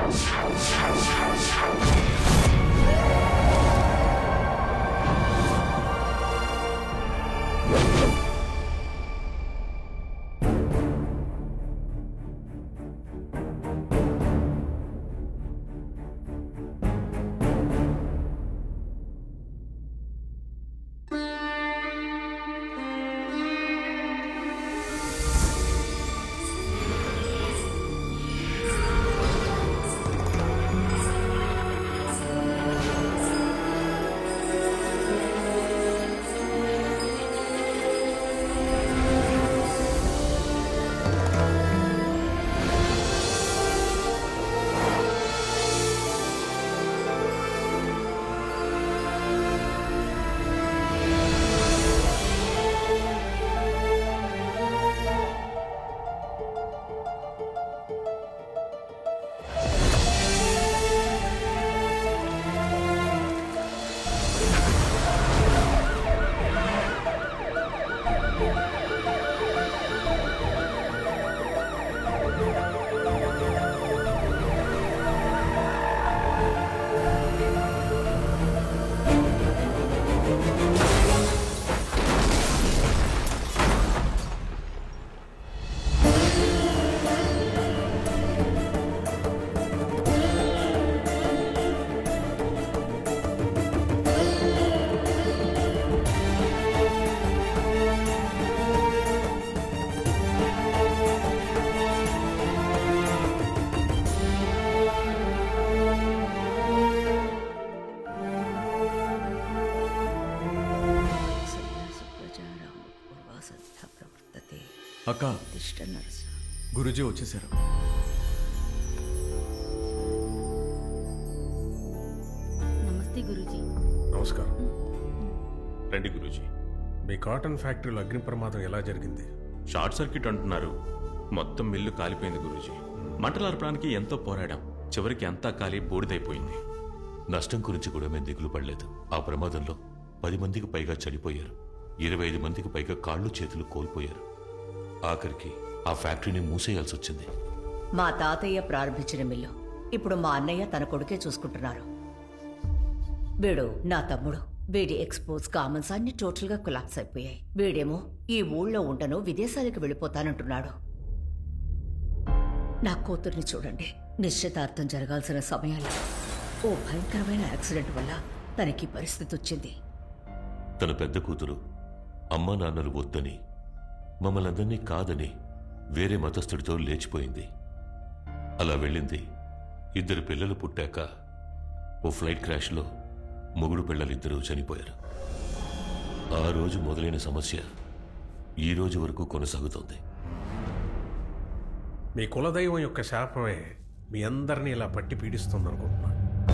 అక్క, గురూజీ వచ్చేసారు. నమస్తే గురూజీ. నమస్కారం. రండి గురూజీ. మీ కాటన్ ఫ్యాక్టరీలో అగ్ని ప్రమాదం ఎలా జరిగింది? షార్ట్ సర్క్యూట్ అంటున్నారు. మొత్తం మిల్లు కాలిపోయింది గురూజీ. మంటలార్పడానికి ఎంతో పోరాడాం. చివరికి అంతా కాలి బూడిదైపోయింది. నష్టం గురించి కూడా మేము దిగులు పడలేదు. ఆ ప్రమాదంలో 10 మందికి పైగా చనిపోయారు. 25 మందికి పైగా కాళ్ళు చేతులు కోల్పోయారు. ఆఖరికి ఆ ఫ్యాక్టరీని మూసేయాల్సి వచ్చింది. మా తాతయ్య ప్రారంభించిన మిల్లు ఇప్పుడు మా అన్నయ్య తన కొడుకే చూసుకుంటున్నారు. వీడు నా తమ్ముడు. వీడి ఎక్స్పోర్ట్స్, కామన్స్ అన్ని టోటల్గా కొలాప్స్ అయిపోయాయి. వీడేమో ఈ ఊళ్ళో ఉండను, విదేశాలకు వెళ్ళిపోతానంటున్నాడు. నా కూతుర్ని చూడండి. నిశ్చితార్థం జరగాల్సిన సమయంలో ఓ భయంకరమైన యాక్సిడెంట్ వల్ల తనకి పరిస్థితి వచ్చింది. తన పెద్ద కూతురు అమ్మా నాన్నలు వద్దని, మమ్మల్ని అందరినీ కాదని వేరే మతస్థుడితో లేచిపోయింది. అలా వెళ్ళింది. 2 పిల్లలు పుట్టాక ఓ ఫ్లైట్ క్రాష్లో మొగుడు పిల్లలిద్దరూ చనిపోయారు. ఆ రోజు మొదలైన సమస్య ఈ రోజు వరకు కొనసాగుతోంది. మీ కులదైవం యొక్క శాపమే మీ అందరినీ ఇలా పట్టి పీడిస్తుందనుకుంటున్నాను.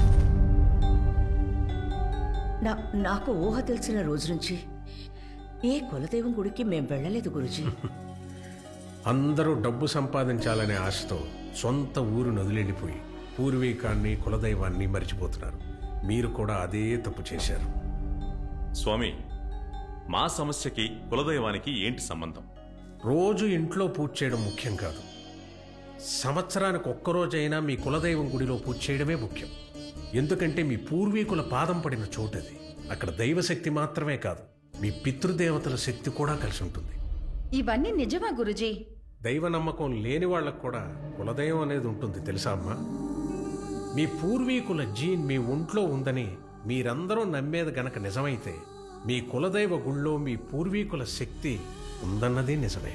నాకు ఊహ తెలిసిన రోజు నుంచి ఏ కులదైవం గుడికి మేం వెళ్ళలేదు గురూజీ. అందరూ డబ్బు సంపాదించాలనే ఆశతో సొంత ఊరు నదిలెళ్ళిపోయి పూర్వీకాన్ని, కులదైవాన్ని మరిచిపోతున్నారు. మీరు కూడా అదే తప్పు చేశారు. స్వామి, మా సమస్యకి కులదైవానికి ఏంటి సంబంధం? రోజు ఇంట్లో పూజ చేయడం ముఖ్యం కాదు. సంవత్సరానికి ఒక్కరోజైనా మీ కులదైవం గుడిలో పూజ చేయడమే ముఖ్యం. ఎందుకంటే మీ పూర్వీకుల పాదం పడిన చోటది. అక్కడ దైవశక్తి మాత్రమే కాదు, మీ పితృదేవతల శక్తి కూడా కలిసి ఉంటుంది. ఇవన్నీ నిజమా గురూజీ? దైవ నమ్మకం లేని వాళ్ళకు కూడా కులదైవం అనేది ఉంటుంది, తెలుసా అమ్మా? మీ పూర్వీకుల జీన్ మీ ఒంట్లో ఉందని మీరందరూ నమ్మేది గనక నిజమైతే మీ కులదైవ గుళ్ళో మీ పూర్వీకుల శక్తి ఉందన్నది నిజమే.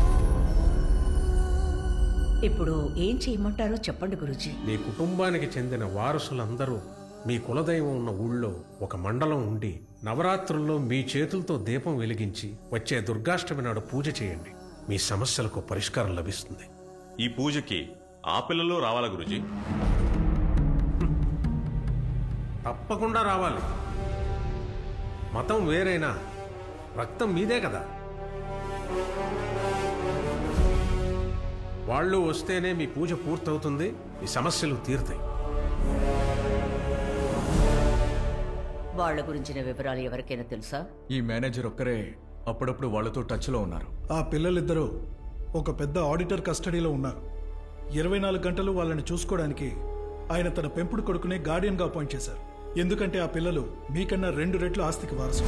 ఇప్పుడు ఏం చేయమంటారో చెప్పండి గురూజీ. మీ కుటుంబానికి చెందిన వారసులందరూ మీ కులదైవం ఉన్న ఊళ్ళో ఒక మండలం ఉండి నవరాత్రుల్లో మీ చేతులతో దీపం వెలిగించి వచ్చే దుర్గాష్టమి నాడు పూజ చేయండి. మీ సమస్యలకు పరిష్కారం లభిస్తుంది. ఈ పూజకి ఆ పిల్లలు రావాలా గురూజీ? తప్పకుండా రావాలి. మతం వేరైనా రక్తం మీదే కదా. వాళ్ళు వస్తేనే మీ పూజ పూర్తవుతుంది, మీ సమస్యలు తీరుతాయి. వాళ్ళ గురించిన వివరాలు ఎవరికైనా తెలుసా? ఈ మేనేజర్ ఒక్కరే అప్పుడప్పుడు వాళ్లతో టచ్లో ఉన్నారు. ఆ పిల్లలిద్దరూ ఒక పెద్ద ఆడిటర్ కస్టడీలో ఉన్నారు. 24 గంటలు వాళ్ళని చూసుకోవడానికి ఆయన తన పెంపుడు కొడుకునే గార్డియన్ గా అపాయింట్ చేశారు. ఎందుకంటే ఆ పిల్లలు మీకన్నా 2 రెట్లు ఆస్తికి వారసు.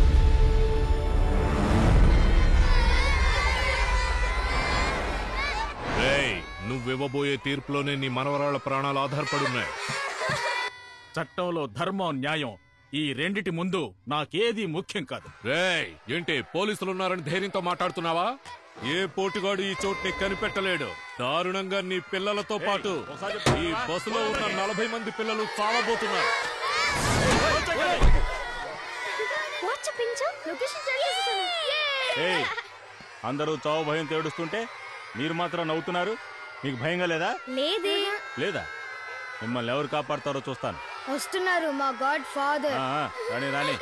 నువ్వివ్వబోయే తీర్పులోనే నీ మనవరాళ్ల ప్రాణాలు ఆధారపడున్నాయి. చట్టంలో ధర్మం, న్యాయం ఈ రెండిటి ముందు నాకేది ముఖ్యం కాదు. రేయ్, ఏంటి పోలీసులున్నారని ధైర్యంతో మాట్లాడుతున్నావా? ఏ పోటుగాడు ఈ చోటుని కనిపెట్టలేడు. దారుణంగా నీ పిల్లలతో పాటు ఈ బస్సులో ఉన్న 40 మంది పిల్లలు చావబోతున్నారు. అందరూ చావు భయం తేడుస్తుంటే మీరు మాత్రం నవ్వుతున్నారు. మీకు భయంగా లేదా? లేదా? మిమ్మల్ని ఎవరు కాపాడతారో చూస్తాను. వస్తున్నారు మా గాడ్ ఫాదర్. రాణి రాణి.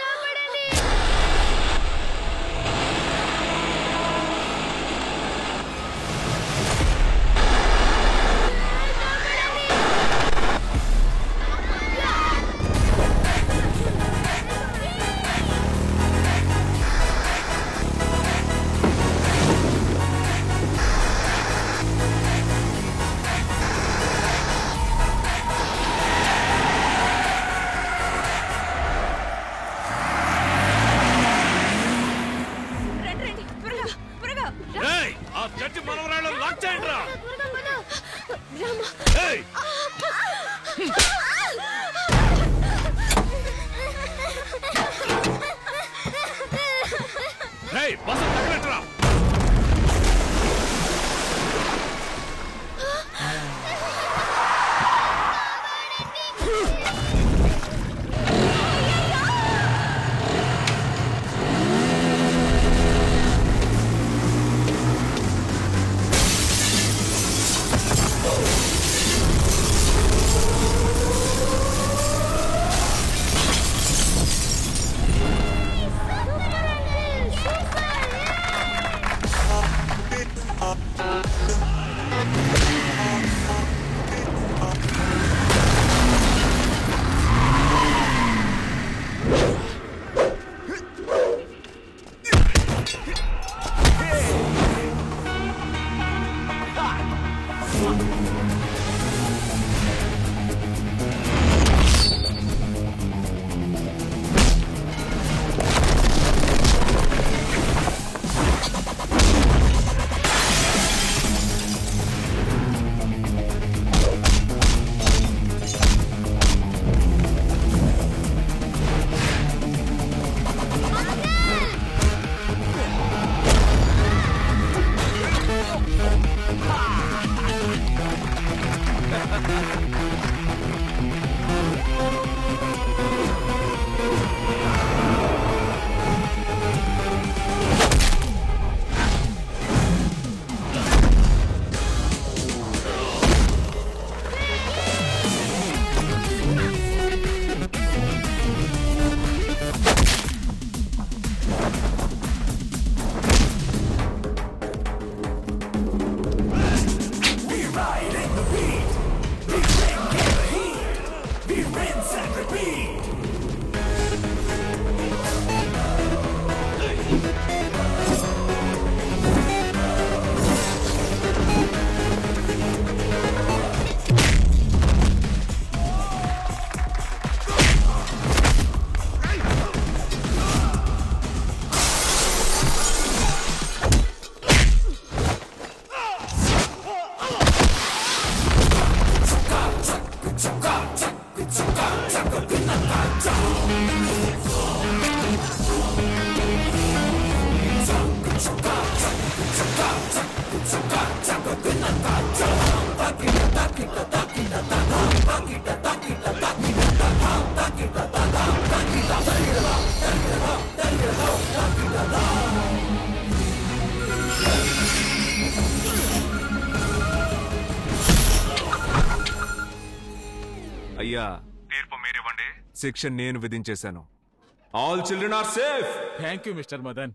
అయ్యా, తీర్పు మీరివ్వండి. శిక్ష నేను విధించేశాను. All children are safe. Thank you mister Madan.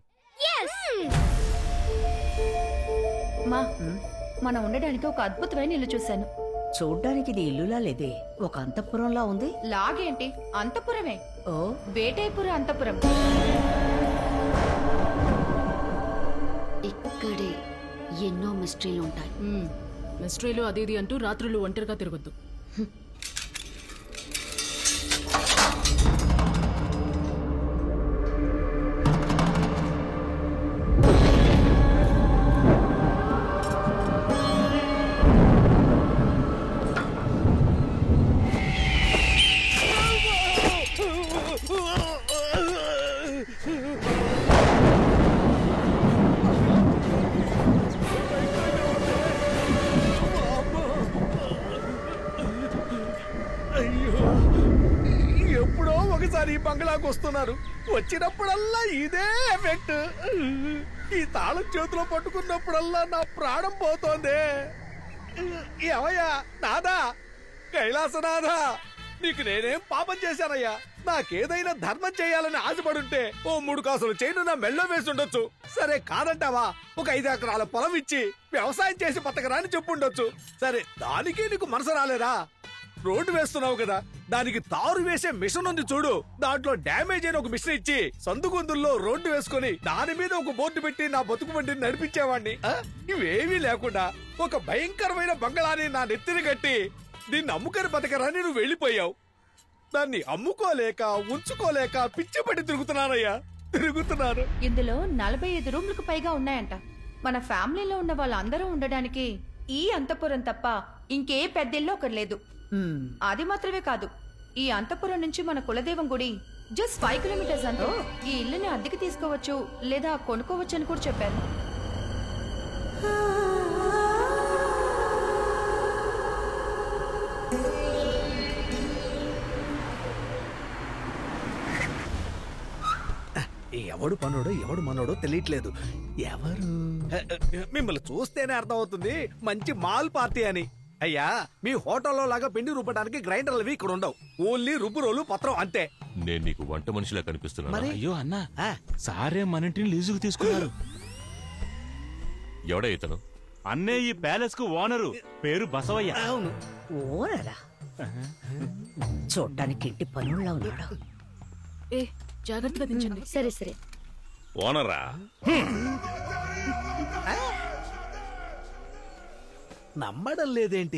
మా మనం ఉండడానికి ఒక అద్భుతమైన ఇల్లు చూశాను. చూడ్డానికి ఇది ఇల్లులా లేదే, ఒక అంతఃపురంలా ఉంది. లాగేంటి, అంతఃపురమే. ఓ, వేటైపుర అంతఃపురం. ఇక్కడే ఎన్నో మిస్టరీలు ఉంటాయి. మిస్టరీలు అది ఇది అంటూ రాత్రులు ఒంటరిగా తిరగొద్దు. ఒకసారి ఈ బంగ్లాకు వస్తున్నారు. వచ్చినప్పుడల్లా ఇదే ఎఫెక్ట్. ఈ తాళం చేతిలో పట్టుకున్నప్పుడల్లా నా ప్రాణం పోతోంది. ఏమయ్యా నాదా, కైలాసనాథా, నీకు నేనేం పాపం చేశానయ్యా? నాకేదైనా ధర్మం చేయాలని ఆశపడుంటే ఓ 3 కాసులు చైను నా మెళ్ళో వేసి ఉండొచ్చు. సరే కాదంటావా, ఒక 5 ఎకరాల పొలం ఇచ్చి వ్యవసాయం చేసి బతకరా అని చెప్పుండొచ్చు. సరే దానికి నీకు మనసు రాలేదా? రోడ్డు వేస్తున్నావు కదా, దానికి తారు వేసే మిషన్ ఉంది చూడు, దాంట్లో డ్యామేజ్ అయిన ఒక మిషన్ ఇచ్చి సందుగొందుల్లో రోడ్డు వేసుకుని దాని మీద ఒక బోర్డు పెట్టి నా బతుకు బండిని నడిపించేవాడిని. ఇవేవీ లేకుండా ఒక భయంకరమైన బంగళాన్ని నా నెత్తిని కట్టి దీన్ని అమ్ముకని బతకరాని నువ్వు వెళ్ళిపోయావు. దాన్ని అమ్ముకోలేక ఉంచుకోలేక పిచ్చిపడి తిరుగుతున్నాను. ఇందులో 45 రూమ్లకు పైగా ఉన్నాయంట. మన ఫ్యామిలీలో ఉన్న వాళ్ళందరూ ఉండడానికి ఈ అంతఃపురం తప్ప ఇంకే పెద్దిల్లు ఒకటి లేదు. అది మాత్రమే కాదు, ఈ అంతఃపురం నుంచి మన కులదైవం గుడి జస్ట్ 5 కిలోమీటర్స్ అంటూ. ఈ ఇల్లుని అద్దెకి తీసుకోవచ్చు లేదా కొనుక్కోవచ్చు అని కూడా చెప్పారు. ఎవడు పనుడో ఎవడు మనోడో తెలియట్లేదు. ఎవరు? మిమ్మల్ని చూస్తేనే అర్థమవుతుంది మంచి మాల్ పార్టీ అని. అయ్యా, మీ హోటల్లో లాగా పిండి రుబ్బడానికి గ్రైండర్లు ఇక్కడ ఉండవు. ఓన్లీ రుబ్బు రోలు పత్రం అంతే. నేను నీకు వంట మనిషిలా కనిపిస్తున్నా? అయ్యో అన్నా, సారే మన ఇంటిని లీజుకు తీసుకున్నారు. ఎవడా ఇతను? అన్నే ఈ ప్యాలెస్ కు ఓనరు, పేరు బసవయ్య. అవును, ఓనరా? చూడ్డానికి ఇంటి పనుల్లో ఉన్నాడు. జాగ్రత్తగా దించండి. సరే సరే. ఓనరా? నమ్మడం లేదేంటి?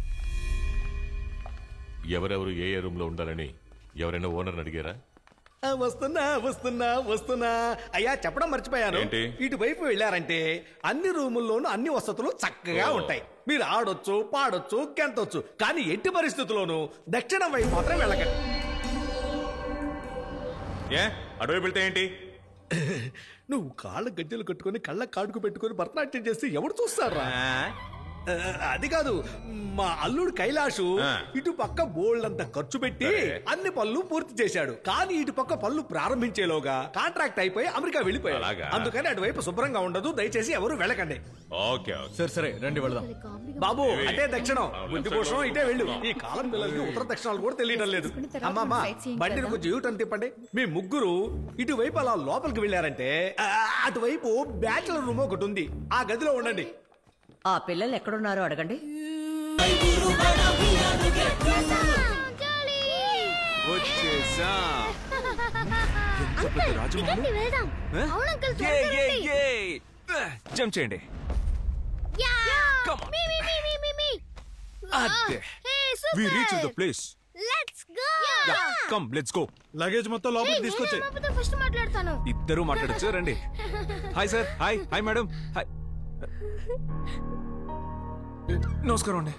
ఎవరెవరు ఏ ఏ రూమ్ లో ఉండాలని ఎవరైనా ఓనర్ అడిగారా? వస్తున్నా. అయ్యా, చెప్పడం మర్చిపోయాను. ఇటువైపు వెళ్ళారంటే అన్ని రూముల్లోనూ అన్ని వసతులు చక్కగా ఉంటాయి. మీరు ఆడొచ్చు, పాడొచ్చు, గెంతొచ్చు. కానీ ఎట్టి పరిస్థితుల్లోనూ దక్షిణం వైపు మాత్రం వెళ్ళకండి. అటువైపు వెళ్తే ఏంటి? నువ్వు కాళ్ళ గజ్జలు కట్టుకుని కళ్ళ కాడుకు పెట్టుకుని భరతనాట్యం చేస్తే ఎవడు చూస్తారా? అది కాదు, మా అల్లుడు కైలాషు ఇటు పక్క బోల్డంత ఖర్చు పెట్టి అన్ని పనులు పూర్తి చేశాడు. కానీ ఇటు పక్క పనులు ప్రారంభించేలోగా కాంట్రాక్ట్ అయిపోయి అమెరికా వెళ్ళిపోయాడు. అందుకని అటువైపు శుభ్రంగా ఉండదు. దయచేసి ఎవరు వెళ్ళకండి. సరే రండి వెళదాం. బాబు, అటే దక్షిణం, బుద్ధి కోసం ఇటే వెళ్ళు. ఈ కాలం పిల్లలకి ఉత్తర దక్షిణాలు కూడా తెలియడం లేదు. అమ్మమ్మ, బండిని కొంచెం యూటర్న్ తిప్పండి. మీ ముగ్గురు ఇటువైపు అలా లోపలికి వెళ్ళారంటే అటువైపు బ్యాచులర్ రూమ్ ఒకటి ఉంది. ఆ గదిలో ఉండండి. ఆ పిల్లలు ఎక్కడున్నారో అడగండి. జంప్ చేయండి. We reached the place. Let's go. Come, let's go. Luggage మొత్తం లోపలికి తీసుకొచ్చి. ఫస్ట్ మాట్లాడతాను. ఇద్దరు మాట్లాడచ్చు, రండి. Hi sir. Hi madam. Hi. నమస్కారం అండి.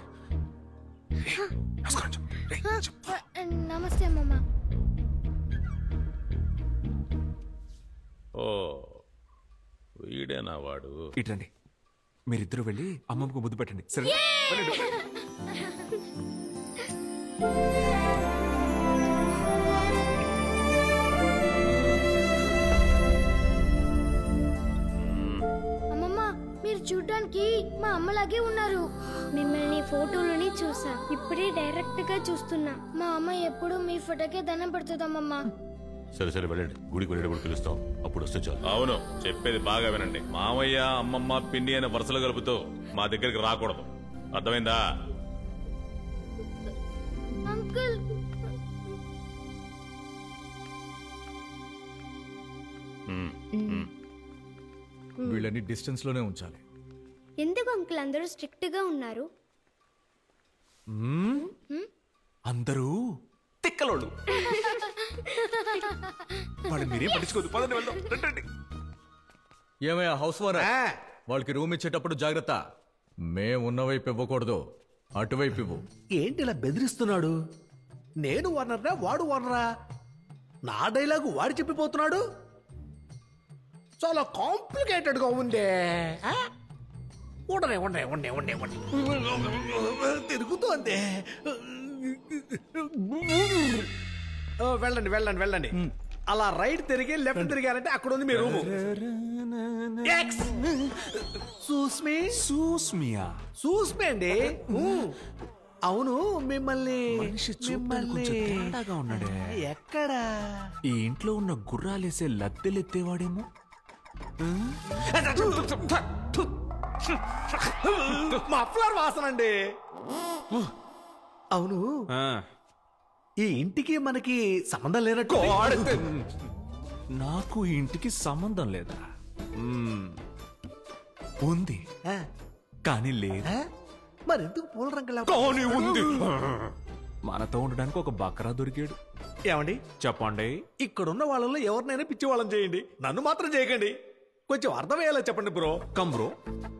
నమస్తే అమ్మమ్మ. ఓ, వీడేనా వాడు? ఇటండి, మీరిద్దరు వెళ్ళి అమ్మమ్మకు ముద్దు పెట్టండి. సరే. అమ్మమ్మ, మీరు చూడ్డానికి మా అమ్మలాగే ఉన్నారు. మిమ్మల్ని ఫోటోలోని చూసా, ఇప్పుడే డైరెక్ట్ గా చూస్తున్నా. మా అమ్మ ఎప్పుడు మీ ఫోటోకే దండం పెడుతుందమ్మమ్మ. సరే వెళ్ళండి, గుడికి వెళ్ళేటప్పుడు పిలుస్తాం, అప్పుడు వస్తే చాలు. అవును, చెప్పేది బాగా వినండి. మామయ్య, అమ్మమ్మ, పిన్ని అనే వరుసలు కలుపుతూ మా దగ్గరికి రాకూడదు. అర్థమైందా? అంకుల్, వీళ్ళని డిస్టెన్స్ లోనే ఉంచాలి. ఎందుకు అంకుల్ అందరూ స్ట్రిక్ట్ గా ఉన్నారు? అందరూ తిక్కలోళ్ళు. వాళ్ళు మీరేం పట్టించుకోదు. పదండి, వెళ్దాం. రండి. ఏమయ్యా హౌస్ ఓనర్, వాళ్ళకి రూమ్ ఇచ్చేటప్పుడు జాగ్రత్త. మేమున్న వైపు ఇవ్వకూడదు, అటువైపు ఇవ్వు. ఏంటి ఇలా బెదిరిస్తున్నాడు? నేను ఓనర్రా, వాడు ఓనరా? నా డైలాగు వాడు చెప్పిపోతున్నాడు. చాలా కాంప్లికేటెడ్ గా ఉందే. ఉండే తిరుగుతోంది. వెళ్ళండి వెళ్ళండి వెళ్ళండి. అలా రైట్ తిరిగి లెఫ్ట్ తిరిగారంటే అక్కడ ఉంది మీ రూము. సూస్మి అండి. అవును, మిమ్మల్ని ఉన్నాడే ఎక్కడా? ఈ ఇంట్లో ఉన్న గుర్రాలేసే లద్దెలెత్తేవాడేమో. మఫ్లర్ వాసన అండి. అవును, ఈ ఇంటికి మనకి సంబంధం లేనట్టు. నాకు ఈ ఇంటికి సంబంధం లేదా? ఉంది కానీ లేదా? మరెందుకు పూల రంగులా కానీ ఉంది. మనతో ఉండడానికి ఒక బకరా దొరికాడు. ఏమండి చెప్పండి, ఇక్కడున్న వాళ్ళలో ఎవరినైనా పిచ్చి వాళ్ళని చేయండి, నన్ను మాత్రం చేయకండి. కొంచెం అర్థమయ్యేలా చెప్పండి బ్రో. Come bro.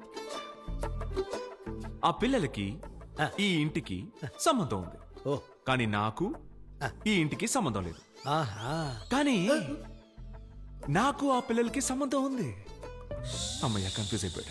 ఆ పిల్లలకి ఈ ఇంటికి సంబంధం ఉంది, కానీ నాకు ఈ ఇంటికి సంబంధం లేదు. కానీ నాకు ఆ పిల్లలకి సంబంధం ఉంది. అమ్మయ్య, కన్ఫ్యూజ్ అయిపోయా.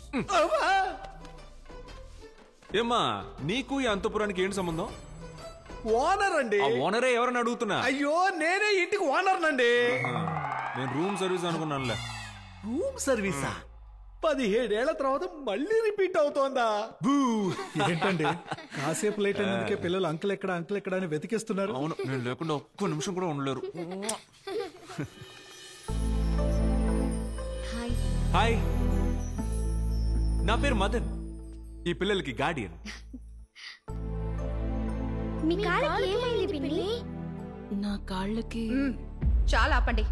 ఏమ్మా, నీకు ఈ అంతపురానికి ఏంటి సంబంధం? ఓనర్ అండి. ఆ ఓనరే ఎవరని అడుగుతున్నా? అయ్యో, నేనే ఇంటికి ఓనర్ నండి. నేను రూమ్ సర్వీస్ అనుకున్నానులే. రూమ్ సర్వీసా? 17 ఏళ్ల తర్వాత మళ్ళీ రిపీట్ అవుతోందా? ఏంటండి కాసేపు లేట్ అయినందుకే పిల్లలు అంకుల్ ఎక్కడ అని వెతికిస్తున్నారు. అవును, నేను లేకుండా ఒక్క నిమిషం కూడా ఉండలేరు. హాయ్, నా పేరు మదన్, ఈ పిల్లలకి గార్డియన్. మీ కాళ్ళకి ఏమైంది పిన్ని? నా కాళ్ళకి చాలా ఆపండి.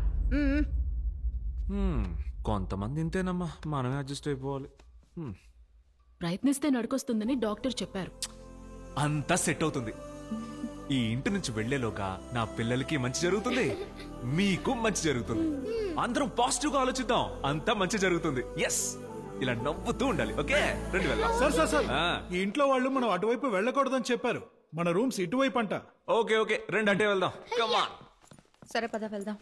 కొంతమంది ఇంతేనమ్మా, మనమే అడ్జస్ట్ అయిపోవాలి. ప్రయత్నిస్తే నడుకొస్తుందని డాక్టర్ చెప్పారు. అంతా సెట్ అవుతుంది. ఈ ఇంటి నుంచి వెళ్లేలోగా నా పిల్లలకి మంచి జరుగుతుంది, మీకు మంచి జరుగుతుంది. అందరం పాజిటివ్ గా ఆలోచిద్దాం, అంతా మంచి జరుగుతుంది. ఎస్, ఇలా నవ్వుతూ ఉండాలి. ఓకే, రండి వెళ్దాం. సార్ ఈ ఇంట్లో వాళ్ళు మనం అటువైపు వెళ్ళకూడదని చెప్పారు. మన రూమ్స్ ఇటువైపు అంట. ఓకే ఓకే, రండి అంటే వెళ్దాం. Come on. సరే పద వెళ్దాం.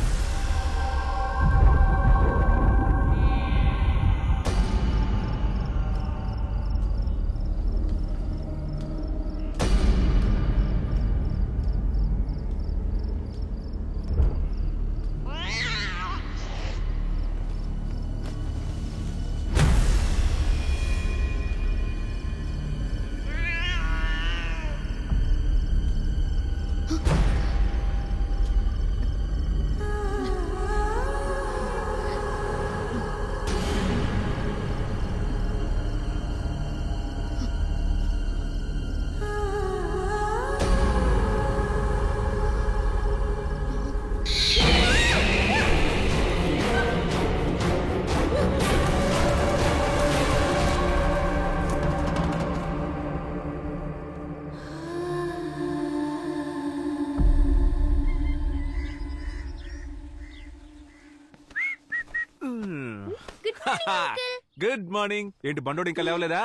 Good morning. ఏంటి బండోడు ఇంకా లేవలేదా?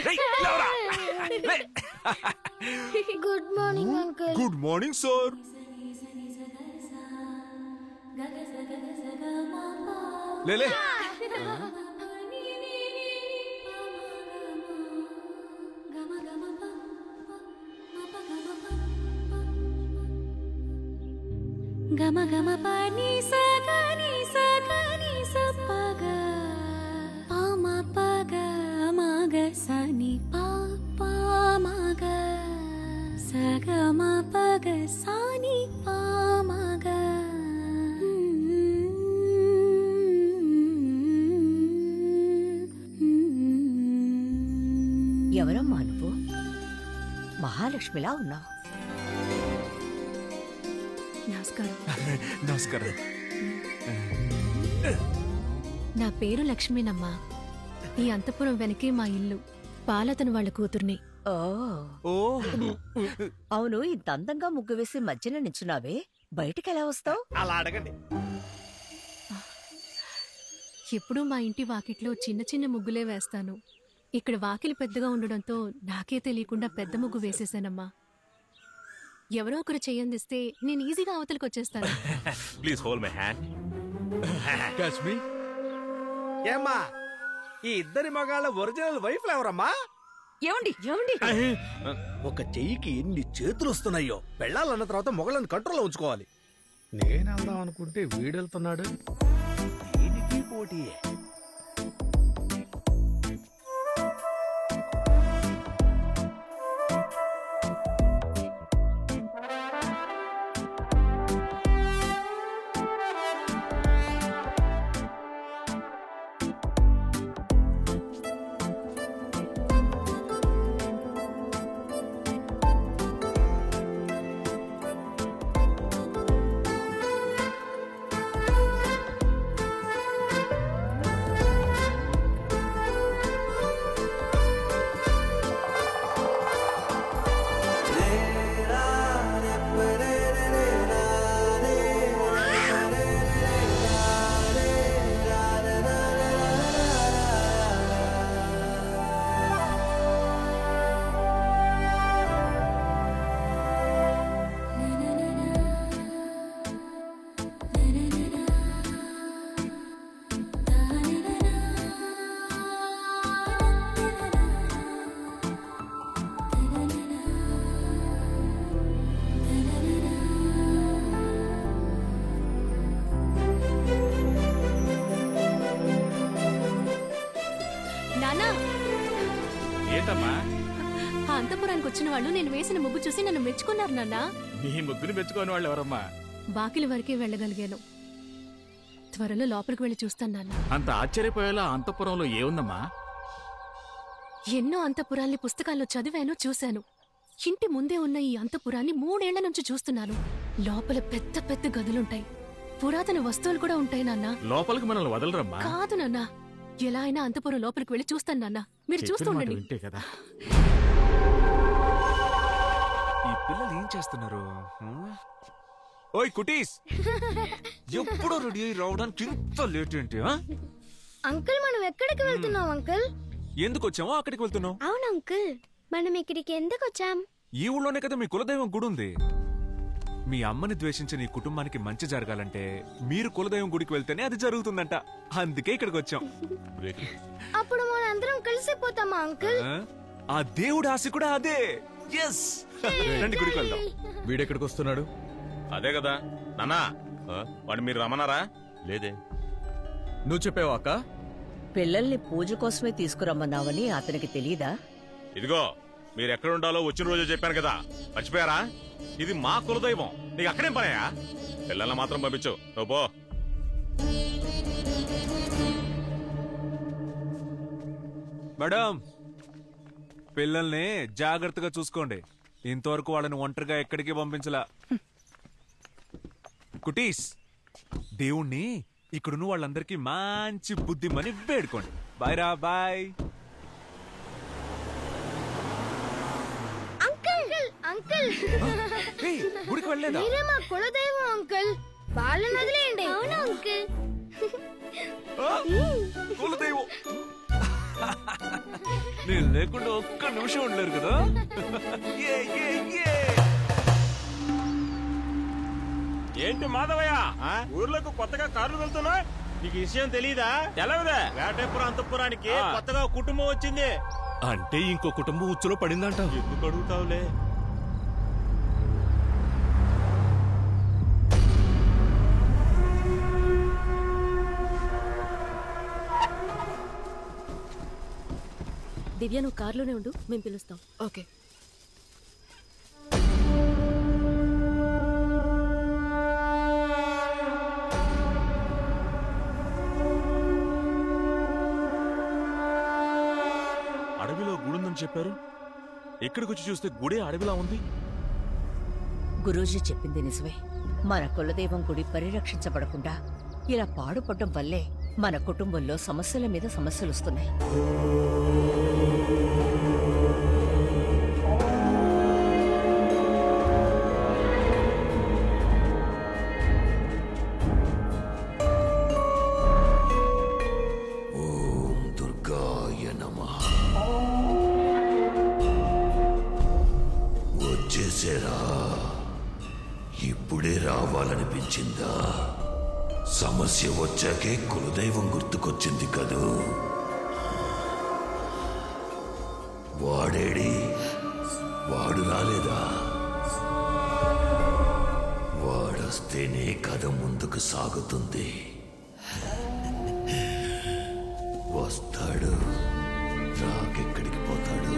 Good morning uncle. Good morning sir. లేలే. గమ గమ పని సగని సగని సపగ పామ పగ మగ సని పాప మగ సగమ పగ సని పామగ. ఎవరమ్మా నువ్వు? మహాలక్ష్మిలా ఉన్నావు. నమస్కారం. నా పేరు లక్ష్మీనమ్మా. ఈ అంతపురం వెనకే మా ఇల్లు. పాలతను వాళ్ళ కూతుర్ని. అవును, ఇంత అందంగా ముగ్గు వేసి మధ్యన నించున్నావే, బయటికెలా వస్తావు? అలా అడగండి. ఎప్పుడూ మా ఇంటి వాకిట్లో చిన్న చిన్న ముగ్గులే వేస్తాను. ఇక్కడ వాకిలి పెద్దగా ఉండడంతో నాకే తెలియకుండా పెద్ద ముగ్గు వేసేసానమ్మా. ఎవరో ఒకరు చెయ్యందిస్తే నేను ఈజీగా అవతలికి వచ్చేస్తాను. Please hold my hand. Catch me. ఏమ్మా, ఈ ఇద్దరి మగాళ్ళ ఒరిజినల్ వైఫ్ ఎవరమ్మా? ఏమండి ఏమండి ఒక చెయ్యికి ఎన్ని చేతులు వస్తున్నాయో పెళ్ళాలన్న తర్వాత మొగలను కంట్రోల్లో ఉంచుకోవాలి. నేను వెళ్దాం అనుకుంటే వీడెళ్తున్నాడు. దీనికి పోటీయే. అంతపురానికి వచ్చిన వాళ్ళు నేను వేసిన ముగ్గు చూసి నన్ను మెచ్చుకున్నారు నాన్న. నీ ముగ్గుని మెచ్చుకోని వాళ్ళు ఎవరమ్మా? బాకిలి వరకే వెళ్ళగలిగాను. త్వరలో లోపలికి వెళ్ళి చూస్తాను నాన్న. అంత ఆశ్చర్యపోయేలా అంతపురంలో ఏముందమ్మా? ఎన్నో అంతపురాల్ని పుస్తకాల్లో చదివాను, చూశాను. ఇంటి ముందే ఉన్న ఈ అంతపురాన్ని 3 ఏళ్ల నుంచి చూస్తున్నాను. లోపల పెద్ద పెద్ద గదులుంటాయి, పురాతన వస్తువులు కూడా ఉంటాయి నాన్న. లోపలికి మనల్ని వదలరమ్మా? కాదు నాన్న, ఎలా అయినా అంతపురం లోపలికి వెళ్ళి చూస్తాను నాన్న. మీరు చూస్తూ ఉండండి. వింటే కదా. ఈ పిల్లలు ఏం చేస్తున్నారు? ఓయ్ కుటీస్, ఎప్పుడు రెడీ అయ్యి రావడానికి ఇంత లేట్ ఏంటి? అంకుల్ మనం ఎక్కడికి వెళ్తున్నాం అంకుల్? ఎందుకు వచ్చామో అక్కడికి వెళ్తున్నాం. అవును అంకుల్, మనం ఇక్కడికి ఎందుకు వచ్చాం? ఈ ఊళ్ళోనే కదా మీ కులదైవం గుడి ఉంది. మీ అమ్మని ద్వేషించిన ఈ కుటుంబానికి మంచి జరగాలంటే మీరు కులదైవం గుడికి వెళ్తేనే అది జరుగుతుందంట. అందుకే ఇక్కడికి వచ్చాం. అప్పుడు మనందరం కలిసిపోతామా అంకుల్? ఆ దేవుడి ఆశ కూడా అదే. ఎస్, రండి గుడికి వెళ్దాం. వీడెక్కడికి వస్తున్నాడు? అదే కదా నాన్నా, వాడు మీరు రమ్మన్నారా? లేదే. నువ్వు చెప్పావా అక్క? పిల్లల్ని పూజ కోసమే తీసుకురమ్మన్నావని అతనికి తెలీదా? ఇదిగో మీరు ఎక్కడ ఉండాలో వచ్చిన రోజు చెప్పాను కదా, మర్చిపోయారా? ఇది మా కులదైవం, నీకు అక్కడేం పనయా? పిల్లల్ని మాత్రం పంపించు, నువ్వు పో. మేడం, పిల్లల్ని జాగ్రత్తగా చూసుకోండి. ఇంతవరకు వాళ్ళని ఒంటరిగా ఎక్కడికి పంపించలా. కుటీస్, దేవుణ్ణి ఇక్కడున్న వాళ్ళందరికీ మంచి బుద్ధిమని వేడుకోండి. బాయ్ రా, బాయ్. అంకుల్ గుడికి వెళ్ళలేదా? మీరే మా కులదైవం అంకుల్, వాళ్ళని వదిలేయండి. అవును అంకుల్, కులదైవం. నేను లేకుండా ఒక్క నిమిషం ఉండలేరు కదా. ఏంటి మాధవయ్య, ఊర్లోకి కొత్తగా కార్లు వెళ్తున్నా? నీకు విషయం తెలీదా? తెలవదా? వేటేపురం అంతపురానికి కొత్తగా కుటుంబం వచ్చింది. అంటే ఇంకో కుటుంబం ఉచ్చులో పడిందంట. ఎందుకు అడుగుతావులే? దివ్య, నువ్వు కార్లోనే ఉండు, మేము పిలుస్తాం. ఓకే. అడవిలో గుడుందని చెప్పారు, ఎక్కడికి వచ్చి చూస్తే గుడే అడవిలా ఉంది. గురూజీ చెప్పింది నిజమే. మన కులదైవం గుడి పరిరక్షించబడకుండా ఇలా పాడుపడ్డం వల్లే మన కుటుంబంలో సమస్యల మీద సమస్యలు వస్తున్నాయి. ఓం దుర్గాయ నమః. వచ్చేసేరా? ఇప్పుడే రావాలనిపించిందా? సమస్య వచ్చాకే కులదైవం గుర్తుకొచ్చింది కదూ. వాడేడి? వాడు రాలేదా? వాడొస్తేనే కథ ముందుకు సాగుతుంది. వస్తాడు, రాకెక్కడికి పోతాడు?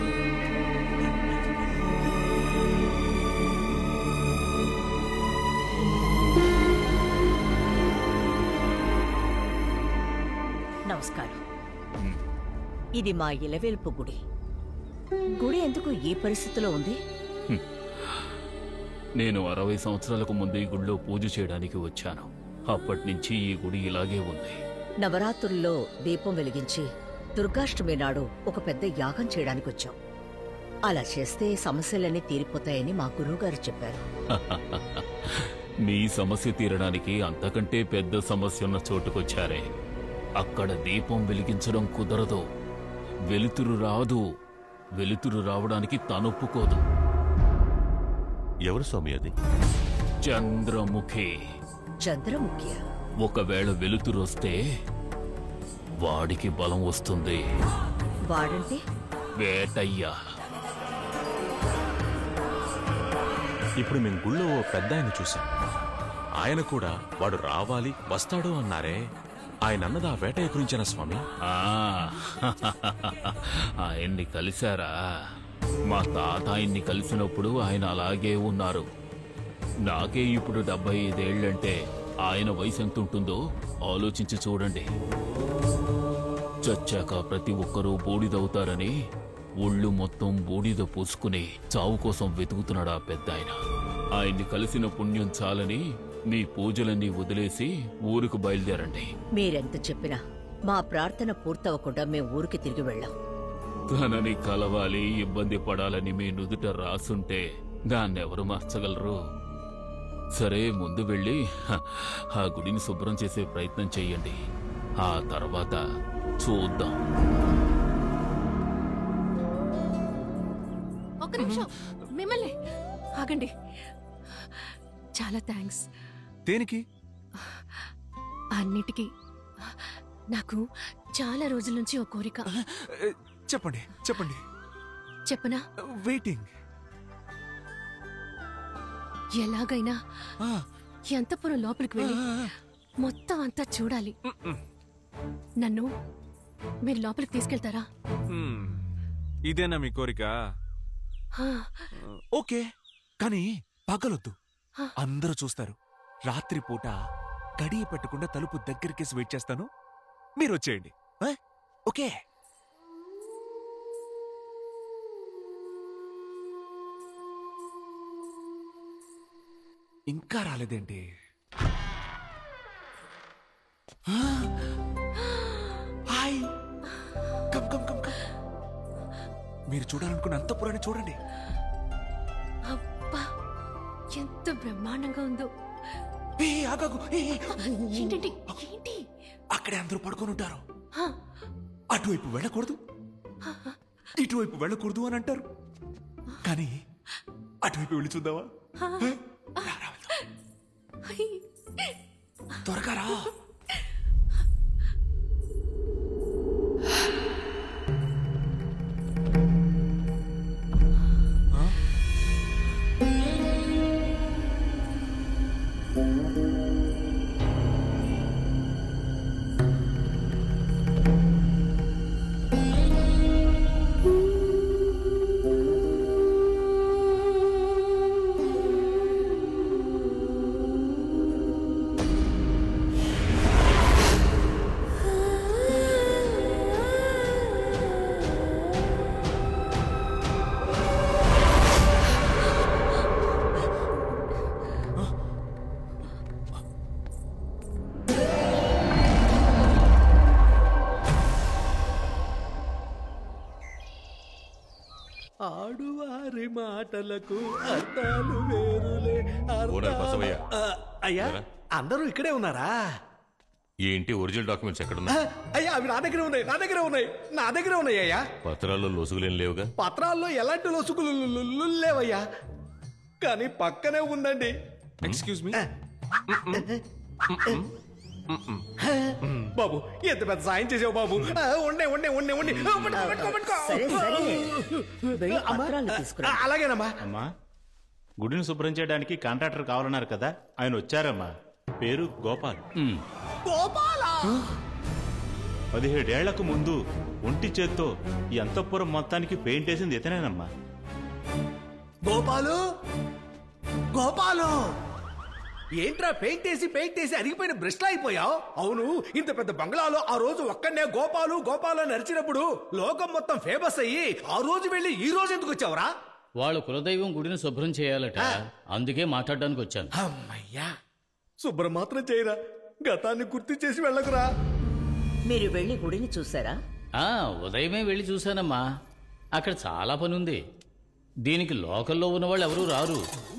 నమస్కారం. ఇది మా ఇలవేల్పు గుడి. గుడి ఎందుకు ఈ పరిస్థితిలో ఉంది? నేను 60 సంవత్సరాలకు ముందు ఈ గుడిలో పూజ చేయడానికి వచ్చాను. అప్పటి నుంచి ఈ గుడి ఇలాగే ఉంది. నవరాత్రుల్లో దీపం వెలిగించి దుర్గాష్టమి నాడు ఒక పెద్ద యాగం చేయడానికి వచ్చాం. అలా చేస్తే సమస్యలన్నీ తీరిపోతాయని మా గురువుగారు చెప్పారు. మీ సమస్య తీరడానికి అంతకంటే పెద్ద సమస్య ఉన్న చోటుకొచ్చారే. అక్కడ దీపం వెలిగించడం కుదరదు. వెలుతురు రాదు. వెలుతురు రావడానికి తనొప్పుకోదు. ఎవరు స్వామి అది? చంద్రముఖి. చంద్రముఖి? ఒకవేళ వెలుతురు వస్తే వాడికి బలం వస్తుంది. వాడంటే? వేటయ్య. ఇప్పుడు మేము గుళ్ళో పెద్ద ఆయన చూసాం. ఆయన కూడా వాడు రావాలి వస్తాడు అన్నారే. ఆయన అన్నది ఆ వేటయ్య గురించేనా స్వామి? ఆయన్ని కలిశారా? మా తాత ఆయన్ని కలిసినప్పుడు ఆయన అలాగే ఉన్నారు. నాకే ఇప్పుడు 75 ఏళ్లంటే ఆయన వయసు ఎంత ఉంటుందో ఆలోచించి చూడండి. చచ్చాక ప్రతి ఒక్కరూ బూడిదవుతారని ఒళ్ళు మొత్తం బూడిద పూసుకుని చావు కోసం వెతుకుతున్నాడు ఆ పెద్ద ఆయన. ఆయన్ని కలిసిన పుణ్యం చాలని మీ పూజలన్నీ వదిలేసి ఊరికి బయలుదేరండి. మీరెంత చెప్పినా మా ప్రార్థన పూర్తవకుండా మేం ఊరికి తిరిగి వెళ్ళాం. తనని కలవాలి, ఇబ్బంది పడాలని మీ నుదుట రాసుంటే దాన్నెవరు మార్చగలరు? సరే, ముందు వెళ్ళి ఆ గుడిని శుభ్రం చేసే ప్రయత్నం చెయ్యండి. ఆ తర్వాత చూద్దాం. ఒక్క నిమిషం, మిమ్మల్ని ఆగండి. చాలా థ్యాంక్స్. దేనికి? అన్నిటికీ. నాకు చాలా రోజుల నుంచి ఒక కోరిక. చెప్పండి చెప్పండి. చెప్పనా? వెయిటింగ్. ఎలాగైనా అంతఃపురం లోపలికి వెళ్ళి మొత్తం అంతా చూడాలి. నన్ను మీరు లోపలికి తీసుకెళ్తారా? ఇదేనా మీ కోరిక? ఓకే, కానీ పగలొద్దు. అందరూ చూస్తారు. రాత్రిపూట గడియ పెట్టకుండా తలుపు దగ్గరికేసి వెయిట్ చేస్తాను. మీరు వచ్చేయండి. ఓకే. ఇంకా రాలేదేంటి? Hi, come come come come. మీరు చూడాలనుకున్న అంతఃపురాన్ని చూడండి. అబ్బా, ఎంత బ్రహ్మాండంగా ఉందో. ఏంటి? అక్కడే అందరూ పడుకొని ఉంటారు. అటువైపు వెళ్ళకూడదు, ఇటువైపు వెళ్ళకూడదు అని అంటారు. కానీ అటువైపు వెళ్ళి చూద్దామా? త్వరగా రా. ఆడువారి మాటలకు అర్థాలు వేరులే. అయ్యా, అందరూ ఇక్కడే ఉన్నారా? ఏంటి ఒరిజినల్ డాక్యుమెంట్స్ ఎక్కడున్నా? అయ్యా, అవి నా దగ్గర ఉన్నాయి, నా దగ్గర ఉన్నాయి, నా దగ్గర ఉన్నాయి అయ్యా. పత్రాల్లో లొసుగులేం లేవుగా? పత్రాల్లో ఎలాంటి లొసుగులు లేవయ్యా, కానీ పక్కనే ఉందండి. Excuse me. బాబు ఎంత పెద్ద సాయం చేసావు బాబు. ఉండే ఉండే ఉండే ఉండి అలాగేనమ్మా. అమ్మా గుడిని శుభ్రం చేయడానికి కాంట్రాక్టర్ కావాలన్నారు కదా, ఆయన వచ్చారమ్మా. పేరు గోపాల్. 17 ఏళ్లకు ముందు ఒంటి చేత్తో ఈ అంతఃపురం మొత్తానికి పెయింట్ వేసింది ఇతనేనమ్మా. గోపాలు గోపాలు ఏంట్రా పెయింట్ వేసి అరిగిపోయిన బ్రష్లా అయిపోయావు? అవును, ఇంత పెద్ద బంగ్లాలో ఆ రోజు ఒక్కనే గోపాలు గోపాలు అని అరిచినప్పుడు లోకం మొత్తం ఫేమస్ అయ్యి ఆ రోజు వెళ్ళి ఈ రోజు ఎందుకు వచ్చావురా? వాళ్ళ కులదైవం గుడిని శుభ్రం చేయాలట, అందుకే మాట్లాడడానికి వచ్చాను. అమ్మయ్యా, శుభ్రం మాత్రం చేయరా, గతాన్ని గుర్తు చేసి వెళ్ళకురా. మీరు వెళ్ళి గుడిని చూసారా? ఉదయమే వెళ్ళి చూశానమ్మా. అక్కడ చాలా పని ఉంది. దీనికి లోకల్లో ఉన్న వాళ్ళు ఎవరూ రారు.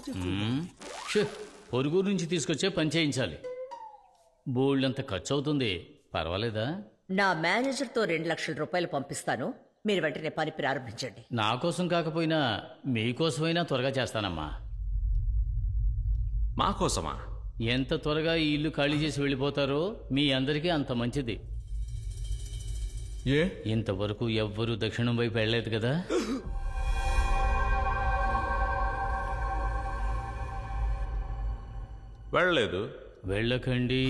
పొరుగు నుంచి తీసుకొచ్చే పని చేయించాలి. బోల్డంత ఖర్చు అవుతుంది. పర్వాలేదా? నా మేనేజర్తో 2 లక్షల రూపాయలు పంపిస్తాను, మీరు వెంటనే పని ప్రారంభించండి. నా కోసం కాకపోయినా మీకోసమైనా త్వరగా చేస్తానమ్మా. మా కోసమా? ఎంత త్వరగా ఈ ఇల్లు ఖాళీ చేసి వెళ్ళిపోతారో మీ అందరికీ అంత మంచిది. ఇంతవరకు ఎవ్వరూ దక్షిణం వైపు వెళ్ళలేదు కదా? వెళ్ళలేదు. వెళ్ళకండి.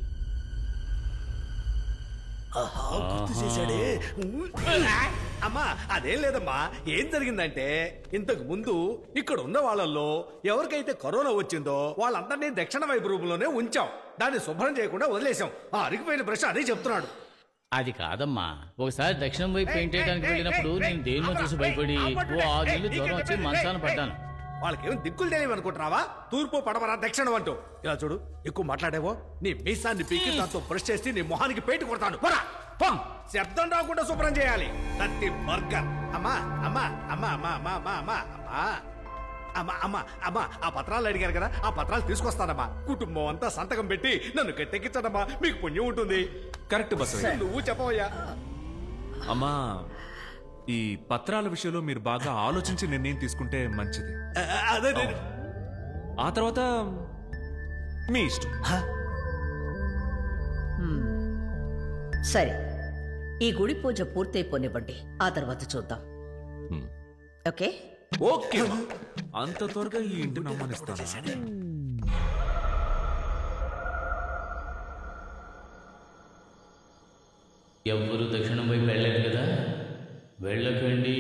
అమ్మా అదేం లేదమ్మా. ఏం జరిగిందంటే ఇంతకు ముందు ఇక్కడ ఉన్న వాళ్ళల్లో ఎవరికైతే కరోనా వచ్చిందో వాళ్ళందరినీ దక్షిణ వైపు రూపంలోనే ఉంచాం. దాన్ని శుభ్రం చేయకుండా వదిలేసాం. ఆ అరిగిపోయిన బ్రష్ అదే చెప్తున్నాడు. అది కాదమ్మా, ఒకసారి దక్షిణం వైపు పెయింట్ వేయడానికి వెళ్ళినప్పుడు నేను దేన్నో చూసి భయపడి 6 నెలలు జ్వరం వచ్చి మంచాన పడ్డాను. వాళ్ళకేం దిక్కులు తెలియదు అనుకుంటున్నావా? తూర్పు పడమరా దక్షిణం అంటూ. ఇలా చూడు, ఎక్కువ మాట్లాడేవో నీ మీసాన్ని పీకి దాంతో బ్రష్ చేసి నీ మొహానికి పెయింట్ కొడతాను. శబ్దం రాకుండా శుభ్రం చేయాలి. కత్తి బర్గర్. అమ్మా అమ్మా అమ్మా అమ్మా అమ్మా అమ్మా అమ్మా అమ్మా అమ్మా అమ్మా ఆ పత్రాలు అడిగారు కదా, ఆ పత్రాలు తీసుకొస్తానమ్మా. కుటుంబం అంతా సంతకం పెట్టి నన్ను గట్టెక్కించడమ్మా, మీకు పుణ్యం ఉంటుంది. కరెక్ట్ బసవయ్య, నువ్వు చెప్పవయ్యా. అమ్మా ఈ పత్రాల విషయంలో మీరు బాగా ఆలోచించి నిర్ణయం తీసుకుంటే మంచిది. అదే ఆ తర్వాత మీ ఇష్టం. సరే, ఈ గుడి పూజ పూర్తయిపోనివ్వండి, ఆ తర్వాత చూద్దాం. Okay okay. అంత త్వరగా ఈ ఇంటిని అమ్మనిస్తాను. ఎవ్వరూ దక్షిణం వైపు వెళ్ళలేదు కదా? వెళ్ళకండి.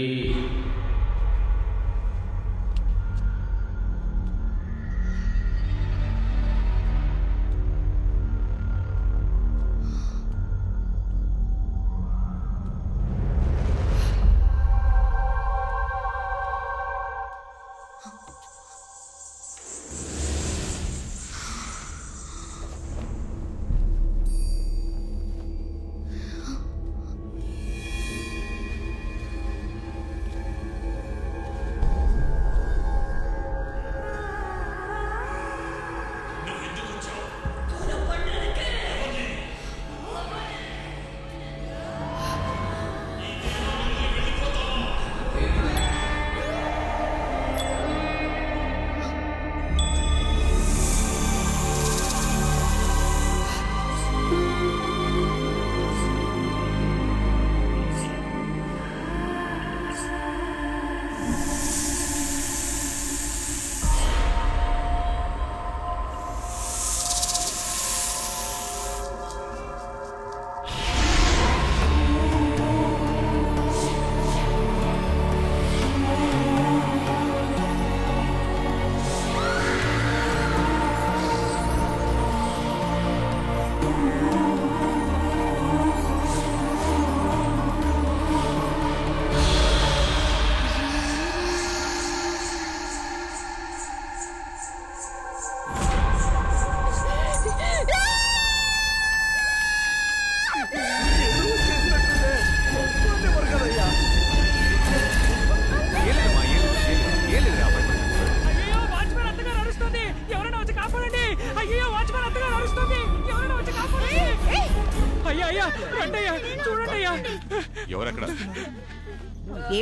ఎవరక్కడ?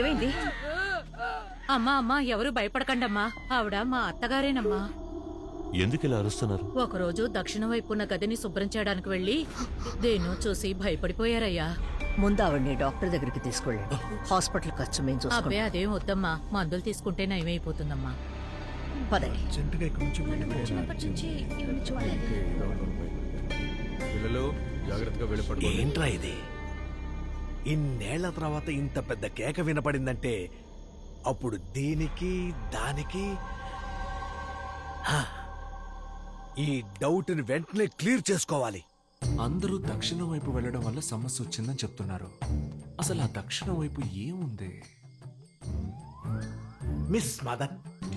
ఏమైంది? అమ్మా అమ్మా, ఎవరు భయపడకండమ్మా, ఆవిడ మా అత్తగారేనమ్మా. ఎందుకు ఇలా అరుస్తున్నారు? ఒకరోజు దక్షిణ వైపున్న గదిని శుభ్రం చేయడానికి వెళ్ళి దేన్నో చూసి భయపడిపోయారయ్యా. ముందు ఆవిడ్ని డాక్టర్ దగ్గరికి తీసుకెళ్ళండి. హాస్పిటల్ ఖర్చు మేము చూసుకుంటాం. అబ్బే అదేం వద్దమ్మా, మందులు తీసుకుంటే నయమైపోతుందమ్మా. పదండి. పిల్లలు జాగ్రత్తగా వెళ్ళి పడుకోండి. ఏంట్రా ఇది? ఇన్నేళ్ల తర్వాత ఇంత పెద్ద కేక వినపడిందంటే అప్పుడు దీనికి దానికి ఈ డౌట్ని వెంటనే క్లియర్ చేసుకోవాలి. అందరూ దక్షిణం వైపు వెళ్ళడం వల్ల సమస్య వచ్చిందని చెప్తున్నారు. అసలు ఆ దక్షిణం వైపు ఏముంది? మిస్ మదన్,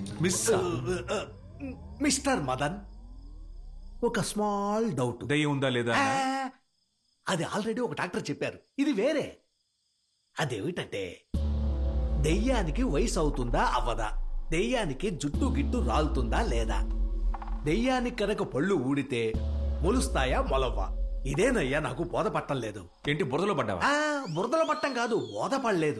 మిస్టర్ మదన్, ఒక స్మాల్ డౌట్. దయ్యం ఉందా లేదా? అది ఆల్రెడీ ఒక డాక్టర్ చెప్పారు. ఇది వేరే. అదేమిటంటే దెయ్యానికి వయసు అవుతుందా అవ్వదా, దెయ్యానికి జుట్టు గిట్టు రాలుతుందా లేదా, దెయ్యానికి కనుక పళ్ళు ఊడితే మొలుస్తాయా మొలవ్వా? ఇదేనయ్యా నాకు బోధపట్టం లేదు. ఏంటి బురదలో పడ్డావా? బురదలో పట్టం కాదు, బోధపడలేదు.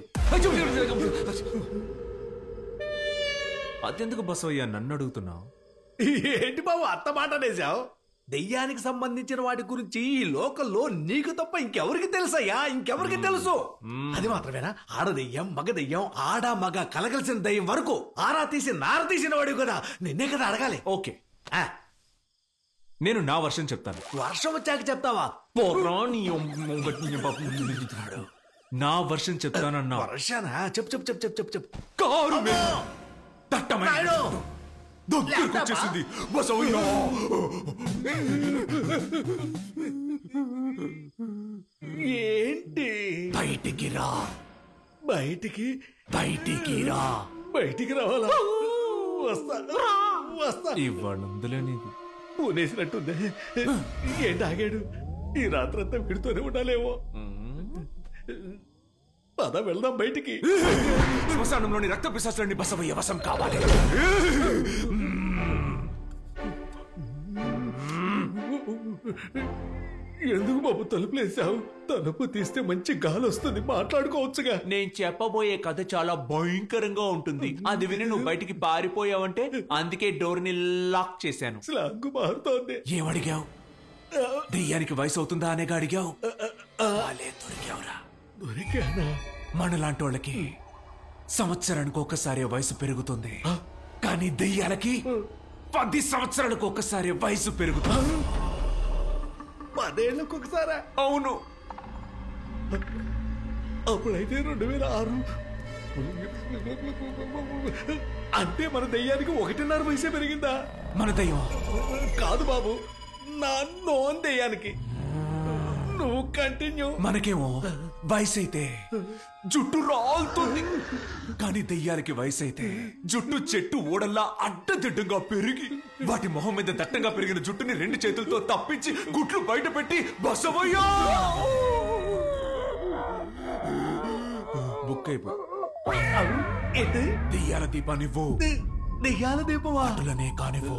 అదెందుకు బసవయ్యా నన్ను అడుగుతున్నావు? ఏంటి బాబు అత్త మాట అనేసావు? దెయ్యానికి సంబంధించిన వాటి గురించి ఈ లోకల్లో నీకు తప్ప ఇంకెవరికి తెలుసయ్యా? ఇంకెవరికి తెలుసు? అది మాత్రమేనా? ఆడ దెయ్యం, మగ దెయ్యం, ఆడ మగ కలగలిసిన దెయ్యం వరకు ఆరా తీసి నార తీసిన వాడు కదా, నిన్నే కదా అడగాలి. ఓకే, నేను నా వర్షం చెప్తాను. వర్షం వచ్చాక చెప్తావా? నా వర్షం చెప్తానన్నా. వర్షానా? చెప్పు చెప్పు చెప్పు చెప్పు చెప్పు చెప్పు. కారు దగ్గరకు వచ్చేసింది. ఏంటి? బయటికి రా. బయటికి బయటికి రా. బయటికి రావాలా? వస్తా వస్తా. ఇవ్వనుందులే నీకు పూనేసినట్టుంది. ఏంటి ఆగాడు? ఈ రాత్రంతా విడుతూనే ఉండాలేమో. పద వెళ్దాం బయటికి. శ్మశానంలోని రక్త పిశాచులన్నీ బసవయ్య వశం కావాలి. ఎందుకు బాబు తలుపులేసావు? తలుపు తీస్తే మంచి గాలి వస్తుంది, మాట్లాడుకోవచ్చుగా. నేను చెప్పబోయే కథ చాలా భయంకరంగా ఉంటుంది. అది విని నువ్వు బయటికి పారిపోయావంటే అందుకే డోర్ ని లాక్ చేశాను. స్లాంగు మారుతోంది. ఏమడిగావు? దెయ్యానికి వయసు అవుతుందా అనేగా అడిగావు. దొరికావురా. దొరికానా? మనలాంటి వాళ్ళకి సంవత్సరానికి ఒకసారి వయసు పెరుగుతుంది, కానీ దెయ్యాలకి 10 సంవత్సరాలకు ఒకసారి వయసు పెరుగుతుంది. 10 ఏళ్ళకు ఒకసారా? అవును. అప్పుడైతే 2006. అంటే మన దెయ్యానికి 1.5 వయసే పెరిగిందా? మన దెయ్యం కాదు బాబు, నా నోన్ దెయ్యానికి. నువ్వు కంటిన్యూ. మనకేమో వయసు అయితే జుట్టు రాలుతుంది, కానీ దెయ్యాలకి వయసు అయితే జుట్టు చెట్టు ఓడల్లా అడ్డదిడ్డంగా పెరిగి వాటి మొహం మీద దట్టంగా పెరిగిన జుట్టుని 2 చేతులతో తప్పించి గుట్లు బయట పెట్టి బసవయ్యా బుక్ అయిపో. దెయ్యాల దీపానివ్వు. దెయ్యాల దీపమా? అటులనే కానివ్వు.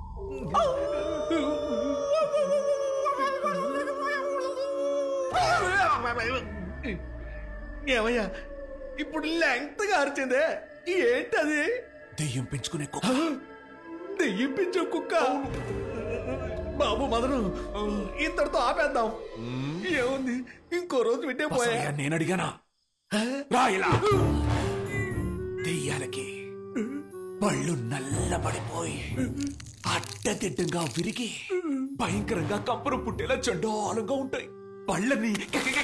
ఏమయ్యా ఇప్పుడు లెంగ్త్ గా అరిచిందే, ఏంటది? దెయ్యం పెంచుకునే కుక్క. దెయ్యం పెంచే కుక్క? బాబు మదను, ఇంతటితో ఆపేద్దాం. ఏముంది, ఇంకో రోజు వింటే పోయా. నేను అడిగానా? రాయిలా దెయ్యాలకి పళ్ళు నల్లబడిపోయి అడ్డదిడ్డంగా విరిగి భయంకరంగా కంపరం పుట్టేలా చండాలంగా ఉంటాయి. పళ్ళని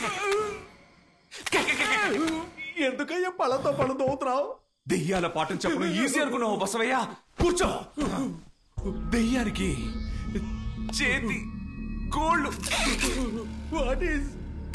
ఎందుకయ్యా పళ్ళతో పళ్ళు తోగుతున్నావు? దెయ్యాల పాఠం చెప్పడం ఈజీ అనుకున్నావు బసవయ్య. కూర్చో. దెయ్యానికి చేతి గోళ్ళు. What is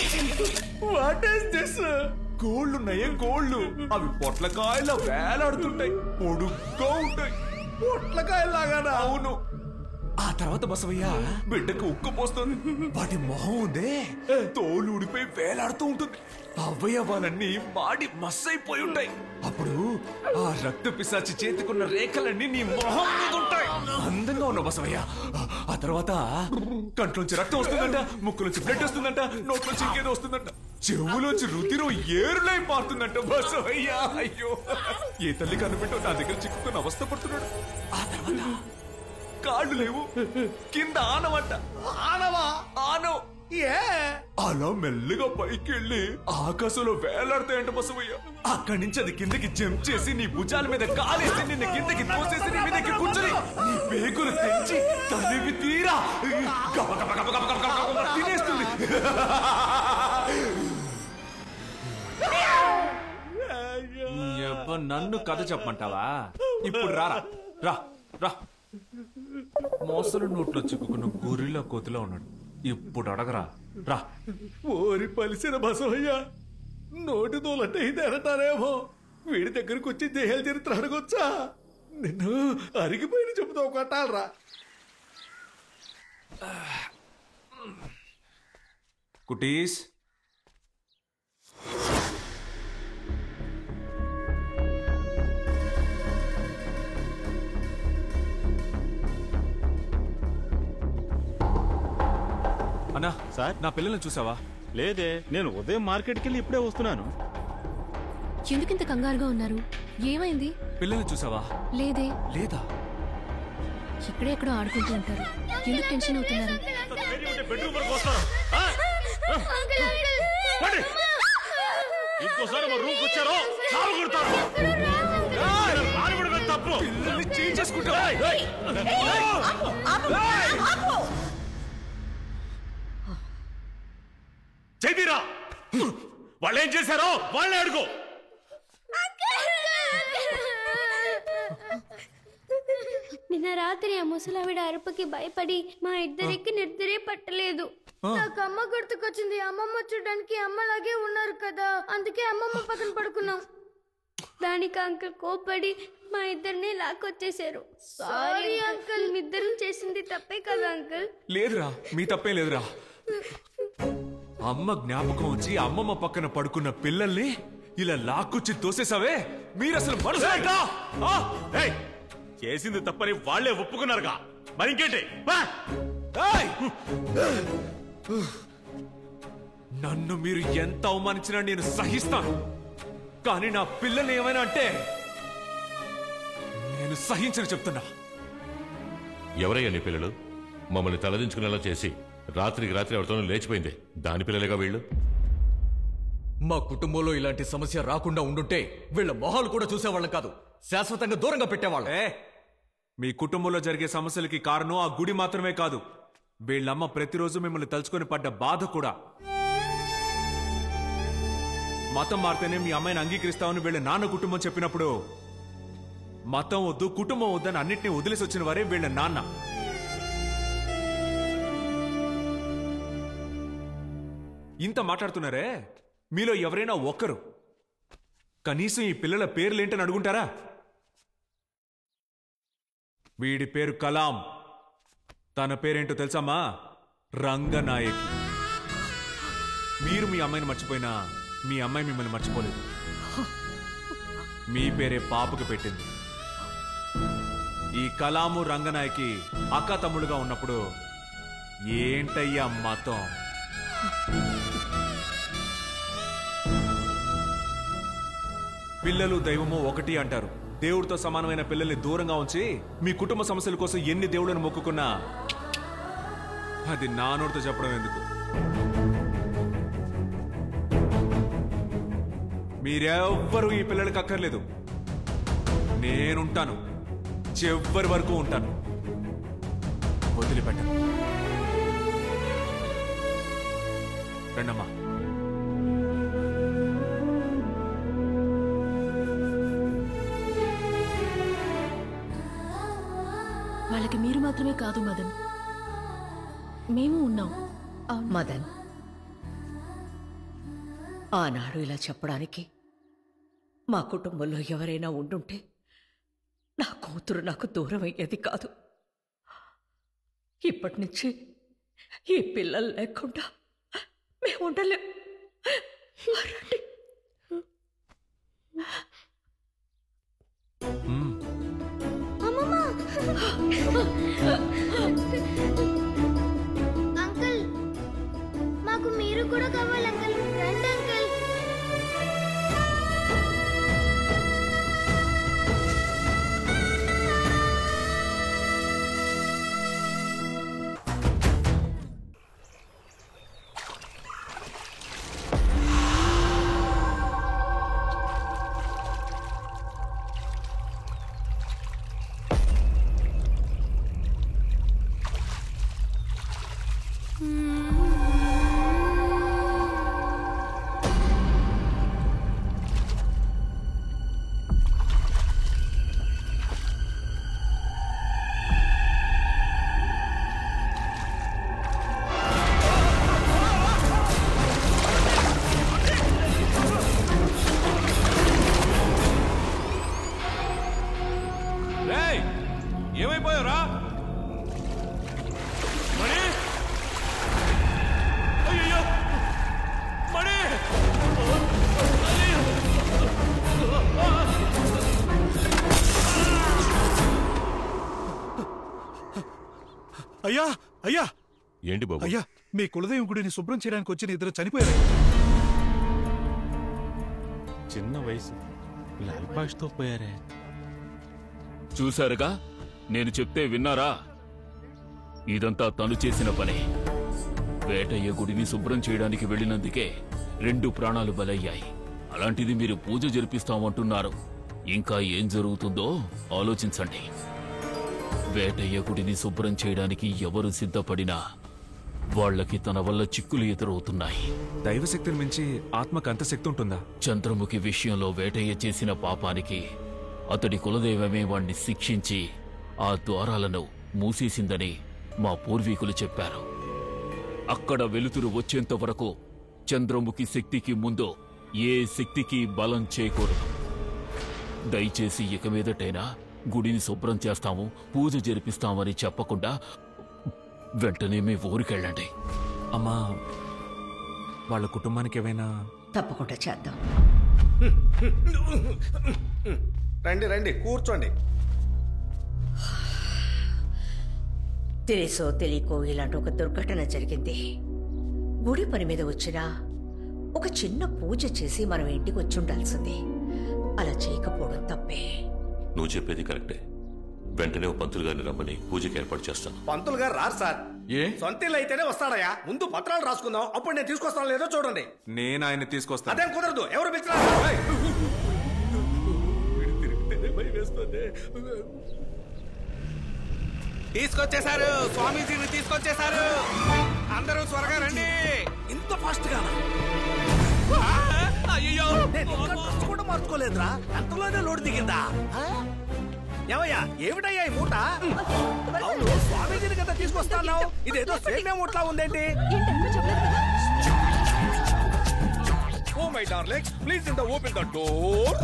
this? గోళ్ళున్నాయే గోళ్ళు. అవి పొట్లకాయల వేలాడుతుంటాయి, పొడుగ్గా ఉంటాయి. పొట్లకాయలాగానా? అవును. ఆ తర్వాత బసవయ్య బిడ్డకు ఉక్కు పోస్తుంది. వాటి మొహం ఉందే తోలు ఊడిపోయి వేలాడుతూ ఉంటుంది. అవయవాలన్నీ మాడి మస్సైపోయి ఉంటాయి. అప్పుడు ఆ రక్త పిశాచి చేతికున్న రేఖలన్నీ నీ మొహం మీద ఉంటాయి. అందంగా ఉన్న బసవయ్య. ఆ తర్వాత కంట్లోంచి రక్తం వస్తుందంట, ముక్కులోంచి బ్లడ్ వస్తుందంట, నోట్లోంచి ఇంకేదో వస్తుందంట, చెవులోంచి రుతిరో ఏరులై పారుతుందంట బసవయ్య. అయ్యో, ఏ తల్లి కనిపెట్టో నా దగ్గర చిక్కుకున్న అవస్థ పడుతున్నాడు. ఆ తర్వాత కాళ్ళు లేవు, కింద ఆనవంట. ఆనవా? ఆనో అలా మెల్లిగా పైకి వెళ్ళి ఆకాశంలో వేలాడతాయంట బసవయ్య. అక్కడి నుంచి అది కిందకి జంప్ చేసి నీ భుజాల మీద కాలేసి నిన్ను కిందకి తోసేసి నీ మీదకి కూర్చొని నీ పేగులు తెంచి తనివి తీరా గబ గబ గబ గబ గబ గబ గబ తినేస్తుంది. నన్ను కథ చెప్పమంటావా? ఇప్పుడు రారా, రా రా. మోసలు నోట్లో చిక్కుకున్న గొర్రెల కోతిలో ఉన్నాడు. ఇప్పుడు అడగరా, రా. ఓరి పలిసిన బసవయ్య, నోటి దోలంటే ఇదేనంటారేమో. వీడి దగ్గరకు వచ్చి దేహాల చరిత్ర అడగొచ్చా? నిన్ను అరిగిపోయిన చెబుతావు కొట్టాలరా. కుటీస్, అన్నా సార్, నా పిల్లల్ని చూసావా? లేదే, నేను ఉదయం మార్కెట్కి వెళ్ళి ఇప్పుడే వస్తున్నాను. ఎందుకింత కంగారుగా ఉన్నారు? ఏమైంది? పిల్లల్ని చూసావా? లేదే. లేదా? ఇక్కడే ఎక్కడో ఆడుకుంటూ ఉంటారు. ఎందుకు టెన్షన్ అవుతున్నారు? ఇంకోసారి మా రూమ్కి వచ్చారో చాలు కొడతారు. తప్పు పిల్లల్ని చేసుకుంటా. చైతీరా, వాళ్ళు ఏం చేశారో వాళ్ళే అడుగు. నిన్న రాత్రి ఆ ముసలావిడ అరుపుకి భయపడి మా ఇద్దరికి నిద్రే పట్టలేదు. నాకు అమ్మ గుర్తుకొచ్చింది. అమ్మమ్మ చూడడానికి అమ్మలాగే ఉన్నారు కదా, అందుకే అమ్మమ్మ పక్కన పడుకున్నాం. దానికి అంకుల్ కోపడి మా ఇద్దరిని లాక్కొచ్చేసారు. సారీ అంకుల్, మీ ఇద్దరిని చేసింది తప్పే కదా అంకుల్? లేదురా, మీ తప్పే లేదురా. అమ్మ జ్ఞాపకం వచ్చి అమ్మమ్మ పక్కన పడుకున్న పిల్లల్ని ఇలా లాక్కొచ్చి తోసేసావే. మీరసలు మనసులేటా? చేసింది తప్పని వాళ్లే ఒప్పుకున్నారుగా, మరి ఇంకేంటి? నన్ను మీరు ఎంత అవమానించినా నేను సహిస్తాను, కానీ నా పిల్లల్ని ఏమైనా అంటే నేను సహించని చెప్తున్నా. ఎవరయ్యా నీ పిల్లలు? మమ్మల్ని తలదించుకునేలా చేసి రాత్రికి రాత్రి ఎవరితోనూ లేచిపోయింది. దాని పిల్లలేగా వీళ్ళు. మా కుటుంబంలో ఇలాంటి సమస్య రాకుండా ఉండుంటే వీళ్ళ మొహాలు కూడా చూసేవాళ్ళం కాదు, శాశ్వతంగా దూరంగా పెట్టేవాళ్ళం. మీ కుటుంబంలో జరిగే సమస్యలకి కారణం ఆ గుడి మాత్రమే కాదు, వీళ్ళమ్మ ప్రతిరోజు మిమ్మల్ని తలుచుకొని పడ్డ బాధ కూడా. మతం మారితేనే మీ అమ్మాయిని అంగీకరిస్తామని వీళ్ళ నాన్న కుటుంబం చెప్పినప్పుడు మతం వద్దు కుటుంబం వద్దని అన్నిటినీ వదిలేసి వచ్చిన వారే వీళ్ళ నాన్న. ఇంత మాట్లాడుతున్నారే, మీలో ఎవరైనా ఒక్కరు కనీసం ఈ పిల్లల పేర్లేంటని అడుగుంటారా? వీడి పేరు కలాం, తన పేరేంటో తెలుసమ్మా? రంగనాయకి. మీరు మీ అమ్మాయిని మర్చిపోయినా మీ అమ్మాయి మిమ్మల్ని మర్చిపోలేదు. మీ పేరే పాపకు పెట్టింది. ఈ కలాము రంగనాయకి అక్క తమ్ముడుగా ఉన్నప్పుడు ఏంటయ్యా మతం? పిల్లలు దైవము ఒకటి అంటారు. దేవుడితో సమానమైన పిల్లల్ని దూరంగా ఉంచి మీ కుటుంబ సమస్యల కోసం ఎన్ని దేవుళ్ళను మొక్కుకున్నా అది నా నోటితో చెప్పడం ఎందుకు? మీరెవ్వరూ ఈ పిల్లలకి అక్కర్లేదు. నేనుంటాను, చివరి వరకు ఉంటాను. వదిలిపెట్ట. రండమ్మా. వాళ్ళకి మీరు మాత్రమే కాదు మదన్, మేము ఉన్నాం. మదన్, ఆనాడు ఇలా చెప్పడానికి మా కుటుంబంలో ఎవరైనా ఉండుంటే నా కూతురు నాకు దూరం అయ్యేది కాదు. ఇప్పటి నుంచి ఈ పిల్లలు లేకుండా మేము ఉండలేం. అంకుల్, మాకు మీరు కూడా కావాలి అంకుల్. రండి అంకుల్. ఏమైపోయారా? మణి, అయ్యో మణి, అయ్యా అయ్యా ఏంటి బాబు? అయ్యా, మీ కులదైవం గుడిని శుభ్రం చేయడానికి వచ్చిన ఇద్దరు చనిపోయారు. చిన్న వయసు లాల్బాష్తో పోయారే. చూశారుగా, నేను చెప్తే విన్నారా? ఇదంతా తను చేసిన పని. వేటయ్య గుడిని శుభ్రం చేయడానికి వెళ్ళినందుకే 2 ప్రాణాలు బలయ్యాయి. అలాంటిది మీరు పూజ జరిపిస్తామంటున్నారు. ఇంకా ఏం జరుగుతుందో ఆలోచించండి. వేటయ్య గుడిని శుభ్రం చేయడానికి ఎవరు సిద్ధపడినా వాళ్ళకి తన వల్ల చిక్కులు ఎదురవుతున్నాయి. దైవశక్తిని మించి ఆత్మకు అంత శక్తి ఉంటుందా? చంద్రముఖి విషయంలో వేటయ్య చేసిన పాపానికి అతడి కులదైవమే వాణ్ణి శిక్షించి ఆ ద్వారాలను మూసేసిందని మా పూర్వీకులు చెప్పారు. అక్కడ వెలుతురు వచ్చేంత వరకు చంద్రముఖి శక్తికి ముందు ఏ శక్తికి బలం చేయకూడదు. దయచేసి ఇక మీదటైనా గుడిని శుభ్రం చేస్తాము, పూజ జరిపిస్తామని చెప్పకుండా వెంటనే మీ ఊరికెళ్ళండి. అమ్మా, వాళ్ళ కుటుంబానికి ఏమైనా? తప్పకుండా చేద్దాం. రండి రండి, కూర్చోండి. తెలుసో తెలియకో ఇలాంటి ఒక దుర్ఘటన జరిగింది. గుడి పని మీద వచ్చినా ఒక చిన్న పూజ చేసి మనం ఇంటికి వచ్చి ఉండాల్సింది. అలా చేయకపోవడం తప్పే. నువ్వు చెప్పేది కరెక్టే. వెంటనే పంతులు గారిని రమ్మని పూజకి ఏర్పాటు చేస్తాను. పంతులు గారు రారు సార్. సొంత ఇల్లు అయితేనే వస్తాడయా. ముందు పత్రాలు రాసుకుందాం, అప్పుడు నేను తీసుకొస్తాను లేదో చూడండి. నేను ఆయన తీసుకొస్తాను. అదేం కుదరదు. ఎవరు పిలిచినా తీసుకొచ్చేశారు. స్వామీజీని తీసుకొచ్చేశారు. అందరూ త్వరగా రండి. ఇంత ఫాస్ట్ గా? అయ్యో, కూడా మార్చుకోలేదురా. అంతలోనే లోటు దిగిందా? ఏమయ్యా, ఏమిటయ్యా ఈ మూట? అవును, స్వామీజీని కదా తీసుకొస్తాను. ఇదేదో సేమే మూటలా ఉందేంటి? Oh my darlings, please open the door.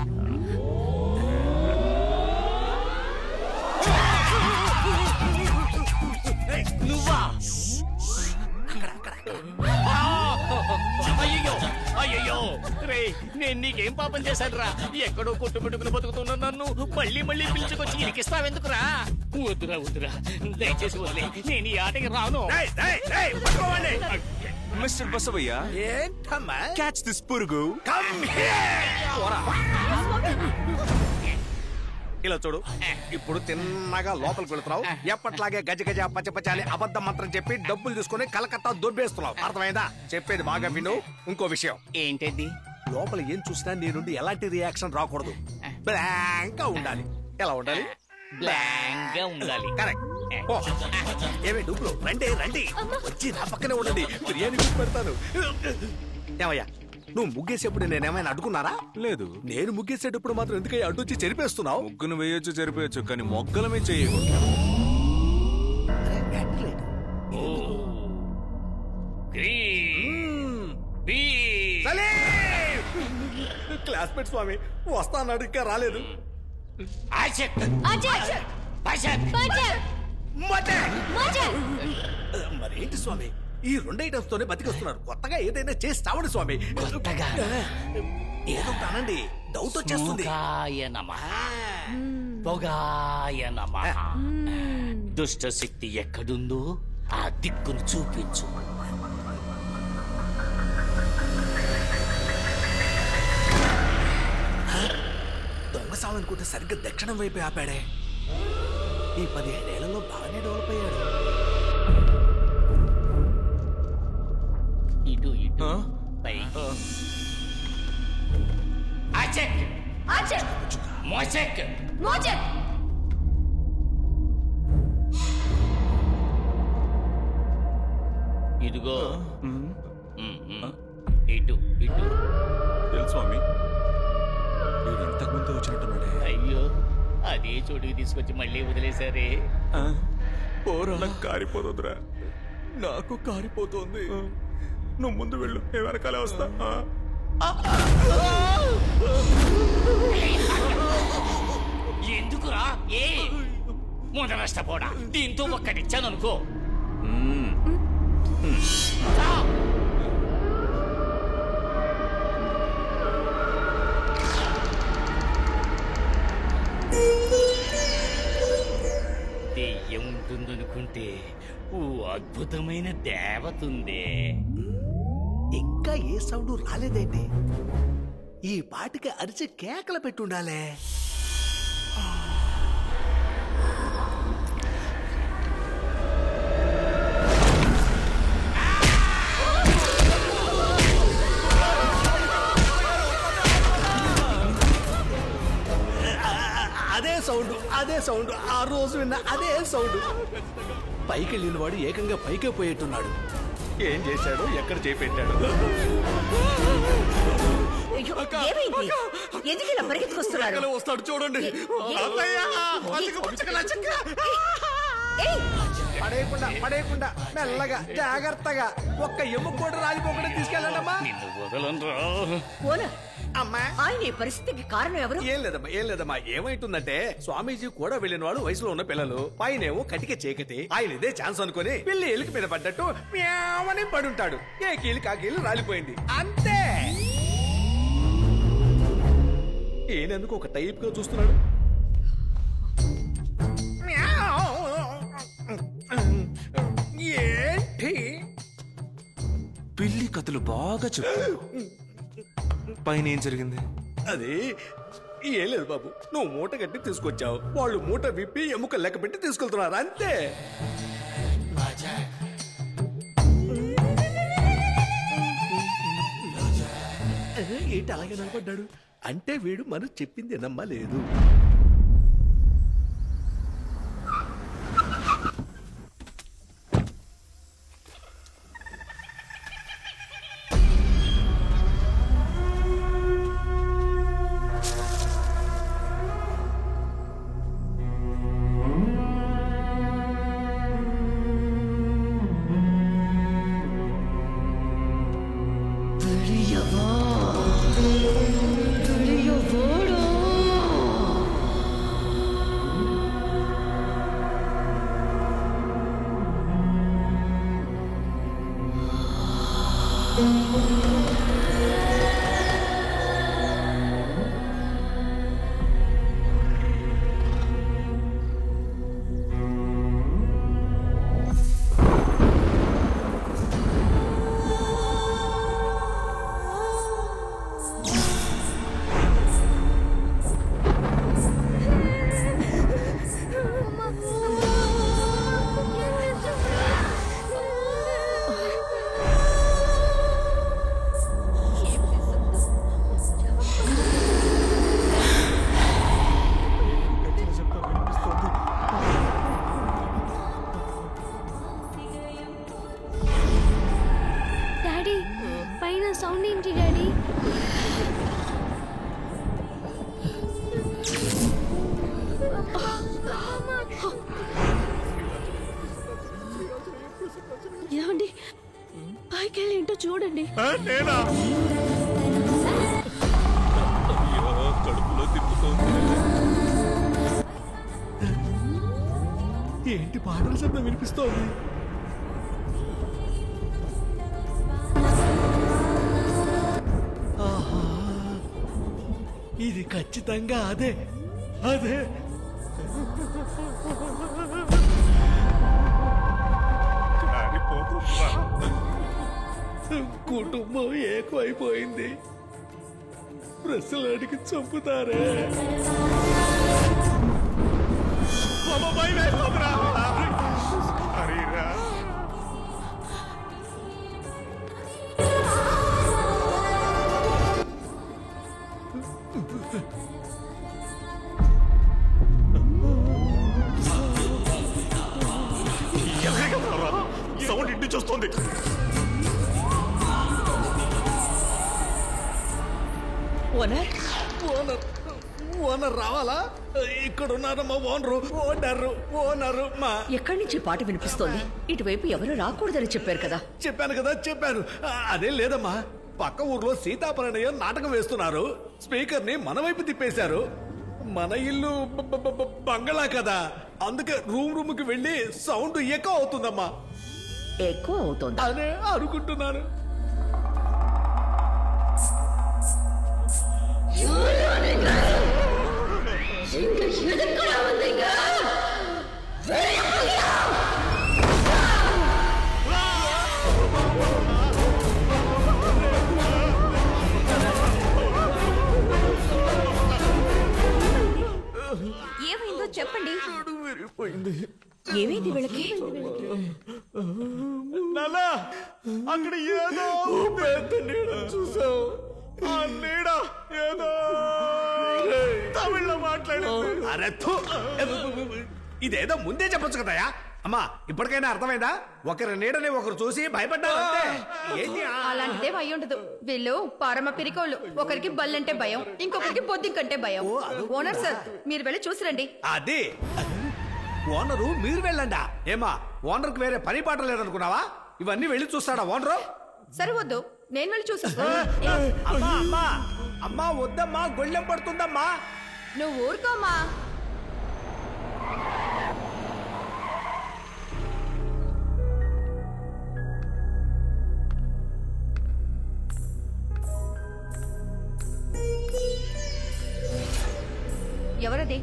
నువ్వా? అయ్యో అయ్యో రే, నేను నీకేం పాపం చేశాను రా? ఎక్కడో కొట్టుబెట్టుకుని బతుకుతున్నా నన్ను మళ్ళీ మళ్ళీ పిలుచుకొచ్చి ఇరికిస్తావెందుకురా? వద్దురా వద్దురా, దయచేసి వదిలే. నేను ఈ ఆటకి రాను. మిస్టర్ బసవయ్య, ఏంటమ్మా? క్యాచ్ దిస్ పురుగు. ఇలా చూడు, ఇప్పుడు తిన్నగా లోపలికి వెళుతున్నావు. ఎప్పట్లాగే గజ గజ పచ్చ పచ్చ అని అబద్ధ మంత్రం చెప్పి డబ్బులు తీసుకుని కలకత్తా దొబ్బేస్తున్నావు. అర్థమైందా? చెప్పేది బాగా విను. ఇంకో విషయం ఏంటది? లోపల ఏం చూసినా నీ నుండి ఎలాంటి రియాక్షన్ రాకూడదు. బ్లాంక్ గా ఉండాలి. ఎలా ఉండాలి? బ్లాంక్ గా ఉండాలి. కరెక్ట్. ఏమే డబ్బులు రండి రండి, వచ్చి నా పక్కనే ఉండండి. బిర్యానీ కూడా పెడతాను. ఏమయ్యా, నువ్వు ముగ్గేసేప్పుడు నేనేమైనా అడ్డుకున్నారా? లేదు. నేను ముగ్గేసేటప్పుడు మాత్రం ఎందుకయ్యా అడ్డొచ్చి చెరిపేస్తున్నావు? ముగ్గును వేయొచ్చు, చెరిపేయచ్చు, కానీ మొగ్గలమే చేయకూడదు. క్లాస్మేట్ స్వామి వస్తా అన్నాడు, ఇంకా రాలేదు. మరేంటి స్వామి, ఈ 2 ఐటమ్స్ తోనే బతికొస్తున్నారు. కొత్తగా ఏదైనా చేసి చావండి స్వామి. ఏదో కానండి, డౌట్ వచ్చేస్తుంది. దుష్ట శక్తి ఎక్కడుందో ఆ దిక్కును చూపించు. దొంగ సావనుకుంటే సరిగ్గా దక్షిణం వైపు ఆపాడే. ఈ 15 ఏళ్లలో బాగానే డెవలప్ అయ్యాడు. ఇటు ఇటు పైకి. ఆచెక్ ఆచెక్ మోచెక్ మోచెక్. ఇదిగో ఇటు ఇటు. తెలుసు స్వామి, వీడు ఇంతకుముందు వచ్చినట్టున్నాడే. అయ్యో, అదే చోటుకి తీసుకొచ్చి మళ్ళీ వదిలేశారే. నాకు కారిపోతుందిరా. నాకు కారిపోతుంది. నువ్వు ముందు వెళ్ళు, నేను వెనకాలే వస్తా. ఎందుకురా? ముదనష్టపోడా దీంతో ఒక్కటిచ్చాననుకో దెయ్యం ఉంటుందనుకుంటే ఓ అద్భుతమైన దేవతుంది. ఇంకా ఏ సౌండ్ రాలేదేంటి? ఈ పాటికి అరిచి కేకలు పెట్టుండాలే. అదే సౌండ్ ఆ రోజు విన్న అదే సౌండ్. పైకి వెళ్ళిన వాడు ఏకంగా పైకే పోయేట్టున్నాడు. ఏం చేశాడు, ఎక్కడ చేపెట్టాడు? వస్తాడు చూడండి. పడేయకుండా మెల్లగా జాగ్రత్తగా ఒక్క ఎముక కూడా రాలిపోకుండా తీసుకెళ్ళండమ్మా. ఆయన ఈ పరిస్థితికి కారణం ఎవరు? ఏం లేదమ్మా ఏమైతుందంటే స్వామీజీ కూడా వెళ్ళిన వాళ్ళు వయసులో ఉన్న పిల్లలు, పైనేమో కటిక చీకటి. ఆయన ఇదే ఛాన్స్ అనుకుని పిల్లి ఎలికి మీద పడ్డట్టు మ్యావని పడుంటాడు. ఏ కీలు కాకీలు రాలిపోయింది అంతే. ఈయనెందుకు ఒక టైప్ గా చూస్తున్నాడు? ఏంటి పిల్లి కథలు బాగా చెప్పు. పైన ఏం జరిగింది? అది ఏం లేదు బాబు, నువ్వు మూట కట్టి తీసుకొచ్చావు, వాళ్ళు మూట విప్పి ఎముక లెక్క పెట్టి తీసుకెళ్తున్నారు అంతే. ఏంటి అలాగే నిలబడ్డాడు? అంటే వీడు మనం చెప్పింది నమ్మలేదు. సౌండ్ ఏంటి డాడీ? ఏమండి పైకి వెళ్ళి ఏంటో చూడండి. నేనా? కడుపులో తిప్పుతోంది. ఏంటి పాటల శబ్దం వినిపిస్తోంది? ఇది ఖచ్చితంగా అదే అదే. కుటుంబం ఏకమైపోయింది. ప్రశ్నలాడికి చంపుతారే. సౌండ్ ఇంటి చూస్తుంది. ఓనర్ రావాలా? ఇక్కడ ఉన్నారమ్మా ఓనరు. ఓనరు మా. ఎక్కడి నుంచి పాట వినిపిస్తోంది? ఇటువైపు ఎవరు రాకూడదని చెప్పారు కదా. చెప్పాను. అదేం లేదమ్మా, పక్క ఊర్లో సీతాపరణయం నాటకం వేస్తున్నారు. స్పీకర్ ని మన వైపు తిప్పేశారు. మన ఇల్లు బంగళా కదా, అందుకే రూమ్కి వెళ్ళి సౌండ్ ఎక్కువ అవుతుందమ్మా. ఎక్కువ అవుతుంది అదే అనుకుంటున్నాను. ఏమైందో చెప్పండి. ఏమైంది వీళ్ళకి? నాలా అక్కడ ఏదో పెద్ద నీడ చూసావు. ఆ నీడ ఏదో తమిళ్లో మాట్లాడింది. అరే ఇదేదో ముందే చెప్పొచ్చు కదయా. అమ్మా ఇప్పటికైనా అర్థమైందా? ఒకరి నీడని ఒకరు చూసి భయపడ్డారు. అలాంటిదే అయి ఉండదు. వీళ్ళు పరమ పిరికోళ్ళు. ఒకరికి బల్లంటే భయం, ఇంకొకరికి బొద్దింకంటే భయం. ఓనర్ సార్, మీరు వెళ్ళి చూసిరండి. అది ఓనరు మీరు వెళ్ళండా? ఏమా ఓనర్కి వేరే పని పాట లేదనుకున్నావా? ఇవన్నీ వెళ్ళి చూస్తాడా ఓనరు? సరే వద్దు, నేను వెళ్ళి చూసా. అమ్మా అమ్మా అమ్మా వద్దమ్మా, గొళ్ళెం పడుతుందమ్మా. నువ్వు ఊరుకోమ్మా. ఎవరది?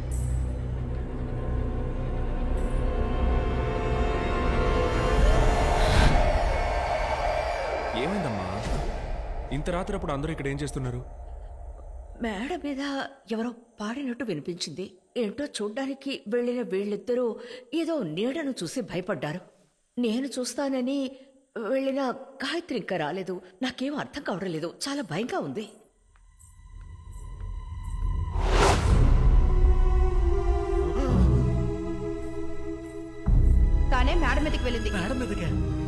ఏమైందమ్మా? ఇంత రాత్రి అప్పుడు అందరూ ఇక్కడ ఏం చేస్తున్నారు? మేడ మీద ఎవరో పాడినట్టు వినిపించింది. ఏంటో చూడ్డానికి వెళ్ళిన వీళ్ళిద్దరూ ఏదో నీడను చూసి భయపడ్డారు. నేను చూస్తానని వెళ్ళిన గాయత్రి ఇంకా రాలేదు. నాకేం అర్థం కావడం లేదు. చాలా భయంగా ఉంది. తానే మేడ మీదకి వెళ్ళింది. మేడ మీదకే?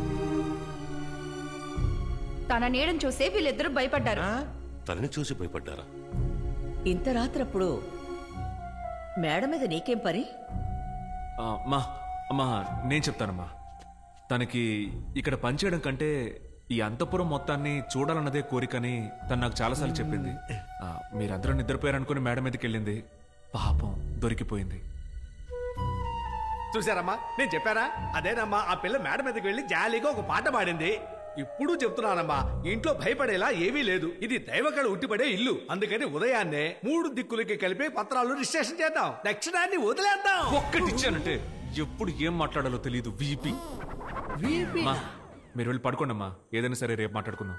తన నీడను చూసే వీళ్ళిద్దరూ భయపడ్డారు. తనని చూసి భయపడ్డారా? ఇంత రాత్రప్పుడు మేడ మీద నీకేం పని? అమ్మా నేను చెప్తానమ్మా. తనకి ఇక్కడ పనిచేయడం కంటే ఈ అంతఃపురం మొత్తాన్ని చూడాలన్నదే కోరికని తను నాకు చాలాసార్లు చెప్పింది. మీరందరూ నిద్రపోయారనుకుని మేడ మీదకి వెళ్ళింది. పాపం దొరికిపోయింది. చూసారమ్మా, నేను చెప్పారా? అదేనమ్మా, ఆ పిల్ల మేడ మీదకి వెళ్ళి జాలీగా ఒక పాట పాడింది. ఇప్పుడు చెప్తున్నానమ్మా, ఇంట్లో భయపడేలా ఏమీ లేదు. ఇది దైవకళ ఉట్టిపడే ఇల్లు. అందుకని ఉదయాన్నే 3 దిక్కులకి కలిపి పత్రాలు రిజిస్ట్రేషన్ చేద్దాం. దక్షిణాన్ని వదిలేద్దాం. ఒక్కటిచ్చానంటే ఎప్పుడు ఏం మాట్లాడాలో తెలియదు. వీపీ మీరు వెళ్ళి పడుకోండమ్మా. ఏదైనా సరే రేపు మాట్లాడుకుందాం.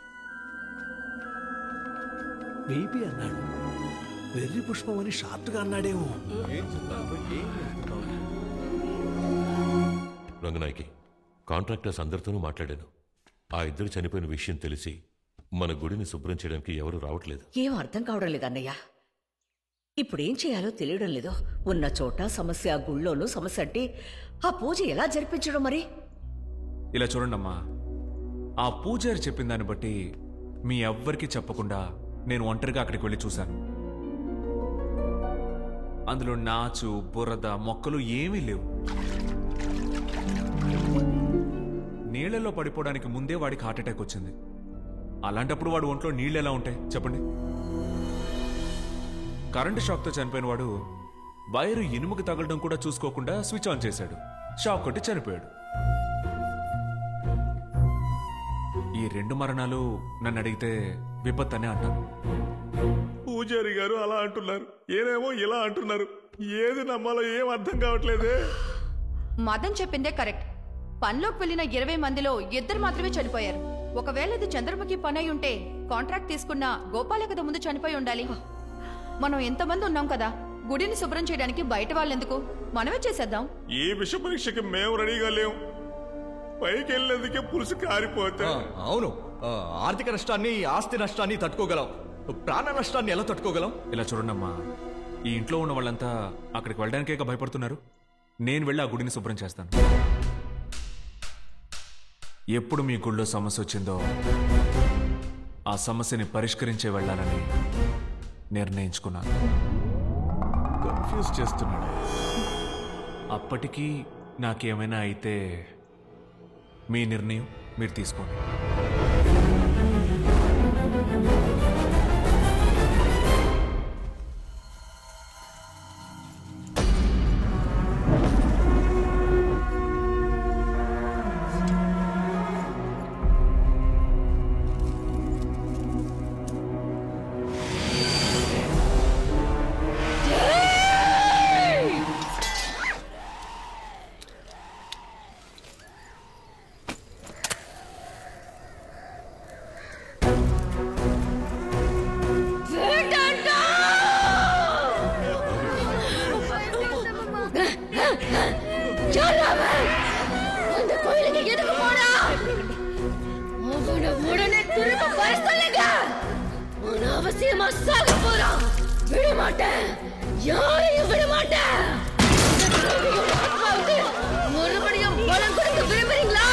వీపీ అన్నాడు. వెర్రి పుష్పం అని షార్ట్గా అన్నాడేమో. రంగనాయకి, కాంట్రాక్టర్స్ అందరితోనూ మాట్లాడాను. ఆ ఇద్దరు చనిపోయిన విషయం తెలిసి మన గుడిని శుభ్రం చేయడానికి ఎవరు రావట్లేదు. ఏం అర్థం కావడం లేదు అన్నయ్య. ఇప్పుడేం చేయాలో తెలియడం లేదు. ఉన్న చోట సమస్య, గుళ్ళోనూ సమస్య అంటే ఆ పూజ ఎలా జరిపించడం మరి? ఇలా చూడండమ్మా, ఆ పూజారి చెప్పిన దాన్ని బట్టి మీ ఎవ్వరికీ చెప్పకుండా నేను ఒంటరిగా అక్కడికి వెళ్ళి చూశాను. అందులో నాచు, బురద, మొక్కలు ఏమీ లేవు. నీళ్లలో పడిపోవడానికి ముందే వాడికి హార్ట్అటాక్ వచ్చింది. అలాంటప్పుడు వాడు ఒంట్లో నీళ్ళు ఎలా ఉంటాయి చెప్పండి? కరెంటు షాక్తో చనిపోయిన వాడు వైరు ఇనుముకి తగలడం కూడా చూసుకోకుండా స్విచ్ ఆన్ చేశాడు. షాక్ కొట్టి చనిపోయాడు. ఈ 2 మరణాలు నన్ను అడిగితే విపత్తనే అంటాను. పూజారి గారు అలా అంటున్నారు, ఏనేమో ఇలా అంటున్నారు. ఏది నమ్మాలో ఏం అర్థం కావట్లేదే. మదన్ చెప్పిందే కరెక్ట్. పనిలోకి వెళ్ళిన 20 మందిలో 2 మాత్రమే చనిపోయారు. ఒకవేళ ఇది చంద్రముఖి పని అయి ఉంటే కాంట్రాక్ట్ తీసుకున్న గోపాలే కదా ముందు చనిపోయి ఉండాలి. మనం ఎంతమంది ఉన్నాం కదా, గుడిని శుభ్రం చేయడానికి బయట వాళ్ళెందుకు, మనమే చేసేద్దాం. ఈ విష పరీక్షకి మేము రెడీగా లేవు. పైకి వెళ్ళేందుకే పులుసు కారిపోతే. అవును, ఆర్థిక నష్టాన్ని, ఆస్తి నష్టాన్ని తట్టుకోగలం, ప్రాణ నష్టాన్ని ఎలా తట్టుకోగలం? ఇలా చూడండమ్మా, ఈ ఇంట్లో ఉన్న వాళ్ళంతా అక్కడికి వెళ్ళడానికే భయపడుతున్నారు. నేను వెళ్ళి ఆ గుడిని శుభ్రం చేస్తాను. ఎప్పుడు మీ గుళ్ళో సమస్య వచ్చిందో ఆ సమస్యని పరిష్కరించే వెళ్ళాలని నిర్ణయించుకున్నాను. కన్ఫ్యూజ్ చేస్తున్నాడు. అప్పటికీ నాకేమైనా అయితే మీ నిర్ణయం మీరు తీసుకోండి. அந்த கோயிலுக்கு எதுக்கு போறா? உடனே திரும்ப வர சொல்லுங்க. அனாவசியமா சாக போறான். விட மாட்டேன், யாரையும் விட மாட்டேன். மறுபடியும் பலம் கொடுக்க விரும்புறீங்களா?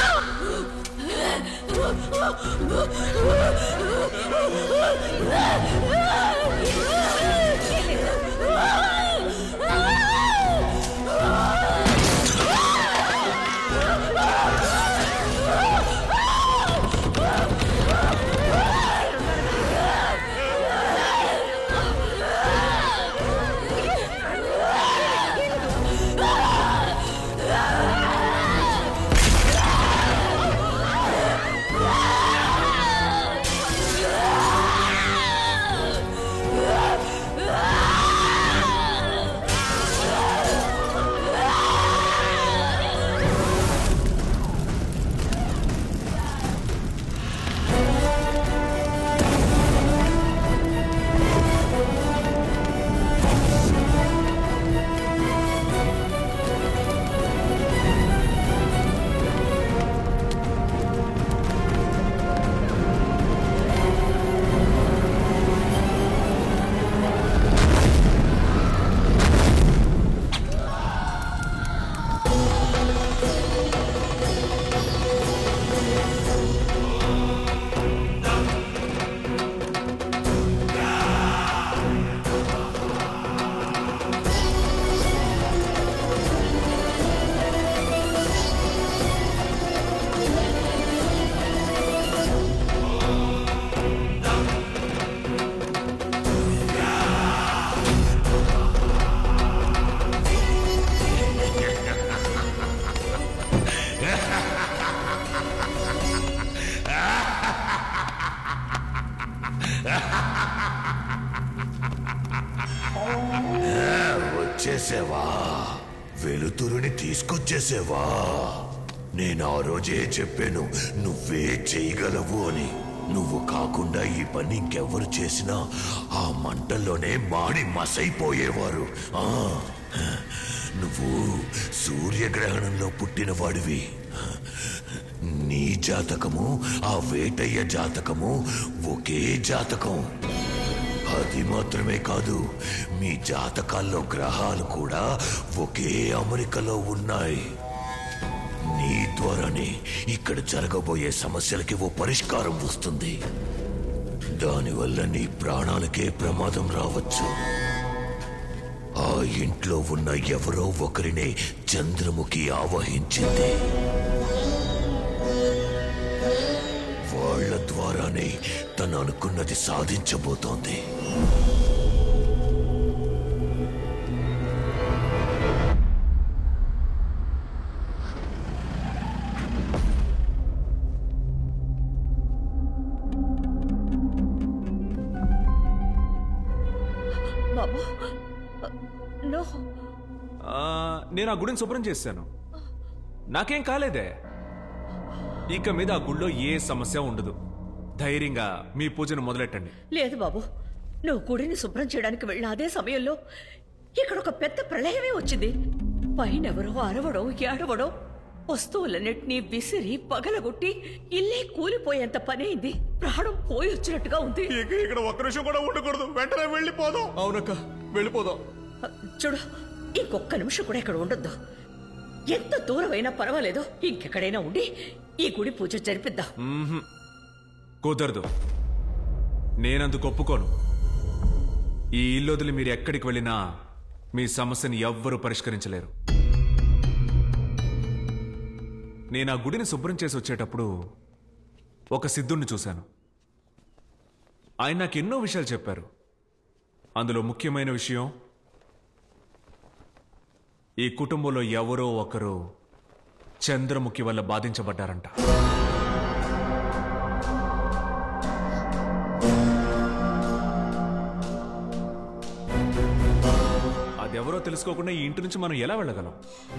వచ్చేసావా? వెలుతురుని తీసుకొచ్చేసావా? నేను ఆ రోజే చెప్పాను నువ్వే చేయగలవు అని. నువ్వు కాకుండా ఈ పని ఇంకెవరు చేసినా ఆ మంటల్లోనే మాడి మసైపోయేవారు. నువ్వు సూర్యగ్రహణంలో పుట్టిన వాడివి. నీ జాతకము ఆ వేటయ్య జాతకము ఒకే జాతకం. అది మాత్రమే కాదు, మీ జాతకాల్లో గ్రహాలు కూడా ఒకే అమరికలో ఉన్నాయి. నీ ద్వారానే ఇక్కడ జరగబోయే సమస్యలకి ఓ పరిష్కారం వస్తుంది. దానివల్ల నీ ప్రాణాలకే ప్రమాదం రావచ్చు. ఆ ఇంట్లో ఉన్న ఎవరో ఒకరినే చంద్రముఖి ఆవహించింది. వాళ్ళ ద్వారానే తను అనుకున్నది సాధించబోతోంది. నేను ఆ గుడిని శుభ్రం చేశాను, నాకేం కాలేదే. ఇక మీద ఆ గుడిలో ఏ సమస్య ఉండదు. ధైర్యంగా మీ పూజను మొదలెట్టండి. లేదు బాబు, నువ్వు గుడిని శుభ్రం చేయడానికి వెళ్ళిన అదే సమయంలో ఇక్కడ ఒక పెద్ద ప్రళయమే వచ్చింది. పైనెవరో అరవడం ఏడవడం, వస్తువులన్నిటినీ విసిరి పగలగొట్టి ఇల్లే కూలిపోయేంత పని అయింది. ప్రాణం పోయి వచ్చినట్టుగా ఉంది. ఇక్కడ ఒక్క నిమిషం కూడా ఉండకూడదు, వెంటనే వెళ్ళిపోదాం. అవునక్క, వెళ్ళిపోదాం. చూడు, ఇంకొక్క నిమిషం కూడా ఇక్కడ ఉండొద్దు. ఎంత దూరమైనా పర్వాలేదు, ఇంకెక్కడైనా ఉండి ఈ గుడి పూజ జరిపిద్దాం. కుదరదు, నేనందుకు ఒప్పుకోను. ఈ ఇల్లు వదిలి మీరు ఎక్కడికి వెళ్ళినా మీ సమస్యని ఎవ్వరూ పరిష్కరించలేరు. నేను ఆ గుడిని శుభ్రం చేసి వచ్చేటప్పుడు ఒక సిద్ధుణ్ణి చూశాను. ఆయన నాకు ఎన్నో విషయాలు చెప్పారు. అందులో ముఖ్యమైన విషయం, ఈ కుటుంబంలో ఎవరో ఒకరు చంద్రముఖి వల్ల బాధించబడ్డారంట. అదెవరో తెలుసుకోకుండా ఈ ఇంటి నుంచి మనం ఎలా వెళ్ళగలం?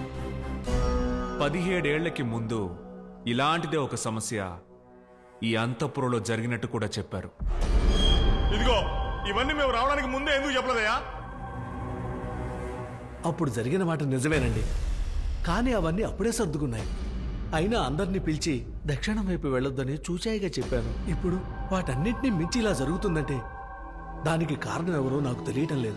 17 ఏళ్లకి ముందు ఇలాంటిదే ఒక సమస్య ఈ అంతఃపురంలో జరిగినట్టు కూడా చెప్పారు. ఇదిగో, ఇవన్నీ మేము రావడానికి ముందే ఎందుకు చెప్పలేదయ్యా? అప్పుడు జరిగిన మాట నిజమేనండి. కానీ అవన్నీ అప్పుడే సర్దుకున్నాయి. అయినా అందరినీ పిలిచి దక్షిణం వైపు వెళ్ళొద్దని చూచాయిగా చెప్పాను. ఇప్పుడు వాటన్నిటినీ మించి ఇలా జరుగుతుందంటే దానికి కారణం ఎవరో నాకు తెలియటం లేదు.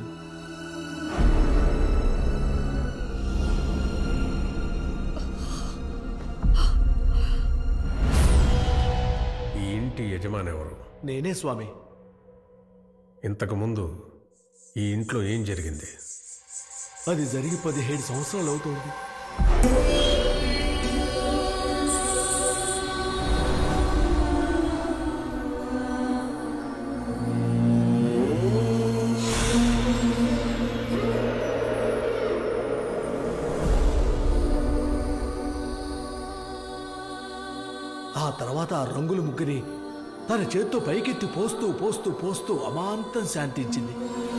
ఈ ఇంటి యజమాని ఎవరు? నేనే స్వామి. ఇంతకుముందు ఈ ఇంట్లో ఏం జరిగింది? అది జరిగి 17 సంవత్సరాలు అవుతుంది. ఆ తర్వాత ఆ రంగుల ముగ్గుని తన చేత్తో పైకెత్తి పోస్తూ పోస్తూ పోస్తూ అమాంతం శాంతించింది.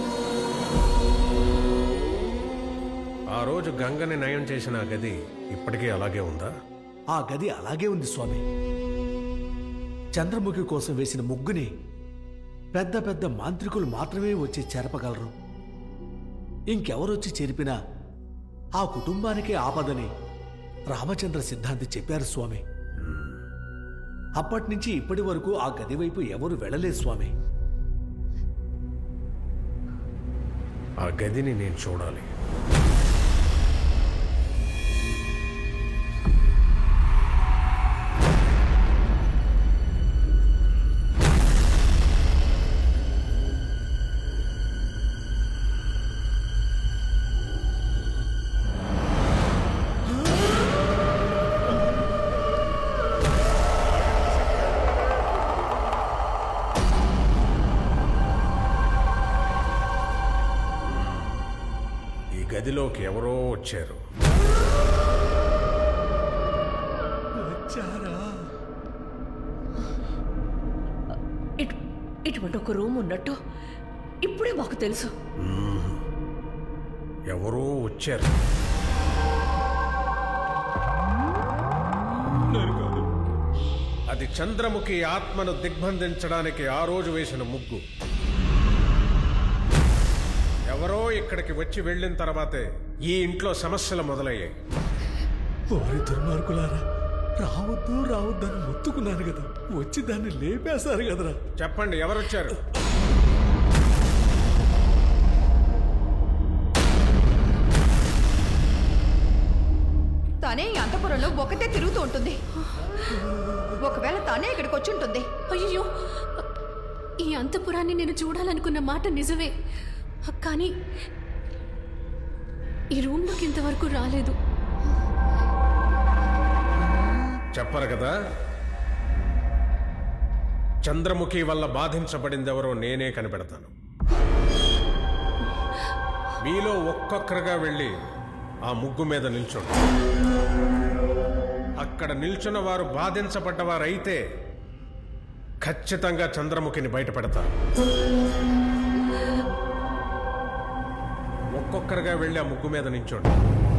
ఆ రోజు గంగని నయం చేసిన ఆ గది ఇప్పటికీ అలాగే ఉందా? ఆ గది అలాగే ఉంది స్వామి. చంద్రముఖి కోసం వేసిన ముగ్గుని పెద్ద పెద్ద మాంత్రికులు మాత్రమే వచ్చి చెరపగలరు. ఇంకెవరొచ్చి చెరిపినా ఆ కుటుంబానికే ఆపదని రామచంద్ర సిద్ధాంతి చెప్పారు స్వామి. అప్పటినుంచి ఇప్పటి వరకు ఆ గది వైపు ఎవరు వెళ్ళలేదు స్వామి. ఆ గదిని నేను చూడాలి. గదిలోకి ఎవరో వచ్చారు. ఇటువంటి ఒక రూమ్ ఉన్నట్టు ఇప్పుడే మాకు తెలుసు. ఎవరో వచ్చారు. అది చంద్రముఖి ఆత్మను దిగ్బంధించడానికి ఆ రోజు వేసిన ముగ్గు. ఎవరో ఇక్కడికి వచ్చి వెళ్ళిన తర్వాతే ఈ ఇంట్లో సమస్యలు మొదలయ్యాయి. ఓరి దుర్మార్గులారా, రావద్దు రావద్దని మొత్తుకున్నాను కదా, వచ్చి దాన్ని లేపేశారు కదరా. చెప్పండి, ఎవరొచ్చారు? తనే ఈ అంతపురంలో ఒకతే తిరుగుతూ ఉంటుంది. ఒకవేళ తనే ఇక్కడికి వచ్చి ఉంటుంది. అయ్యో, ఈ అంతపురాన్ని నేను చూడాలనుకున్న మాట నిజమే, కానీ ఈ రూమ్లోకి ఇంతవరకు రాలేదు. చెప్పరు కదా, చంద్రముఖి వల్ల బాధించబడిందెవరో నేనే కనిపెడతాను. మీలో ఒక్కొక్కరుగా వెళ్ళి ఆ ముగ్గు మీద నిల్చోండి. అక్కడ నిల్చున్న వారు బాధించబడ్డవారైతే ఖచ్చితంగా చంద్రముఖిని బయటపెడతారు. ఒక్కొక్కరుగా వెళ్ళి ఆ ముగ్గు మీద నిల్చోండి.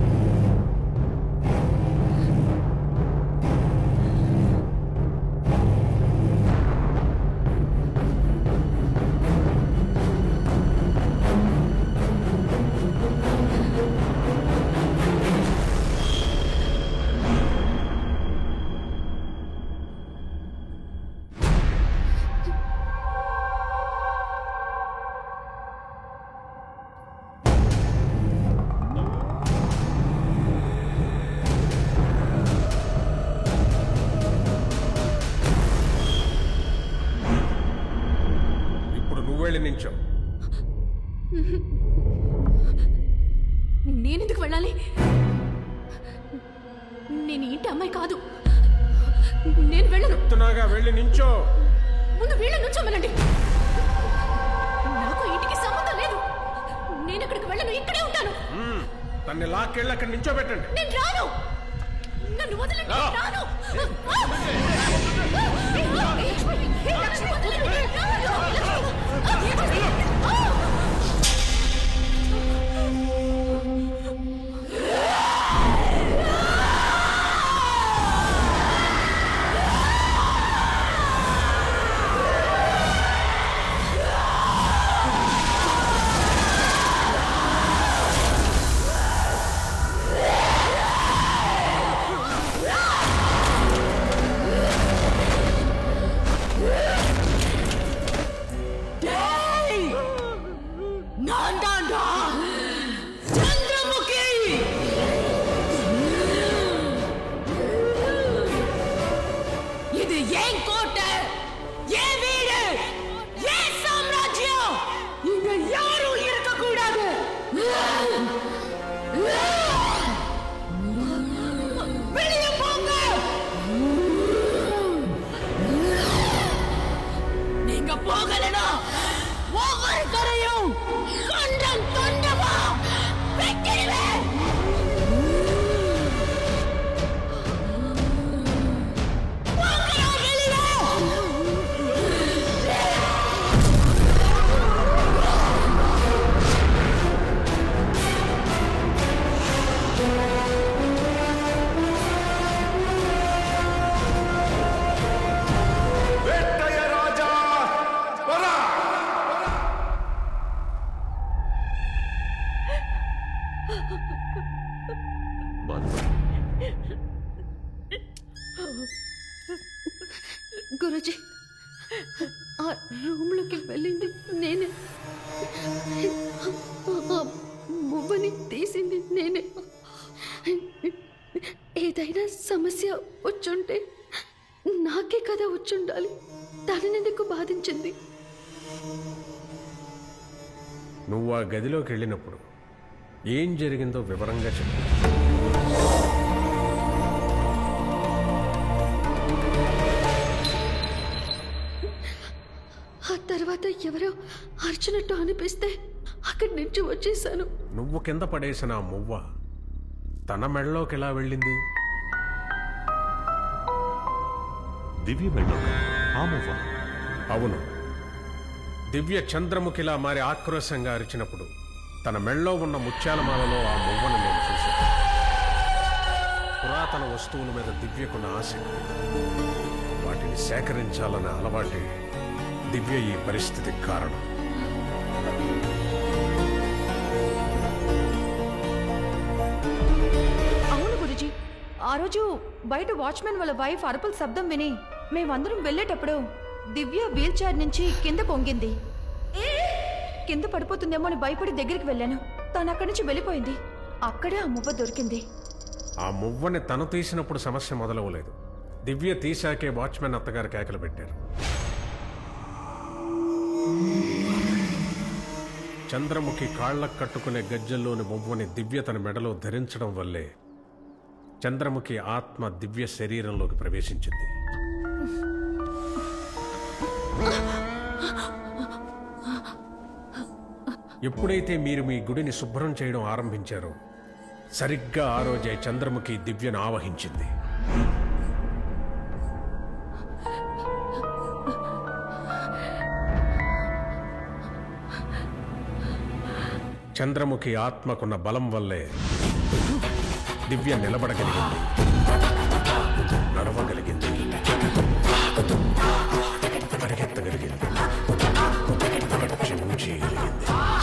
నించో. నేనెందుకు వెళ్ళాలి? నేను ఇంటి అమ్మాయి కాదు. నేను వెళ్ళను. చెప్తున్నాగా, వెళ్ళి నించో. ముందు వీళ్ళ నుంచోమనండి. నాకు ఇంటికి సంబంధం లేదు. నేను అక్కడికి వెళ్ళను, ఇక్కడే ఉంటాను. తన్ని లాక్కెళ్ళి అక్కడ నించోబెట్టండి. నేను రాను. నన్ను వదలండి. రాను. బాధపడు. గురుజీ, ఆ రూమ్లోకి వెళ్ళింది నేనే, ఆ మువ్వని తీసింది నేనే. ఏదైనా సమస్య వచ్చుంటే నాకే కదా వచ్చుండాలి, తననెందుకు బాధించింది? నువ్వు ఆ గదిలోకి వెళ్ళినప్పుడు ఏం జరిగిందో వివరంగా చెప్పు. ఆ తర్వాత ఎవరో అర్చినట్టు అనిపిస్తే అక్కడి నుంచి వచ్చేసాను. నువ్వు కింద పడేసిన ఆ మువ్వ తన మెడలోకి ఎలా వెళ్ళింది? దివ్య మెడలోకి ఆ మువ్వ? అవును. దివ్య చంద్రముఖిలా మారి ఆక్రోశంగా అరిచినప్పుడు తన మెడలో ఉన్న ముత్యాలమాలలో ఆ మువ్వను నేను చూశాను. పురాతన వస్తువుల మీద దివ్యకున్న ఆసక్తి, వాటిని సేకరించాలనే అలవాటే దివ్య ఈ పరిస్థితికి కారణం. అవును గురుజీ, ఆ రోజు బయట వాచ్మెన్ వాళ్ళ వైఫ్ అరుపుల శబ్దం విని మేమందరం వెళ్ళేటప్పుడు దివ్య వీల్ చైర్ నుంచి కింద కొంగింది. కింద పడిపోతుందేమో అని భయపడి దగ్గరికి వెళ్ళాను. తను అక్కడి నుంచి వెళ్ళిపోయింది. అక్కడే ఆ మువ్వ దొరికింది. ఆ మువ్వని తను తీసినప్పుడు సమస్య మొదలవలేదు. దివ్య తీశాకే వాచ్మెన్ అత్తగారు కేకలు పెట్టారు. చంద్రముఖి కాళ్లకు కట్టుకునే గజ్జల్లోని మువ్వని దివ్య తన మెడలో ధరించడం వల్లే చంద్రముఖి ఆత్మ దివ్య శరీరంలోకి ప్రవేశించింది. ఎప్పుడైతే మీరు మీ గుడిని శుభ్రం చేయడం ఆరంభించారో సరిగ్గా ఆ రోజే చంద్రముఖి దివ్యను ఆవహించింది. చంద్రముఖి ఆత్మకున్న బలం వల్లే దివ్య నిలబడగలిగింది, నడవగలిగింది, పరిగెత్తగలిగింది, నృత్యం చేయగలిగింది.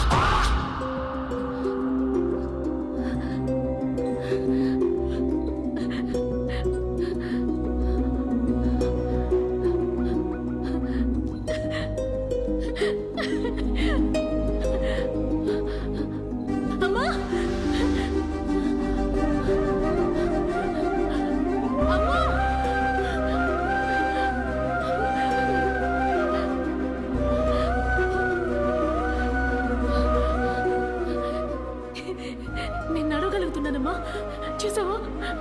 నేను నడవగలుగుతున్నానమ్మా, చూసావా?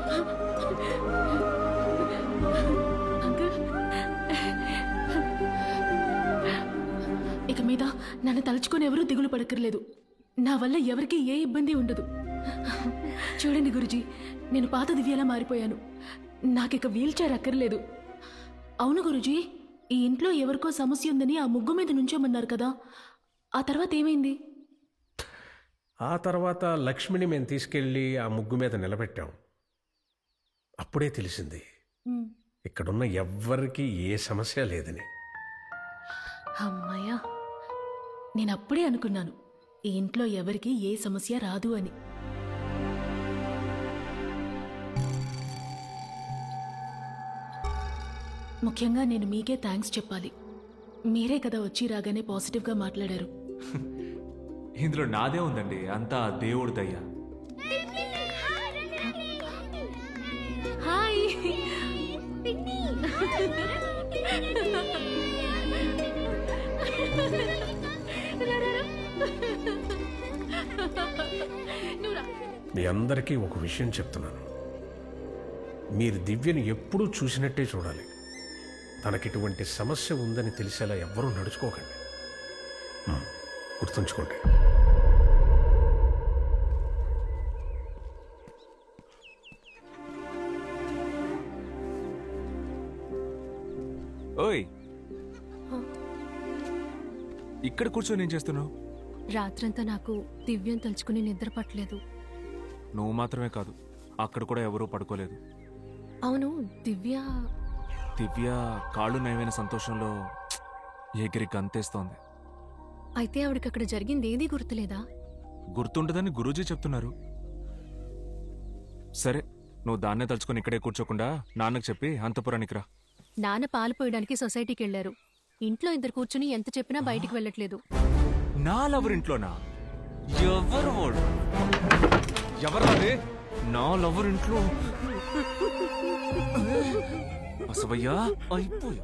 ఇక మీద నన్ను తలుచుకొని ఎవరూ దిగులు పడక్కర్లేదు. నా వల్ల ఎవరికీ ఏ ఇబ్బంది ఉండదు. చూడండి గురుజీ, నేను పాత దివ్యలా మారిపోయాను. నాకిక వీల్ చైర్ అక్కర్లేదు. అవును గురుజీ, ఈ ఇంట్లో ఎవరికో సమస్య ఉందని ఆ ముగ్గు మీద నుంచోమన్నారు కదా, ఆ తర్వాత ఏమైంది? ఆ తర్వాత లక్ష్మిని మేము తీసుకెళ్ళి ఆ ముగ్గు మీద నిలబెట్టాం. అప్పుడే తెలిసింది ఇక్కడున్న ఎవ్వరికీ ఏ సమస్య లేదని. అమ్మాయ్యా, నేను అప్పుడే అనుకున్నాను ఈ ఇంట్లో ఎవరికి ఏ సమస్య రాదు అని. ముఖ్యంగా నేను మీకే థ్యాంక్స్ చెప్పాలి. మీరే కదా వచ్చి రాగానే పాజిటివ్గా మాట్లాడారు. ఇందులో నాదే ఉందండి, అంతా దేవుడి దయ్య. హాయ్. మీ అందరికీ ఒక విషయం చెప్తున్నాను. మీరు దివ్యని ఎప్పుడూ చూసినట్టే చూడాలి. తనకిటువంటి సమస్య ఉందని తెలిసేలా ఎవ్వరూ నడుచుకోకండి. గుర్తుంచుకోండి. ఓయ్, ఇక్కడ కూర్చొని ఏం చేస్తున్నావు? రాత్రంతా నాకు దివ్యం తలుచుకుని నిద్ర పట్టలేదు. నువ్వు మాత్రమే కాదు, అక్కడ కూడా ఎవరూ పడుకోలేదు. అవును, దివ్య దివ్య కాళ్ళు నయమైన సంతోషంలో ఎగిరి గంతేస్తోంది. అయితే ఆవిడకి అక్కడ జరిగింది ఏదీ గుర్తులేదా? గుర్తుండదని గురూజీ చెప్తున్నారు. సరే, నువ్వు దాన్నే తలుచుకొని ఇక్కడే కూర్చోకుండా నాన్నకు చెప్పి అంతపురానికి రా. నాన్న పాలు పోయడానికి సొసైటీకి వెళ్లారు. ఇంట్లో ఇద్దరు కూర్చుని ఎంత చెప్పినా బయటికి వెళ్ళట్లేదు. నా లవర్ ఇంట్లోనా? ఎవరు వాడు? ఎవరు అది? నా లవర్ ఇంట్లో అసవయ్యా అయిపోయి.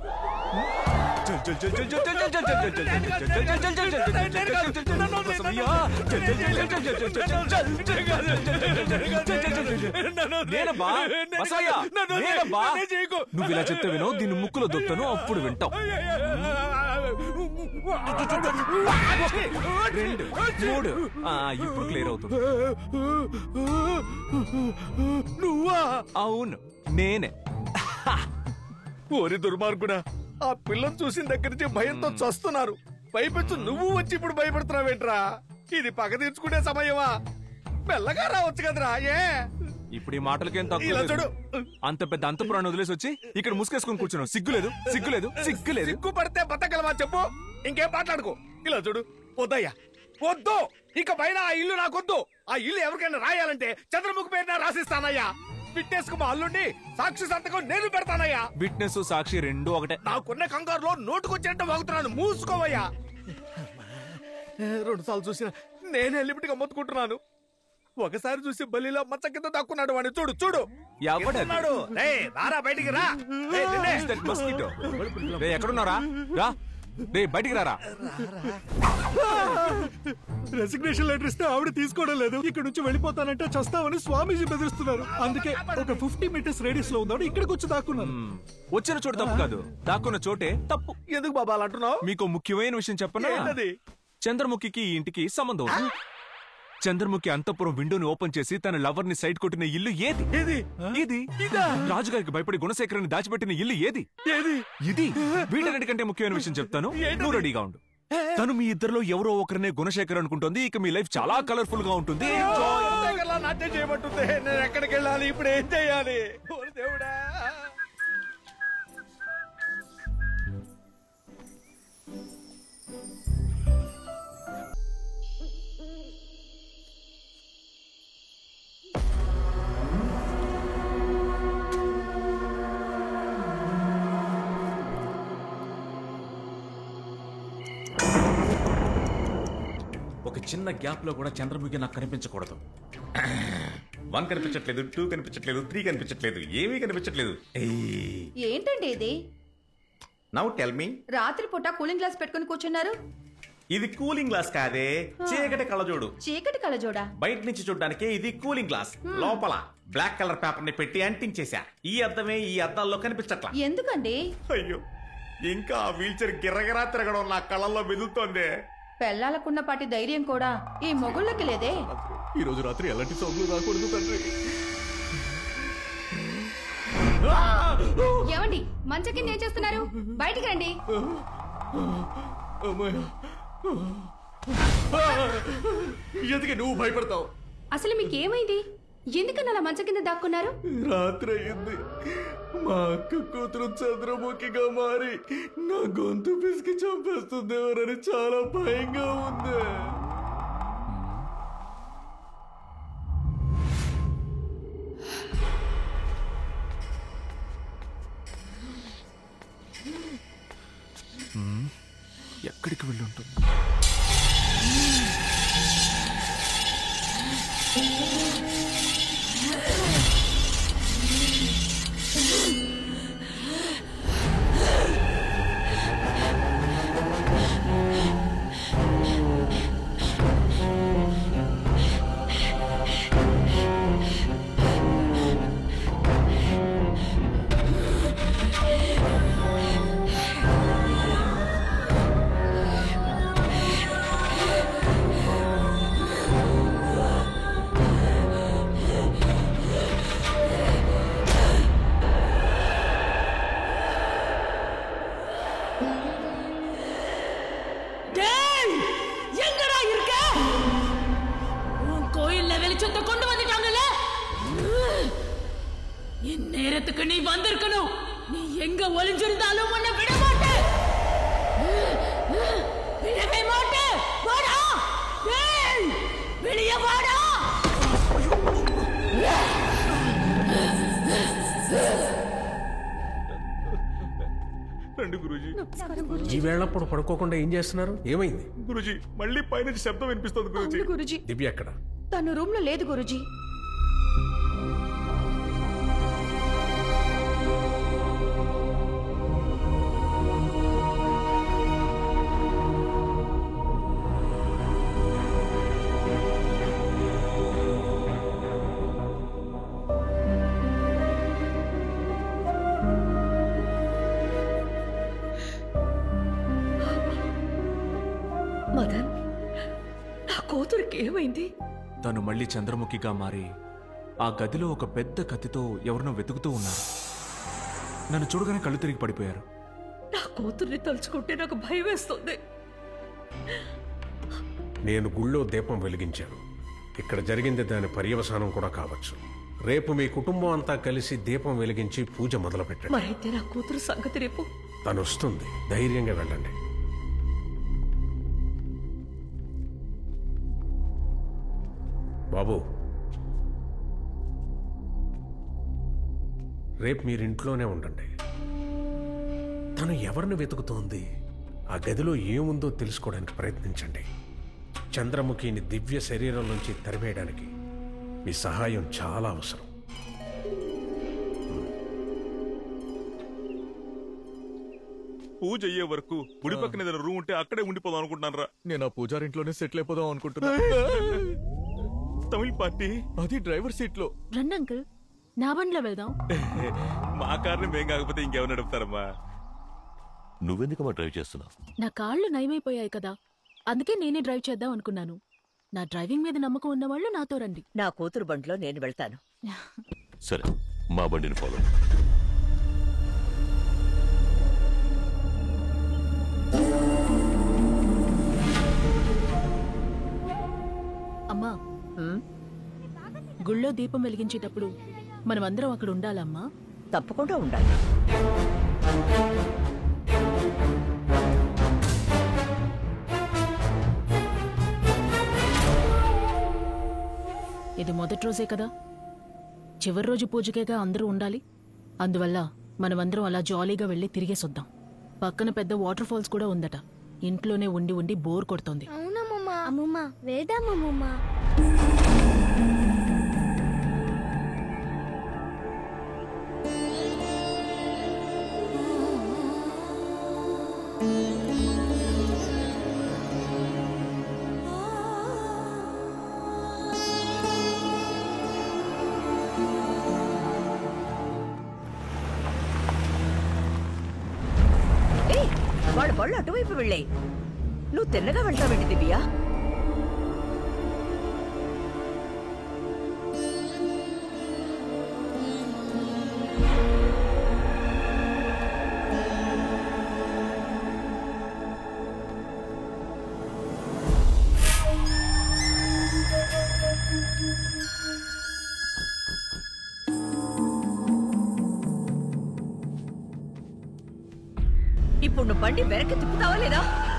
నువ్వు ఇలా చెప్తే వినో, దీన్ని ముక్కులో దొక్కుతాను, అప్పుడు వింటావు. 2 3 ఇప్పుడు క్లియర్ అవుతుంది. నువ్వా? అవును, నేనే. ఓరి దుర్మార్గుడా, ఆ పిల్లని చూసిన దగ్గర నుంచి భయంతో చస్తున్నారు. పైపెచ్చు నువ్వు వచ్చి ఇప్పుడు భయపడుతున్నావేంట్రా? ఇది పగ తీర్చుకునే సమయమా? మెల్లగా రావచ్చు కదరా. ఇప్పుడు ఈ మాటలకేం తక్కువ లేదు. అంత పెద్ద అంతపురాన్ని వదిలేసి వచ్చి ఇక్కడ ముసుకేసుకుని కూర్చున్నావు. సిగ్గులేదు? సిగ్గులేదు? సిగ్గులేదు? సిగ్గు పడితే బతకగలవా చెప్పు? ఇంకేం మాట్లాడుకో. ఇలా చూడు, వద్దయ్యా, వద్దు. ఇక పైన ఆ ఇల్లు నాకొద్దు. ఆ ఇల్లు ఎవరికైనా రాయాలంటే చంద్రముఖి పేరున రాసిస్తానయ్యా. విట్నెస్ కు మా అల్లుండి సాక్షి సంతకం నేను పెడతానయ్యా. విట్నెస్ సాక్షి రెండు ఒకటే. నాకున్న కంగారులో నోటుకొచ్చినట్టు వాగుతున్నాను. మూసుకోవయ్యా. 2 సార్లు చూసిన నేనే లిమిట్గా మొత్తుకుంటున్నాను. ఒకసారి చూసి బలిలో మచ్చ కింద దాక్కున్నాడు వాడిని. చూడు చూడు, ఎవడున్నాడు? రారా బయటికి రా. ఎక్కడున్నారా? రా, బయటికి రారా. రెసిగ్నేషన్ లెటర్ ఇస్తే ఆవిడ తీసుకోవడం లేదు. ఇక్కడ నుంచి వెళ్ళిపోతానంటే చస్తామని స్వామీజీ బెదిరిస్తున్నారు. అందుకే ఒక 50 మీటర్స్ రేడియస్ లో ఉందాడు ఇక్కడికి వచ్చి దాక్కున్నాను. వచ్చిన చోటు తప్పు కాదు, దాక్కున్న చోటే తప్పు. ఎందుకు బాబా అలా అంటున్నావు? మీకు ముఖ్యమైన విషయం చెప్పనా? చంద్రముఖికి ఈ ఇంటికి సంబంధం. చంద్రముఖి అంతపురం విండోని ఓపెన్ చేసి తన లవర్ ని సైడ్ కొట్టిన ఇల్లు ఏది? ఇది. రాజుగారికి భయపడి గుణశేఖరాన్ని దాచిపెట్టిన ఇల్లు ఏది? ఇది. వీటన్నిటికంటే ముఖ్యమైన విషయం చెప్తాను, నువ్వు రెడీగా ఉండు. తను మీ ఇద్దరిలో ఎవరో ఒకరినే గుణశేఖర్ అనుకుంటుంది. ఇక మీ లైఫ్ చాలా కలర్ఫుల్ గా ఉంటుంది. నాట్యం చేయబట్టుంది. నేను ఎక్కడికి వెళ్ళాలి? ఇప్పుడు ఏం చేయాలి? దేవుడా. ఒక చిన్న గ్యాప్ లో కూడా చంద్రముఖి నాకు కనిపించకూడదు. 1 కనిపించట్లేదు, 2 కనిపించట్లేదు, 3 కనిపించట్లేదు, ఏమీ కనిపించట్లేదు. ఏంటండి ఇది? Now tell me. రాత్రిపూట కూలింగ్ గ్లాస్ పెట్టుకుని కూర్చున్నారు. ఇది కూలింగ్ గ్లాస్ కాదే, చీకటి కళ్ళజోడు. చీకటి కళ్ళజోడా? బయట నుంచి చూడడానికి ఇది కూలింగ్ గ్లాస్. లోపల బ్లాక్ కలర్ పేపర్ ని పెట్టి అంటించేశా. ఈ అద్దమే ఈ అద్దాల్లో కనిపించట్లా. ఎందుకండి? అయ్యో, ఇంకా ఆ వీల్ చైర్ గిర్రగిరా తిరగడం నా కళ్ళల్లో మెదులుతోంది. పెళ్ళాలకున్న పాటి ధైర్యం కూడా ఈ మొగుళ్ళకి లేదే. ఈ రోజు రాత్రి ఎలాంటి సౌండ్లు రాకూడదు తండ్రి. ఏమండి, మంచం కింద ఏం చేస్తున్నారు? బయటికి రండి. ఎందుకు నువ్వు భయపడతావు? అసలు మీకేమైంది? ఎందుకని అలా మంచం కింద దాక్కున్నారు? రాత్రి అయింది. మా అక్క కూతురు చంద్రముఖిగా మారి నా గొంతు పిసికి చంపేస్తుందేమోనని చాలా భయంగా ఉంది. ఎక్కడికి వెళ్ళుంటుంది? இந்நேரத்துக்கு நீ வந்திருக்கணும். நீ எங்க ஒளிஞ்சிருந்தாலும் உன்னை விட மாட்டேன். விடவே மாட்டேன். வாடா, வெளியே வாடா. రండి గురూజీ. ఈ వేళప్పుడు పడుకోకుండా ఏం చేస్తున్నారు? ఏమైంది? గురూజీ మళ్ళీ పైనుంచి శబ్దం వినిపిస్తుంది గురూజీ. గురుజీ దివ్య ఎక్కడ? తను రూమ్ లో లేదు గురుజీ. మదన్, నా కూతురికి ఏమైంది? తను మళ్ళీ చంద్రముఖిగా మారి ఆ గదిలో ఒక పెద్ద కత్తితో ఎవరినో వెతుకుతూ ఉన్నారు. నన్ను చూడగానే కళ్ళు తిరిగి పడిపోయారు. నా కూతుర్ని తలుచుకుంటే నాకు భయం వేస్తుంది. నేను గుళ్ళో దీపం వెలిగించాను. ఇక్కడ జరిగింది దాని పర్యవసానం కూడా కావచ్చు. రేపు మీ కుటుంబం అంతా కలిసి దీపం వెలిగించి పూజ మొదలు పెట్టండి. మరైతే నా కూతురు సంగతి రేపు తను వస్తుంది, ధైర్యంగా వెళ్ళండి. బాబు, రేపు మీరింట్లోనే ఉండండి. తను ఎవరిని వెతుకుతోంది, ఆ గదిలో ఏముందో తెలుసుకోవడానికి ప్రయత్నించండి. చంద్రముఖిని దివ్య శరీరం నుంచి తరిమేయడానికి మీ సహాయం చాలా అవసరం. పూజ అయ్యే వరకు గుడి పక్కన ఏదైనా రూమ్ ఉంటే అక్కడే ఉండిపోదాం అనుకుంటున్నాను రా. నేను ఆ పూజారింట్లోనే సెటిల్ అయిపోదాం అనుకుంటున్నా. తమిళ పార్టీ అది డ్రైవర్ సీట్ లో. రండి అంకుల్, నా బండిలో వెళ్దాం. మా కార్ని మేం కాకపోతే ఇంకెవరు నడుపుతారమ్మా? నువ్వెందుకమ్మా డ్రైవ్ చేస్తున్నావు? నా కాళ్ళు నయమైపోయాయి కదా, అందుకే నేనే డ్రైవ్ చేద్దాం అనుకున్నాను. నా డ్రైవింగ్ మీద నమ్మకం ఉన్న వాళ్ళు నాతో రండి. నా కూతురు బండిలో నేను వెళ్తాను. సరే, మా బండిని ఫాలో. అమ్మా, గుళ్ళో దీపం వెలిగించేటప్పుడు మనమందరం అక్కడ ఉండాలమ్మా? తప్పకుండా ఉండాలి. ఇది మొదటి రోజే కదా, చివరి రోజు పూజకేగా అందరూ ఉండాలి. అందువల్ల మనమందరం అలా జాలీగా వెళ్ళి తిరిగేసొద్దాం. పక్కన పెద్ద వాటర్ ఫాల్స్ కూడా ఉందట. ఇంట్లోనే ఉండి ఉండి బోర్ కొడుతోంది. అవునమ్మా, అమ్మమ్మ వెళ్దామమ్మమ్మ. వాడు బళ్ళు అటువైపు వెళ్ళే, నువ్వు తిన్నగా వెళ్తావేంటి దివ్య? ఇప్పుడు నువ్వు బండి వెనక్కి తిప్పుతావా లేదా?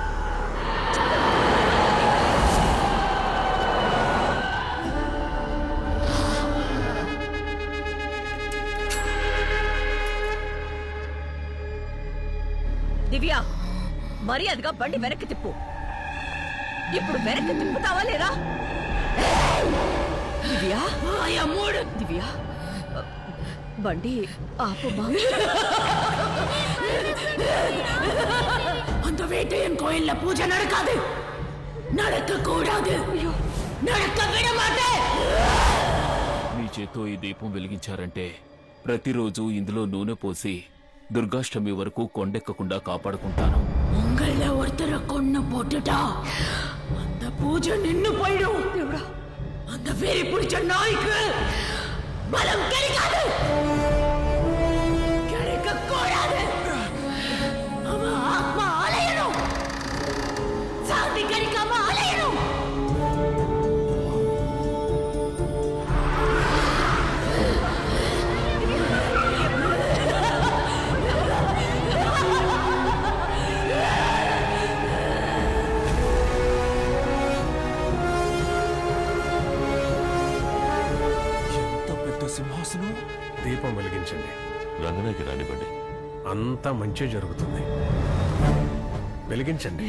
దివ్య, మర్యాదగా బండి వెనక్కి తిప్పు. ఇప్పుడు వెనక్కి తిప్పుతావా లేదా? దివ్య, దివ్య, బండి ఆపమ్మా. அந்த வேட்டையன் கோயில்ல பூஜை நடக்காது, நடக்க கூடாது, நடக்க விட மாட்டேன். మీ చేత్తో ఈ దీపం వెలిగించారంటే ప్రతిరోజు ఇందులో నూనె పోసి దుర్గాష్టమి వరకు కొండెక్కకుండా కాపాడుకుంటాను. உங்கள ஒருத்தரை கொன்னு போட்டுட்டா அந்த பூஜை நின்னு போயிடும். அந்த வெறி பிடிச்ச நாய்க்கு பலம் கிடைக்காது, கிடைக்க கூடாது. அவன் ஆத்மா அலையணும், சாந்தி கிடைக்காம அலையணும். సింహాసనం. దీపం వెలిగించండి. రంగనాయకి రానివ్వండి. అంతా మంచి జరుగుతుంది. వెలిగించండి.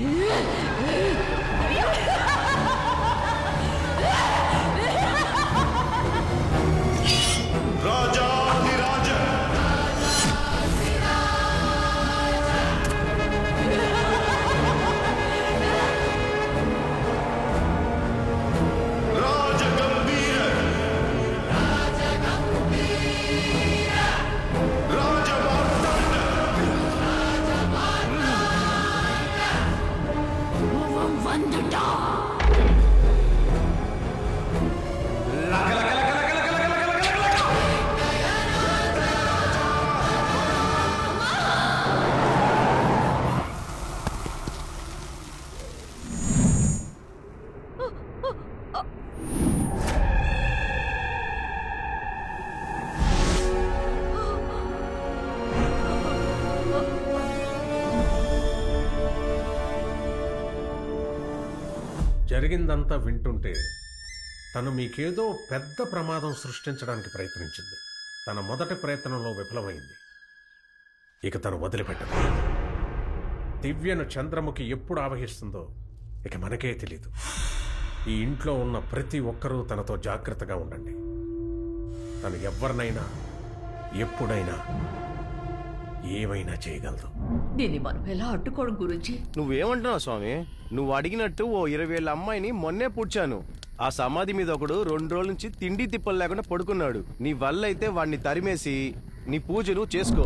జరిగిందంతా వింటుంటే తను మీకేదో పెద్ద ప్రమాదం సృష్టించడానికి ప్రయత్నించింది. తన మొదటి ప్రయత్నంలో విఫలమైంది. ఇక తను వదిలిపెట్టదు. దివ్యను చంద్రముఖి ఎప్పుడు ఆవహిస్తుందో ఇక మనకే తెలీదు. ఈ ఇంట్లో ఉన్న ప్రతి ఒక్కరూ తనతో జాగ్రత్తగా ఉండండి. తను ఎవరినైనా ఎప్పుడైనా ఏమైనా చేయగలదు. దీన్ని మనం ఎలా అడ్డుకోవడం గురించి నువ్వేమంటున్నావు స్వామి? నువ్వు అడిగినట్టు ఓ 20 ఏళ్ల అమ్మాయిని మొన్నే పూడ్చాను. ఆ సమాధి మీద ఒకడు 2 రోజుల నుంచి తిండి తిప్పలు లేకుండా పడుకున్నాడు. నీ వల్ల అయితే వాడిని తరిమేసి నీ పూజలు చేసుకో.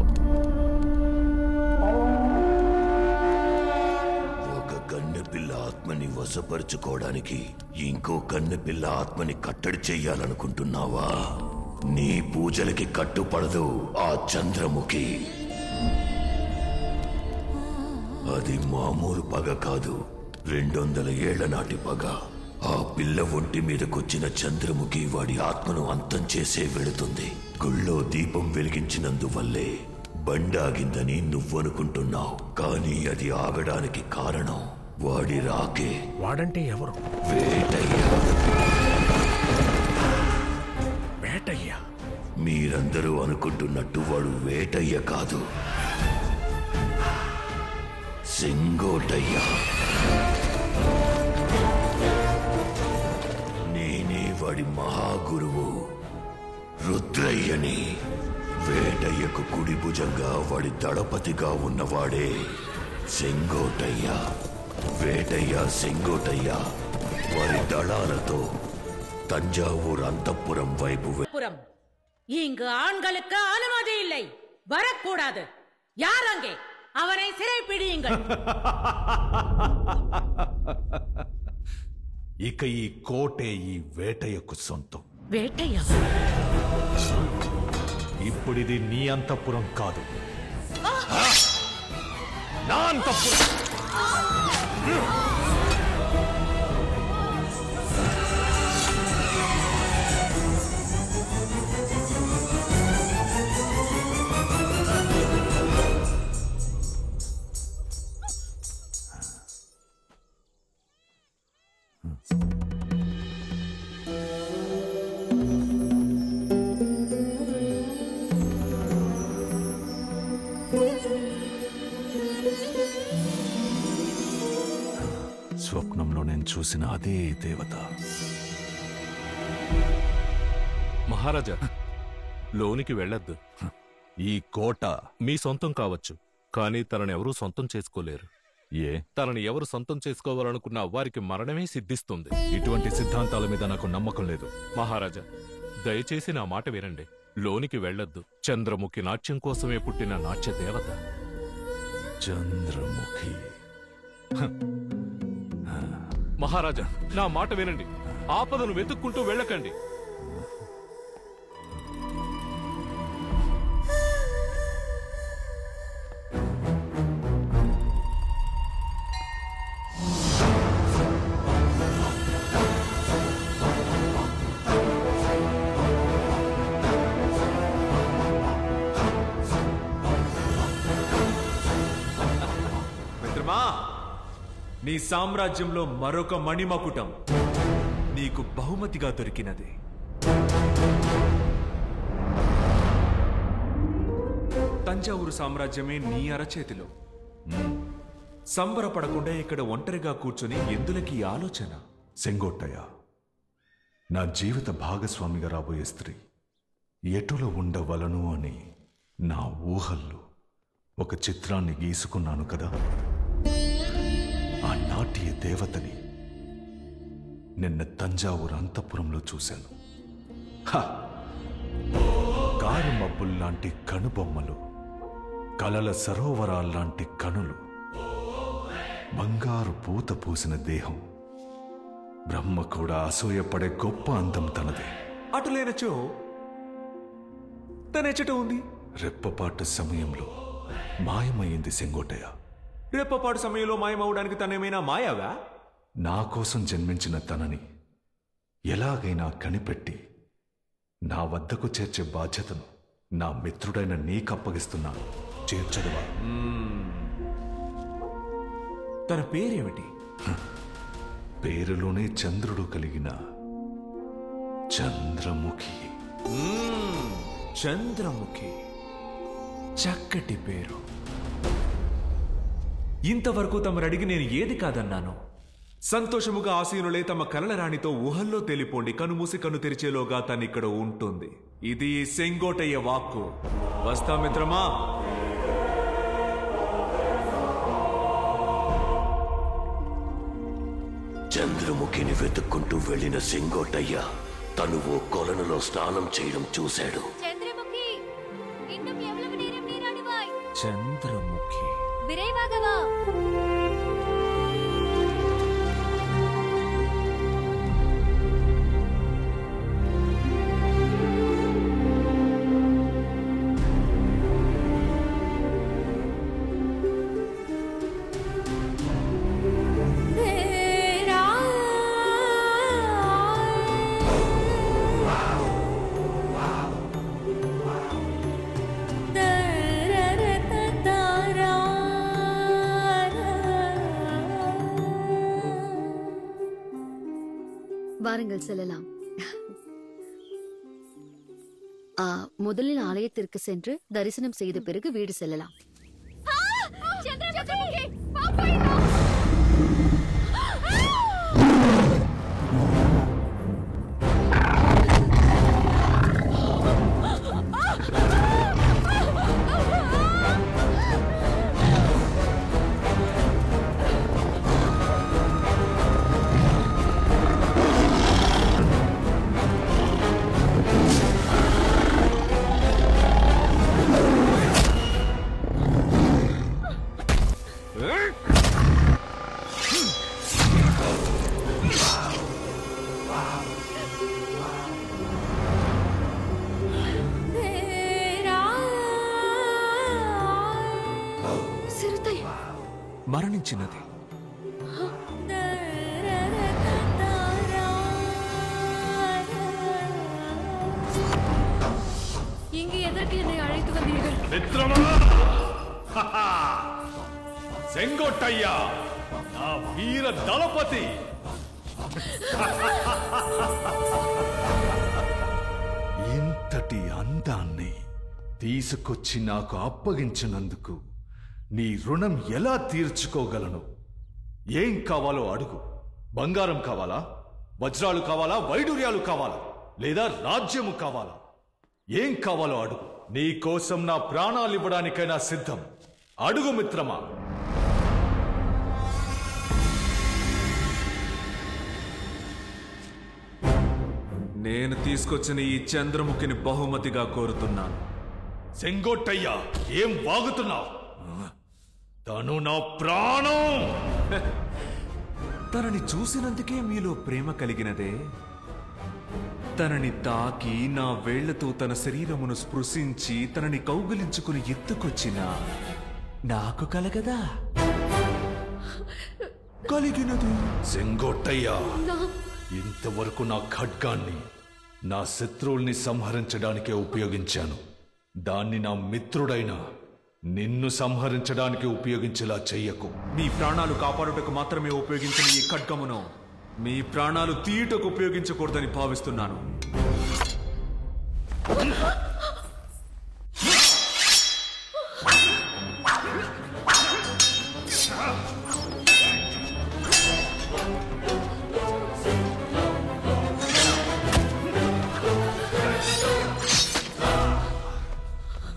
ఒక కన్నెపిల్ల ఆత్మని వశపరుచుకోవడానికి ఇంకో కన్నెపిల్ల ఆత్మని కట్టడి చెయ్యాలనుకుంటున్నావా? నీ పూజలకి కట్టుపడదు ఆ చంద్రముఖి. అది మామూలు పగ కాదు, 200 ఏళ్ల నాటి పగ. ఆ పిల్ల ఒంటి మీదకొచ్చిన చంద్రముఖి వాడి ఆత్మను అంతం చేసే వెళుతుంది. గుళ్ళో దీపం వెలిగించినందువల్లే బండాగిందని నువ్వనుకుంటున్నావు, కానీ అది ఆగడానికి కారణం వాడి రాకే. వాడంటే ఎవరు? వేటయ్య. వేటయ్య? మీరందరూ అనుకుంటున్నట్టు వాడు వేటయ్య కాదు, సింగోటయ్య. నేనే వాడి మహాగురువు రుద్రయ్యని. వేటయ్యకు కుడి భుజంగా వాడి దళపతిగా ఉన్నవాడే సింగోటయ్య. వేటయ్య సింగోటయ్య వారి దళాలతో தஞ்சாவூர் அந்தப்புறம் வைப்பு. இங்கு ஆண்களுக்கு அனுமதி இல்லை, வரக்கூடாது. யார் அங்கே? அவனை சிறைப்பிடியுங்கள். ఇక ఈ కోటే ఈ వేటయ్యకు సొంతం. వేటయ్య? ఇప్పుడిది నీ అంతఃపురం కాదు, నా అంతఃపురం. స్వప్నంలో నేను చూసిన అదే దేవత. మహారాజా, లోనికి వెళ్ళొద్దు. ఈ కోట మీ సొంతం కావచ్చు, కానీ తనని ఎవరూ సొంతం చేసుకోలేరు. ఏ? తనని ఎవరు సొంతం చేసుకోవాలనుకున్నా వారికి మరణమే సిద్ధిస్తుంది. ఇటువంటి సిద్ధాంతాల మీద నాకు నమ్మకం లేదు. మహారాజా, దయచేసి నా మాట వినండి. లోనికి వెళ్ళొద్దు. చంద్రముఖి నాట్యం కోసమే పుట్టిన నాట్య దేవత. చంద్రముఖి. మహారాజా, నా మాట వినండి. ఆపదను వెతుక్కుంటూ వెళ్ళకండి. నీ సామ్రాజ్యంలో మరొక మణిమకుటం నీకు బహుమతిగా దొరికినది. తంజావూరు సామ్రాజ్యమే నీ అరచేతిలో. సంబరపడకుండా ఇక్కడ ఒంటరిగా కూర్చొని ఎందులకి ఆలోచన? సెంగోట్టయ్య, నా జీవిత భాగస్వామిగా రాబోయే స్త్రీ ఎటులో ఉండవలను అని నా ఊహల్లో ఒక చిత్రాన్ని గీసుకున్నాను కదా. ఆ నాట్య దేవతని నిన్న తంజావూరు అంతఃపురంలో చూశాను. కారు మబ్బుల్లాంటి కనుబొమ్మలు, కలల సరోవరాల్లాంటి కనులు, బంగారు పూత పూసిన దేహం, బ్రహ్మ కూడా అసూయపడే గొప్ప అందం తనదే. అటులేనచో తనెచ్చట ఉంది. రెప్పపాటు సమయంలో మాయమైంది సెంగోటయ్య. రెప్పపాటు సమయంలో మాయమవడానికి తనేమైనా మాయావా? నా కోసం జన్మించిన తనని ఎలాగైనా కనిపెట్టి నా వద్దకు చేర్చే బాధ్యతను నా మిత్రుడైన నీకప్పగిస్తున్నాను. చేర్చదువా? తన పేరేమిటి? పేరులోనే చంద్రుడు కలిగిన చంద్రముఖి. చంద్రముఖి, చక్కటి పేరు. ఇంతవరకు తమరడిగి నేను ఏది కాదన్నాను? సంతోషముగా ఆసీనులే తమ కలల రాణితో ఊహల్లో తేలిపోండి. కనుమూసి కన్ను తెరిచేలోగా తనిక్కడ ఉంటుంది. ఇది సెంగోటయ్య వాక్కు. వస్తా మిత్రమా. చంద్రముఖిని వెతుక్కుంటూ వెళ్ళిన సెంగోటయ్య తను ఓ కొలనులో స్నానం చేయడం చూశాడు. చంద్రముఖి విరైవాగవా. வாருங்கள் செல்லலாம். முதலில் ஆலயத்திற்கு சென்று தரிசனம் செய்த பிறகு வீடு செல்லலாம். మరణించినది. இங்கு எதற்கு என்னை அழைத்து வந்தீர்கள்? మిత్రమా, సెంగోట్టయ్య నా వీర దళపతి. ఇంతటి అందాన్ని తీసుకొచ్చి నాకు అప్పగించినందుకు నీ రుణం ఎలా తీర్చుకోగలను? ఏం కావాలో అడుగు. బంగారం కావాలా? వజ్రాలు కావాలా? వైడూర్యాలు కావాలా? లేదా రాజ్యము కావాలా? ఏం కావాలో అడుగు. నీ కోసం నా ప్రాణాలు ఇవ్వడానికైనా సిద్ధం. అడుగు మిత్రమా. నేను తీసుకొచ్చిన ఈ చంద్రముఖిని బహుమతిగా కోరుతున్నాను. సెంగోట్టయ్య, ఏం వాగుతున్నావు? తను నా ప్రాణం. తనని చూసినందుకే మీలో ప్రేమ కలిగినదే. తనని తాకి నా వేళ్లతో తన శరీరమును స్పృశించి తనని కౌగిలించుకుని ఎత్తుకొచ్చిన నాకు కలగదా? కలిగినది. సెంగోట్టయ్య, ఇంతవరకు నా ఖడ్గాన్ని నా శత్రువుల్ని సంహరించడానికే ఉపయోగించాను. దాన్ని నా మిత్రుడైన నిన్ను సంహరించడానికి ఉపయోగించేలా చెయ్యకు. మీ ప్రాణాలు కాపాడుటకు మాత్రమే ఉపయోగించిన ఈ ఖడ్గమును మీ ప్రాణాలు తీయటకు ఉపయోగించకూడదని భావిస్తున్నాను.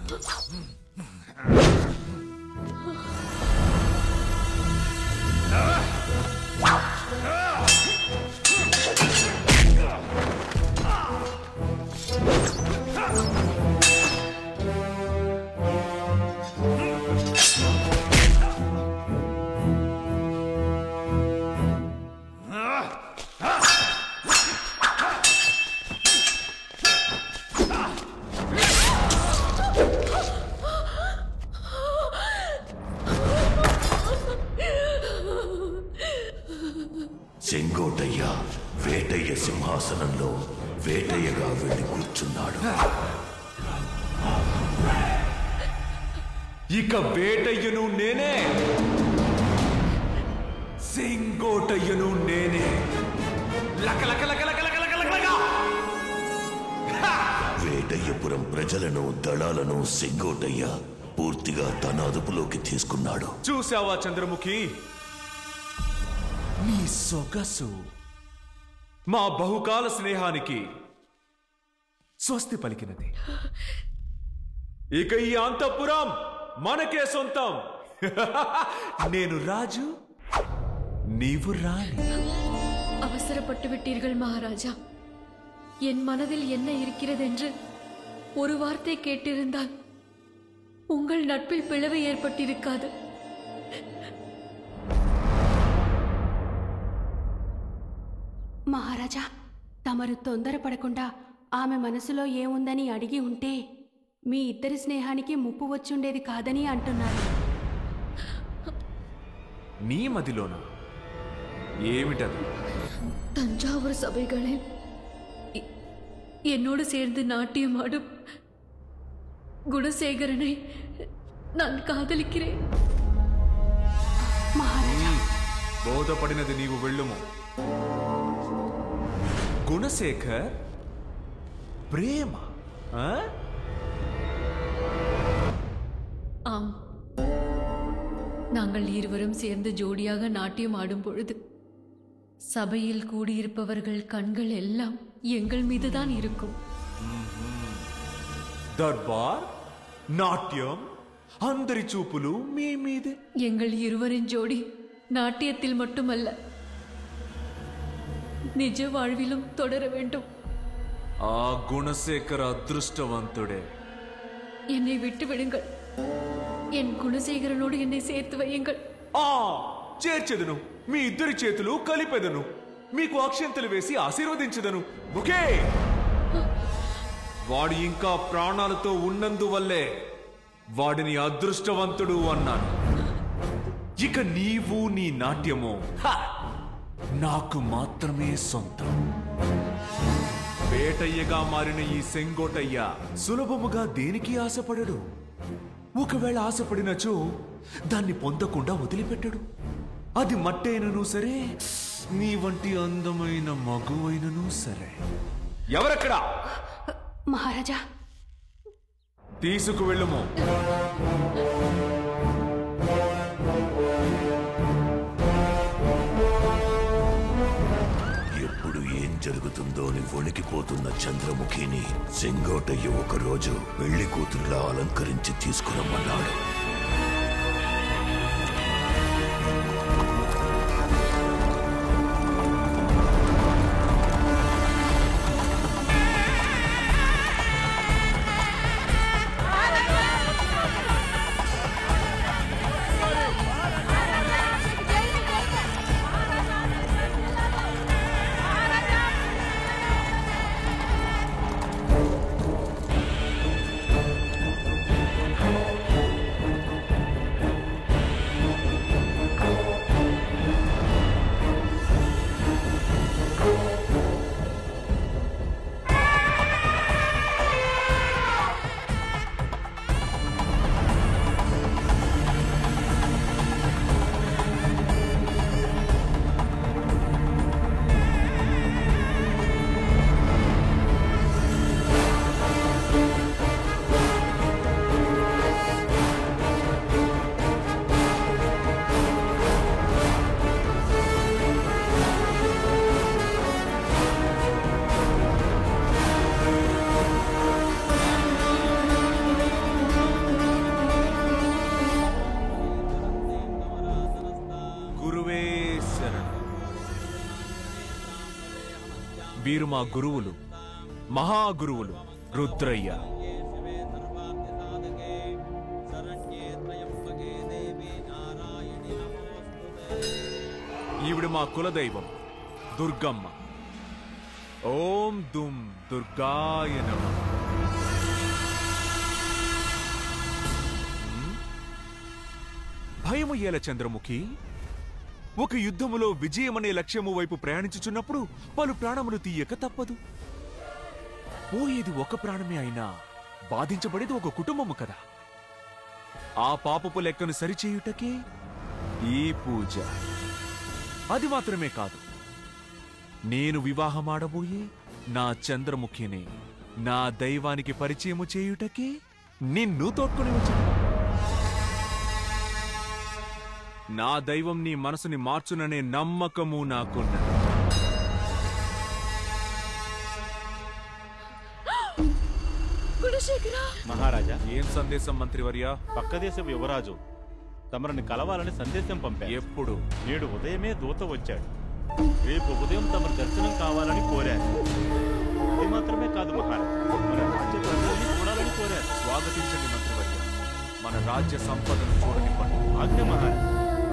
చెంగోటయ్య వేటయ్య సింహాసనంలో వేటయ్యగా వెళ్ళి కూర్చున్నాడు. ఇక వేటయ్యను నేనే, సింగోటయ్యను నేనే. వేటయ్యపురం ప్రజలను దళాలను సింగోటయ్య పూర్తిగా తన అదుపులోకి తీసుకున్నాడు. చూసావా చంద్రముఖి, నీ సొగసు మా బహుకాల స్నేహానికి స్వస్తి పలికినది. ఇక ఈ అంతఃపురం మనకే సొంతం. నేను రాజు, నీవు రాణి. அவசரப்பட்டு விட்டீர்கள் மகாராஜா. என் மனதில் என்ன இருக்கிறது என்று ஒரு வார்த்தை கேட்டிருந்தால் உங்கள் நட்பில் பிளவு ஏற்பட்டிருக்காது. మహారాజా, తమరు తొందరపడకుండా ఆమె మనసులో ఏముందని అడిగి ఉంటే మీ ఇద్దరి స్నేహానికి ముప్పు వచ్చుండేది కాదని అంటున్నారు. నీ మదిలోనా? ఏమిటది? தஞ்சாவூர் சபைகளில் என்னோடு சேர்ந்து நாட்டியமாடும் குணசேகரனை நான் காதலிக்கிறேன். మహారాజా, బోధపడినది నీవు వెళ్ళుము. குணசேகர் பிரேம? ஆம், நாங்கள் இருவரும் சேர்ந்து ஜோடியாக நாட்டியம் ஆடும் பொழுது சபையில் கூடியிருப்பவர்கள் கண்கள் எல்லாம் எங்கள் மீதுதான் இருக்கும். దర్బార్, నాట్యం, అందరి చూపులు మీ మీదే. எங்கள் இருவரின் ஜோடி நாட்டியத்தில் மட்டுமல்ல, நிஜ வாழ்விலும் தொடர வேண்டும். ఆ గుణశేఖర అదృష్టవంతుడే. என்னை விட்டு விடுங்கள். என் குணசேகரனோடு என்னை சேர்த்து வையுங்கள். చేర్చెదను. మీ ఇద్దరి చేతులు కలిపెదను. మీకు అక్షంతలు వేసి ఆశీర్వదించదను. ఓకే? వాడు ఇంకా ప్రాణాలతో ఉన్నందువల్లే వాడిని అదృష్టవంతుడు అన్నాను. ఇక నీవు నీ నాట్యము నాకు మాత్రమే సొంతం. వేటయ్యగా మారిన ఈ సెంగోటయ్య సులభముగా దేనికి ఆశపడడు. ఒకవేళ ఆశపడినచో దాన్ని పొందకుండా వదిలిపెట్టడు. అది మట్టైనను సరే, నీ వంటి అందమైన మగువైనను సరే. ఎవరక్కడ? మహారాజా, తీసుకువెళ్ళము. ఎప్పుడు ఏం జరుగుతుందో అని వణికిపోతున్న చంద్రముఖిని సెంగోటయ్య ఒకరోజు పెళ్లి కూతురులా అలంకరించి తీసుకురమ్మన్నాడు. వీరు మా గురువులు, మహాగురువులు రుద్రయ్య. ఈవిడ మా కులదైవం దుర్గమ్మ. ఓం దుం దుర్గాయ నమః. భయము ఏల చంద్రముఖి. ఒక యుద్ధములో విజయమనే లక్ష్యము వైపు ప్రయాణించుచున్నప్పుడు పలు ప్రాణములు తీయక తప్పదు. పోయేది ఒక ప్రాణమే అయినా బాధించబడేది ఒక కుటుంబము కదా. ఆ పాపపు లెక్కను సరిచేయుటకే ఈ పూజ. అది మాత్రమే కాదు, నేను వివాహమాడబోయే నా చంద్రముఖిని నా దైవానికి పరిచయము చేయుటకే నిన్ను తోడ్కొని వచ్చాను. నా దైవం నీ మనసుని మార్చుననే నమ్మకము నాకున్నది. మహారాజా, ఏం సందేశం మంత్రివర్య? పక్క దేశపు యువరాజు తమరిని కలవాలని సందేశం పంపారు. ఎప్పుడు? నేడు ఉదయమే దూత వచ్చాడు. రేపు ఉదయం తమరి దర్శనం కావాలని కోరారు. అది మాత్రమే కాదు మహారాజా, మన రాజ్య ప్రజల్ని చూడాలని కోరారు. స్వాగతించండి మంత్రివర్య. మన రాజ్య సంపదను చూడనివ్వండి. ఆజ్ఞ మహారాజా.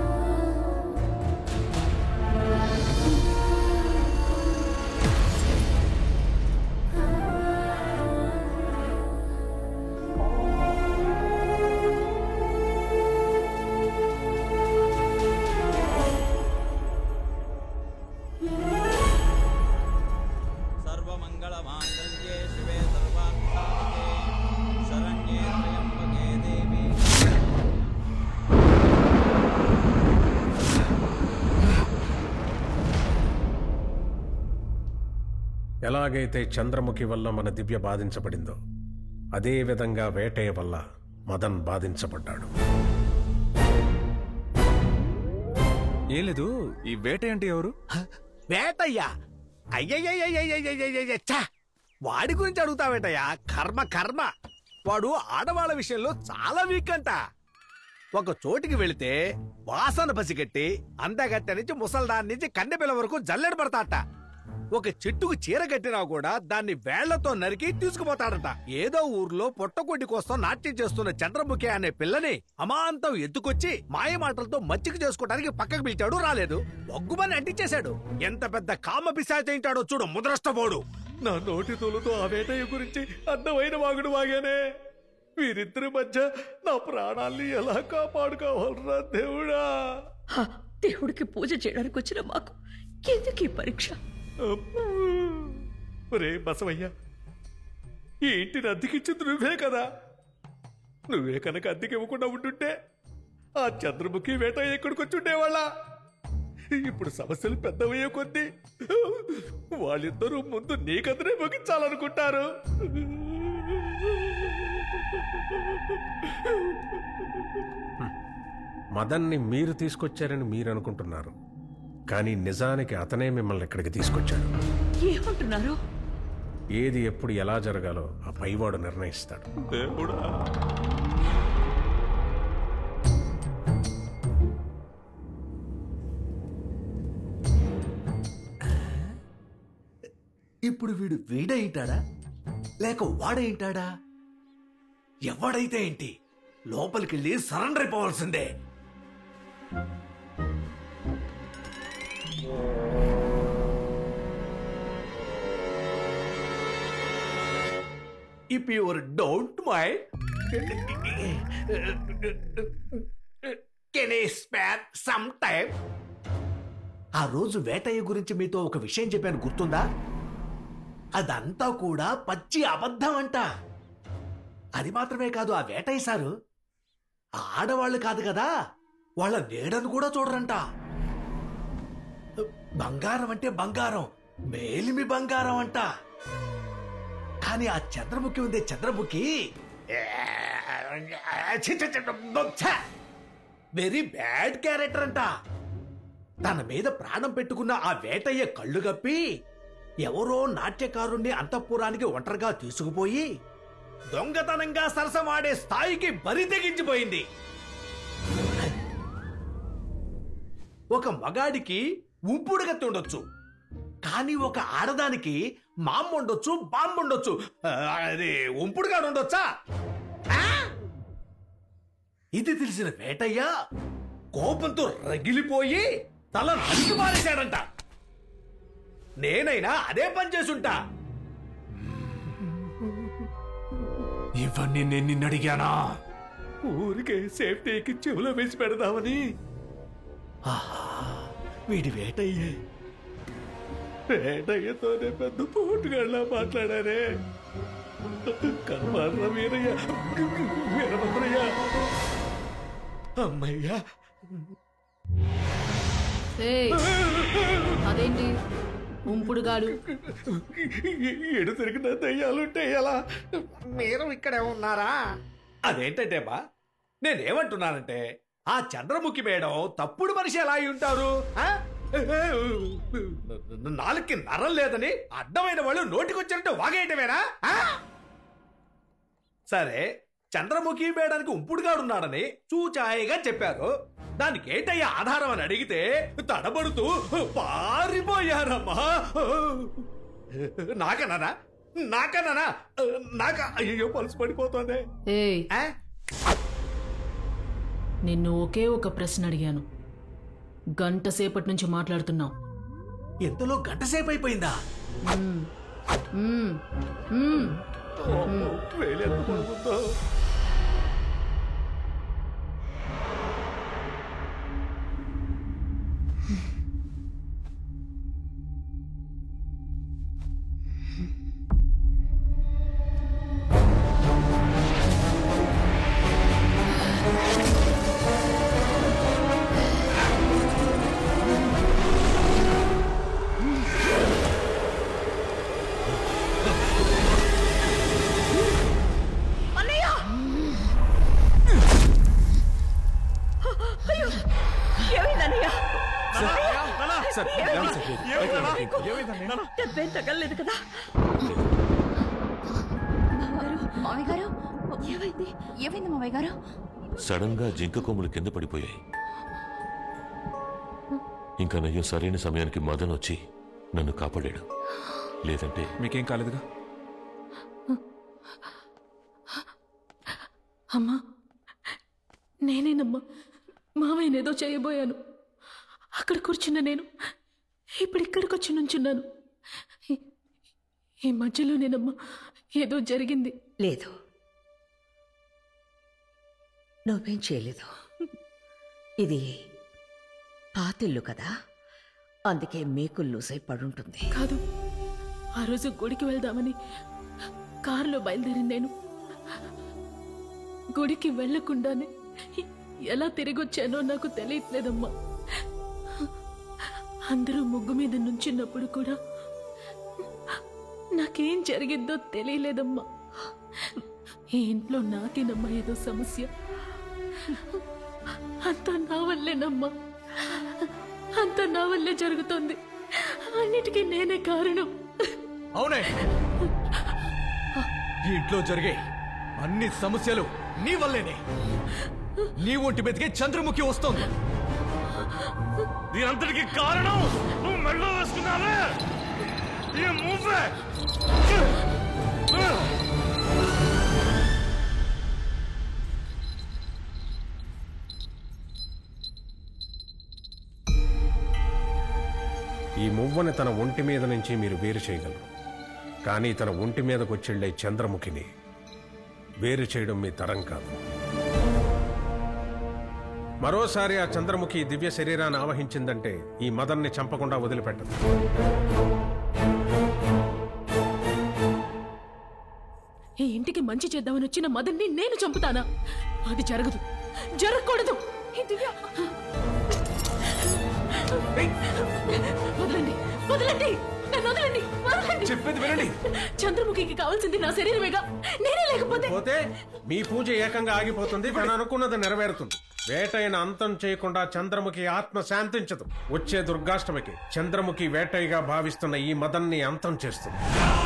ఎలాగైతే చంద్రముఖి వల్ల మన దివ్య బాధించబడిందో అదే విధంగా వేటయ్య వల్ల మదన్ బాధించబడ్డాడు. ఏం లేదు, ఈ వేటయ్య అంటే ఎవరు? వేటయ్యా? అయ్యయ్యా, వాడి గురించి అడుగుతావేటయ్యా? కర్మ కర్మ. వాడు ఆడవాళ్ళ విషయంలో చాలా వీక్ అంట. ఒక చోటికి వెళితే వాసన పసిగట్టి అందగట్టె నుంచి ముసల్దాన్ నుంచి కన్నెపిల్ల వరకు జల్లెడ పడతాట. ఒక చెట్టుకు చీర కట్టినా కూడా దాన్ని వేళ్లతో నరికి తీసుకుపోతాడట. ఏదో ఊర్లో పొట్టకొడ్డి కోసం నాట్యం చేస్తున్న చంద్రముఖి అనే పిల్లని అమాంతం ఎత్తుకొచ్చి మాయమాటలతో మచ్చిక చేసుకోవడానికి పక్కకు పిలిచాడు, రాలేదు. ఒగ్గుమని అంటించేశాడు. ఎంత పెద్ద కామ పిశాచేయింటాడో చూడు ముద్రష్టపోడు. నా నోటి తోలుతో ఆ వేటయ్య గురించి అర్థమైన వాగుడు వాగానే. వీరిద్దరి మధ్య నా ప్రాణాల్ని ఎలా కాపాడుకోవాలరా దేవుడా? దేవుడికి పూజ చేయడానికి వచ్చిన మాకు ఎందుకు ఈ పరీక్ష? రే బసవయ్య, ఈ ఇంటిని అద్దెకిచ్చింది నువ్వే కదా. నువ్వే కనుక అద్దెకి ఇవ్వకుండా ఉంటుంటే ఆ చంద్రముఖి వేటయ్య ఎక్కడికి వచ్చి ఉండేవాళ్ళ. ఇప్పుడు సమస్యలు పెద్దవయ్యే కొద్దీ వాళ్ళిద్దరూ ముందు నీకదరే ముగించాలనుకుంటారు. మదన్ని మీరు తీసుకొచ్చారని మీరు అనుకుంటున్నారు, కానీ నిజానికి అతనే మిమ్మల్ని ఇక్కడికి తీసుకొచ్చాడు. ఏమంటున్నారు? ఏది ఎప్పుడు ఎలా జరగాలో ఆ పైవాడు నిర్ణయిస్తాడు. దేవుడా, ఇప్పుడు వీడు వీడైంటాడా లేక వాడైంటాడా? ఎవడైతే ఏంటి, లోపలికెళ్ళి surrender అయిపోవాల్సిందే. If you don't mind, can I spare some time? ఆ రోజు వేటయ్య గురించి మీతో ఒక విషయం చెప్పాను, గుర్తుందా? అదంతా కూడా పచ్చి అబద్ధం అంట. అది మాత్రమే కాదు, ఆ వేటయ్య సారు ఆడవాళ్ళు కాదు కదా, వాళ్ళ నీడను కూడా చూడరంట. బంగారం అంటే బంగారం, మేలిమి బంగారం అంట. కానీ ఆ చంద్రముఖి ఉందే, చంద్రముఖి వెరీ బ్యాడ్ క్యారెక్టర్ అంట. తన మీద ప్రాణం పెట్టుకున్న ఆ వేటయ్య కళ్ళు గప్పి ఎవరో నాట్యకారుణ్ణి అంతఃపురానికి ఒంటరిగా తీసుకుపోయి దొంగతనంగా సరసమాడే స్థాయికి బరి తెగించిపోయింది. ఒక మగాడికి ఉంపుడుగత్తి ఉండొచ్చు, కానీ ఒక ఆడదానికి మామ్ ఉండొచ్చు, బాంబు ఉండొచ్చు, అది ఉంపుడుగా ఉండొచ్చా? ఇది తెలిసిన వేటయ్య కోపంతో రగిలిపోయి తల నరికి మారేశాడంట. నేనైనా అదే పని చేసుంటా. ఇవన్నీ నేను నిన్ను అడిగానా? ఊరికే సేఫ్టీకి చెవులో వేసి పెడదామని. వీడి వేటయ్యే. వేటయ్యతోనే పెద్ద పోటుగాళ్ళ మాట్లాడారే. కర్మార్ర వీరయ్య, వీరభద్రయ్య, అమ్మయ్యా. అదేంటి ఉంపుడుగాడు? ఎడు తిరిగిన దయ్యాలుంటే ఎలా? మీరు ఇక్కడే ఉన్నారా? అదేంటంటే బా, నేనేమంటున్నానంటే ఆ చంద్రముఖి మేడం తప్పుడు మనిషి ఎలా అయి ఉంటారు? నాలుగుకి నరం లేదని అడ్డమైన వాళ్ళు నోటికొచ్చినట్టు వాగేయటమేనా? సరే, చంద్రముఖి మేడానికి ఉంపుడుగాడున్నాడని చూచాయిగా చెప్పారు. దానికి ఏంటయ్యా ఆధారం అని అడిగితే తడబడుతూ పారిపోయారమ్మా. నాకన్నానా? అయ్యో పలుసు పడిపోతుంది. నిన్ను ఒకే ఒక ప్రశ్న అడిగాను. గంట సేపటి నుంచి మాట్లాడుతున్నావు. ఎంతలో గంట సేపు అయిపోయిందా? వేలెంత పడుతుందో. తగలేదు కదా? మావయ్య గారు, ఏమైంది మావయ్య గారు? సడన్ గా జింక కొమ్ములు కింద పడిపోయాయి. ఇంకా నయ్యో సరైన సమయానికి మదన్ వచ్చి నన్ను కాపాడాడు. లేదంటే మీకేం కాలేదుగా? అమ్మా, నేనేనమ్మా మావయ్యనేదో చేయబోయాను. అక్కడ కూర్చున్న నేను ఇప్పుడు ఇక్కడికి వచ్చి నుంచున్నాను. ఈ మధ్యలో నేనమ్మా ఏదో జరిగింది. లేదు, నువ్వేం చేయలేదు. ఇది పాతిల్లు కదా, అందుకే మేకులు లూసై పడుంటుంది. కాదు, ఆ రోజు గుడికి వెళ్దామని కారులో బయలుదేరింది నేను. గుడికి వెళ్లకుండానే ఎలా తిరిగొచ్చానో నాకు తెలియట్లేదమ్మా. అందరూ ముగ్గు మీద నుంచున్నప్పుడు కూడా నాకేం జరిగిందో తెలియలేదమ్మా. ఈ ఇంట్లో నాకేనమ్మా ఏదో సమస్య. అంతా నా వల్లేనమ్మా, అంతా నా వల్లే జరుగుతుంది. అన్నిటికీ నేనే కారణం. అవునే, ఈ ఇంట్లో జరిగే అన్ని సమస్యలు నీ వల్లేనే. నీ ఒంటి మీదకే చంద్రముఖి వస్తోంది. దీనంతటికి కారణం నువ్వు మెడలో వేసుకున్నావే ఈ మూవే. ఈ మువ్వని తన ఒంటి మీద నుంచి మీరు వేరు చేయగలరు, కానీ తన ఒంటి మీదకు వచ్చేళ్లే చంద్రముఖిని వేరు చేయడం మీ తరం కాదు. మరోసారి ఆ చంద్రముఖి దివ్య శరీరాన్ని ఆవహించిందంటే ఈ మదన్ని చంపకుండా వదిలిపెట్టదు. ఈ ఇంటికి మంచి చేద్దామని వచ్చిన మదన్ని నేను చంపుతానా? అది జరగదు, జరగకూడదు. వదలండి, వదలండి, నన్ను వదలండి, వదలండి. చెప్పేది వినండి. చంద్రముఖికి కావాల్సింది నా శరీరమేగా, నేనే లేకపోతే పోతే మీ పూజ ఏకంగా ఆగిపోతుంది. తను అనుకున్నది నెరవేరుతుంది. వేటైన అంతం చేయకుండా చంద్రముఖి ఆత్మ శాంతించదు. వచ్చే దుర్గాష్టమికి చంద్రముఖి వేటయ్యగా భావిస్తున్న ఈ మదన్ని అంతం చేస్తుంది.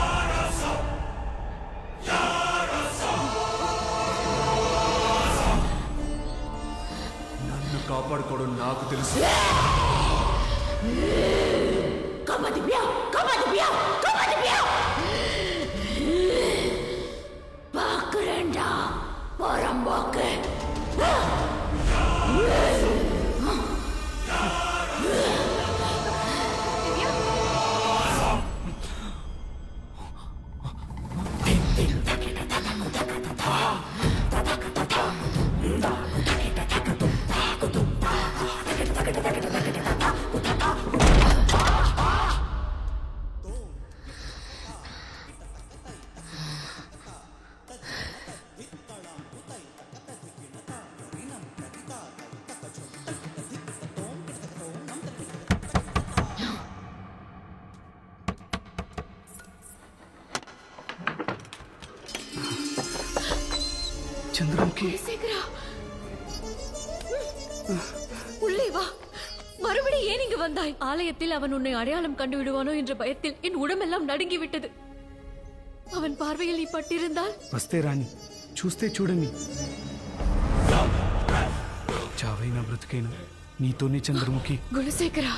నన్ను కాపాడుకోవడం నాకు తెలుసు. కమ్మ దివ్య, சந்திரமுகி உள்ளே வா. மறுபடி ஏன் இங்கு வந்தாய்? ஆலயத்தில் அவன் உன்னை அடையாளம் கண்டு விடுவானோ என்ற பயத்தில் என் உடம்பெல்லாம் நடுங்கி விட்டது. அவன் பார்வையில் நீ பட்டிருந்தால் వస్తే రాని చూస్తే చూడని చావైనా బ్రతికైనా నీతోనే చంద్రముఖి. குணசேகரா,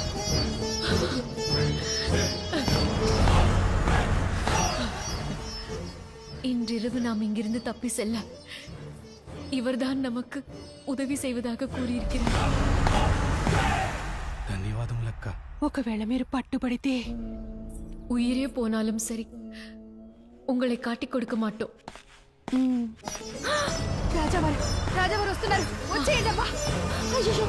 இன்றிரவு நாம் இங்கிருந்து தப்பி செல்ல இவர்தான் நமக்கு உதவி செய்வதாக கூறியிருக்கிறார். ధన్యవాదములక్క. ఒకవేళ మీరు పట్టుబడితే உயிரே போனாலும் சரி உங்களை காட்டிக் கொடுக்க மாட்டோம். రాజావారు రాజావారు వస్తున్నారు, వచ్చేయండమ్మా. అయ్యో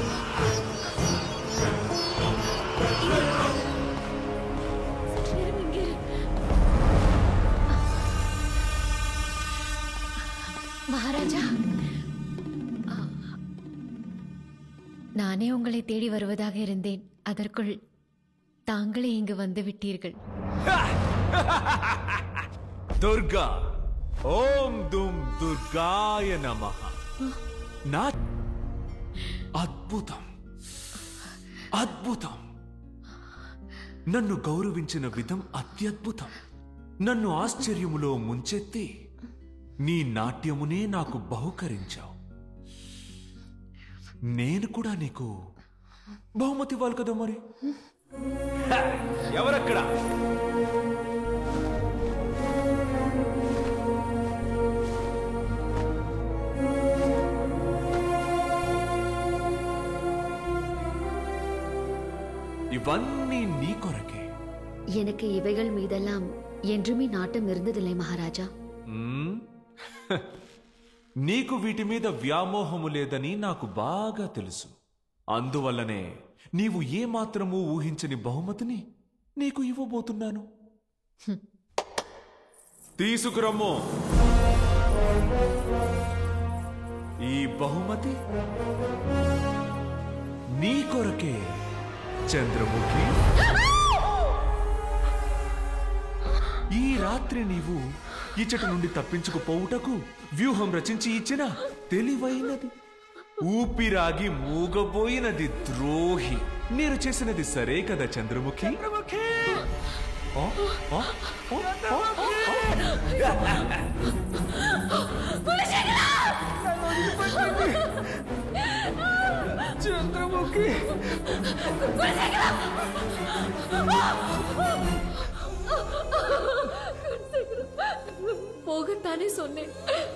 மகாராஜா, நானே உங்களை தேடி வருவதாக இருந்தேன். அதற்குள் தாங்களே இங்கு வந்து விட்டீர்கள். దుర్గా, ఓం దుం దుర్గాయ నమః. నా అద్భుతం అద్భుతం. నన్ను గౌరవించిన విధం అత్యద్భుతం. నన్ను ఆశ్చర్యములో ముంచెత్తి నీ నాట్యమునే నాకు బహుకరించావు. నేను కూడా నీకు బహుమతి ఇవ్వాలి కదా మరి. ఎవరక్కడ? இவன்னி நீ கொரக்கே. எனக்கு இவைகள் மீதெல்லாம் என்றுமே நாட்டம் இருந்ததில்லை மகாராஜா. నీకు వీటి మీద వ్యామోహము లేదని నాకు బాగా తెలుసు. అందువల్లనే నీవు ఏమాత్రమూ ఊహించని బహుమతిని నీకు ఇవ్వబోతున్నాను. తీసుకురమ్ము. ఈ బహుమతి నీ కొరకే చంద్రముఖి. ఈ రాత్రి నీవు ఇచ్చటి నుండి తప్పించుకుపోవుటకు వ్యూహం రచించి ఇచ్చిన తెలివైనది, ఊపిరాగి మూగబోయినది ద్రోహి. నేను చేసినది సరే కదా చంద్రముఖి? చంద్రముఖి போகத்தானே சொன்னேன்.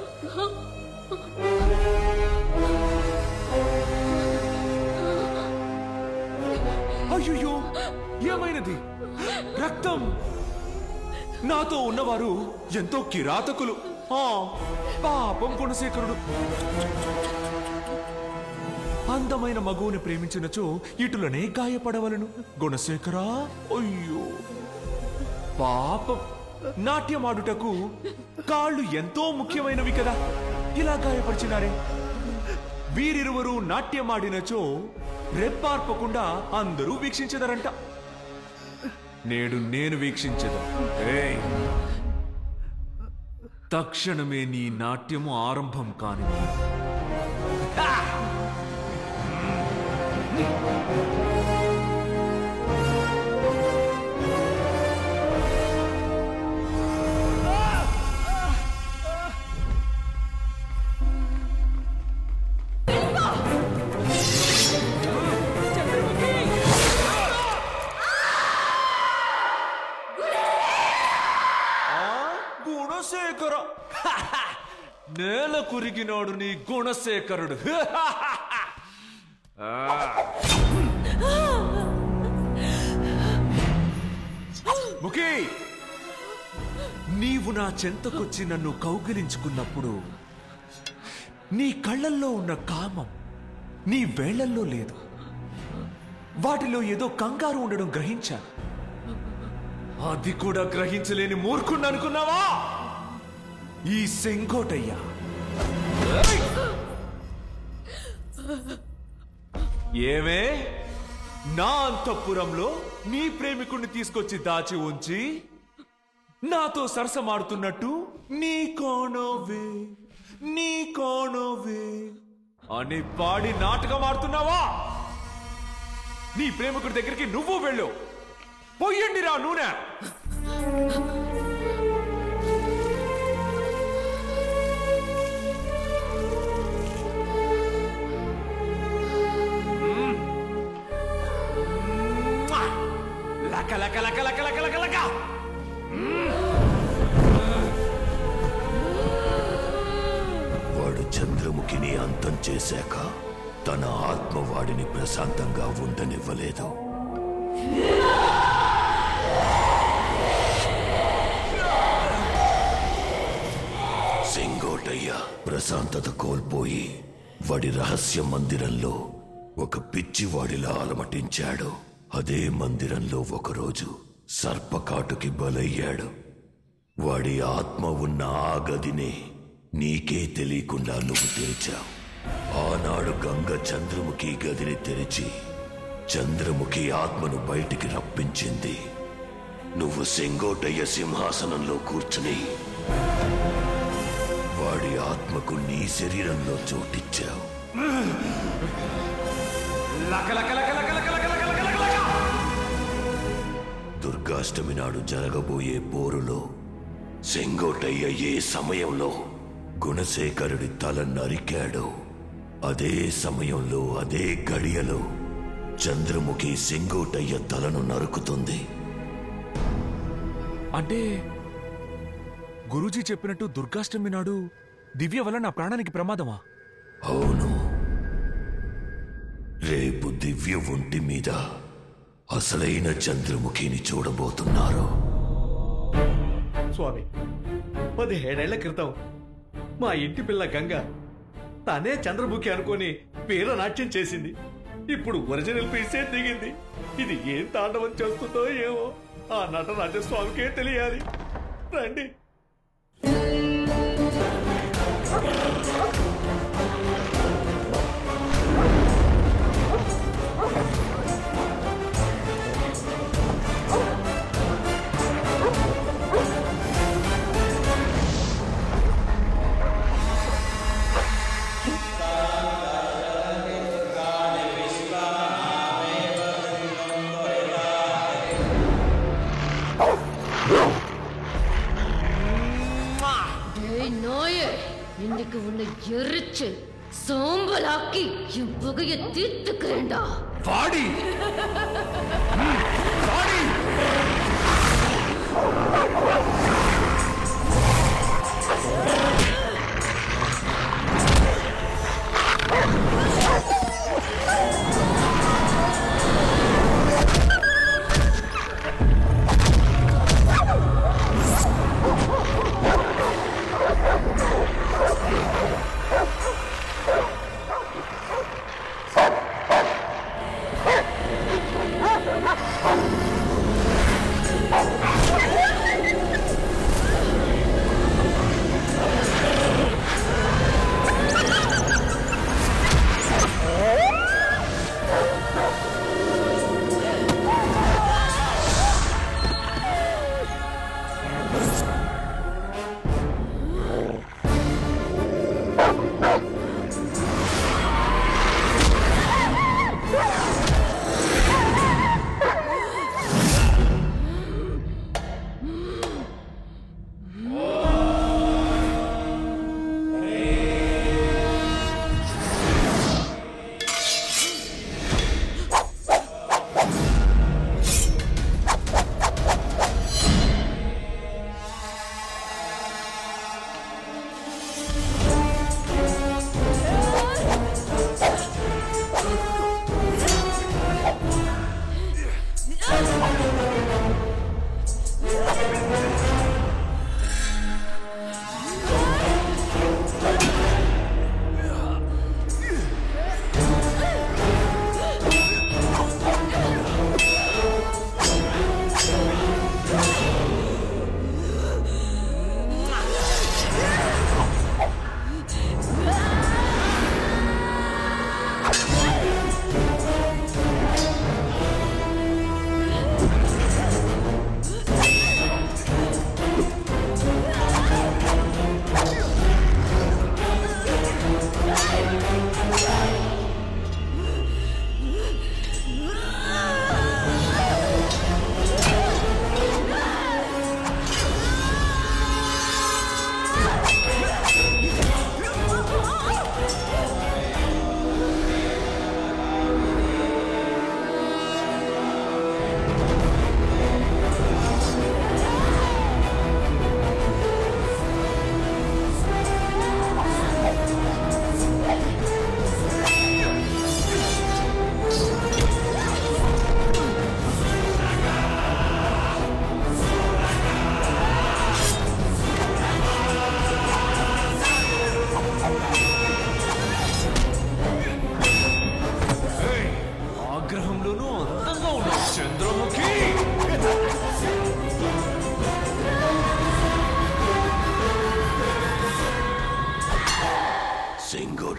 అయ్యో, ఏమైనది? రక్తం. నాతో ఉన్నవారు ఎంతో కిరాతకులు. పాపం గుణశేఖరుడు. అందమైన మగువుని ప్రేమించినచో ఇటులనే గాయపడవలను. గుణశేఖరా, అయ్యో పాపం. నాట్యమాడుటకు కాళ్ళు ఎంతో ముఖ్యమైనవి కదా, ఇలా గాయపరిచినారే. వీరిరువరు నాట్యమాడినచో రెప్పార్పకుండా అందరూ వీక్షించదరంట. నేడు నేను వీక్షించదు. తక్షణమే నీ నాట్యము ఆరంభం కాని. తిరిగినోడు నీ గుణశేఖరుడు. ముఖి, నీవు నా చెంతకొచ్చి నన్ను కౌగిలించుకున్నప్పుడు నీ కళ్ళల్లో ఉన్న కామం నీ వేళ్లల్లో లేదు. వాటిలో ఏదో కంగారు ఉండడం గ్రహించాను. అది కూడా గ్రహించలేని మూర్ఖుణ్ణి అనుకున్నావా ఈ సెంకోటయ్యా? ఏమే, నా అంతఃపురంలో నీ ప్రేమికుణ్ణి తీసుకొచ్చి దాచి ఉంచి నాతో సరసమాడుతున్నట్టు నీ కోణవే అని పాడి నాటకం ఆడుతున్నావా? నీ ప్రేమికుడి దగ్గరికి నువ్వు వెళ్ళు. పొయ్యండి రా నూనె. లక లక లక లక లక లక లక. వాడు చంద్రముఖిని అంతం చేశాక తన ఆత్మ వాడిని ప్రశాంతంగా ఉండనివ్వలేదు. సెంగోటయ్య ప్రశాంతత కోల్పోయి వాడి రహస్య మందిరంలో ఒక పిచ్చివాడిలా అలమటించాడు. అదే మందిరంలో ఒకరోజు సర్పకాటుకి బలయ్యాడు. వాడి ఆత్మ ఉన్న ఆ గదినే నీకే తెలియకుండా నువ్వు తెరిచావు. ఆనాడు గంగ చంద్రముఖి గదిని తెరిచి చంద్రముఖి ఆత్మను బయటికి రప్పించింది. నువ్వు సెంగోటయ్య సింహాసనంలో కూర్చుని వాడి ఆత్మకు నీ శరీరంలో చోటిచ్చావు. దుర్గాష్టమి నాడు జరగబోయే పోరులో సెంగోటయ్య ఏ సమయంలో గుణశేఖరుడి తల నరికాడో అదే సమయంలో అదే గడియలో చంద్రముఖి సెంగోటయ్య తలను నరుకుతుంది. అంటే గురూజీ చెప్పినట్టు దుర్గాష్టమి నాడు దివ్య వల్ల నా ప్రాణానికి ప్రమాదమా? అవును. రేపు దివ్య ఒంటి మీద అసలైన చంద్రముఖిని చూడబోతున్నారు. స్వామి, 17 ఏళ్ల క్రితం మా ఇంటి పిల్ల గంగ తనే చంద్రముఖి అనుకొని వీరనాట్యం చేసింది. ఇప్పుడు ఒరిజినల్ పీసే దిగింది. ఇది ఏం తాండవం చేస్తుందో ఏమో ఆ నటరాజ స్వామికే తెలియాలి. రండి. இன்னைக்கு உன்னை எரிச்சு சோம்பலாக்கி என் புகையை தீர்த்துக்கிறேன்டா. வாடி வாடி.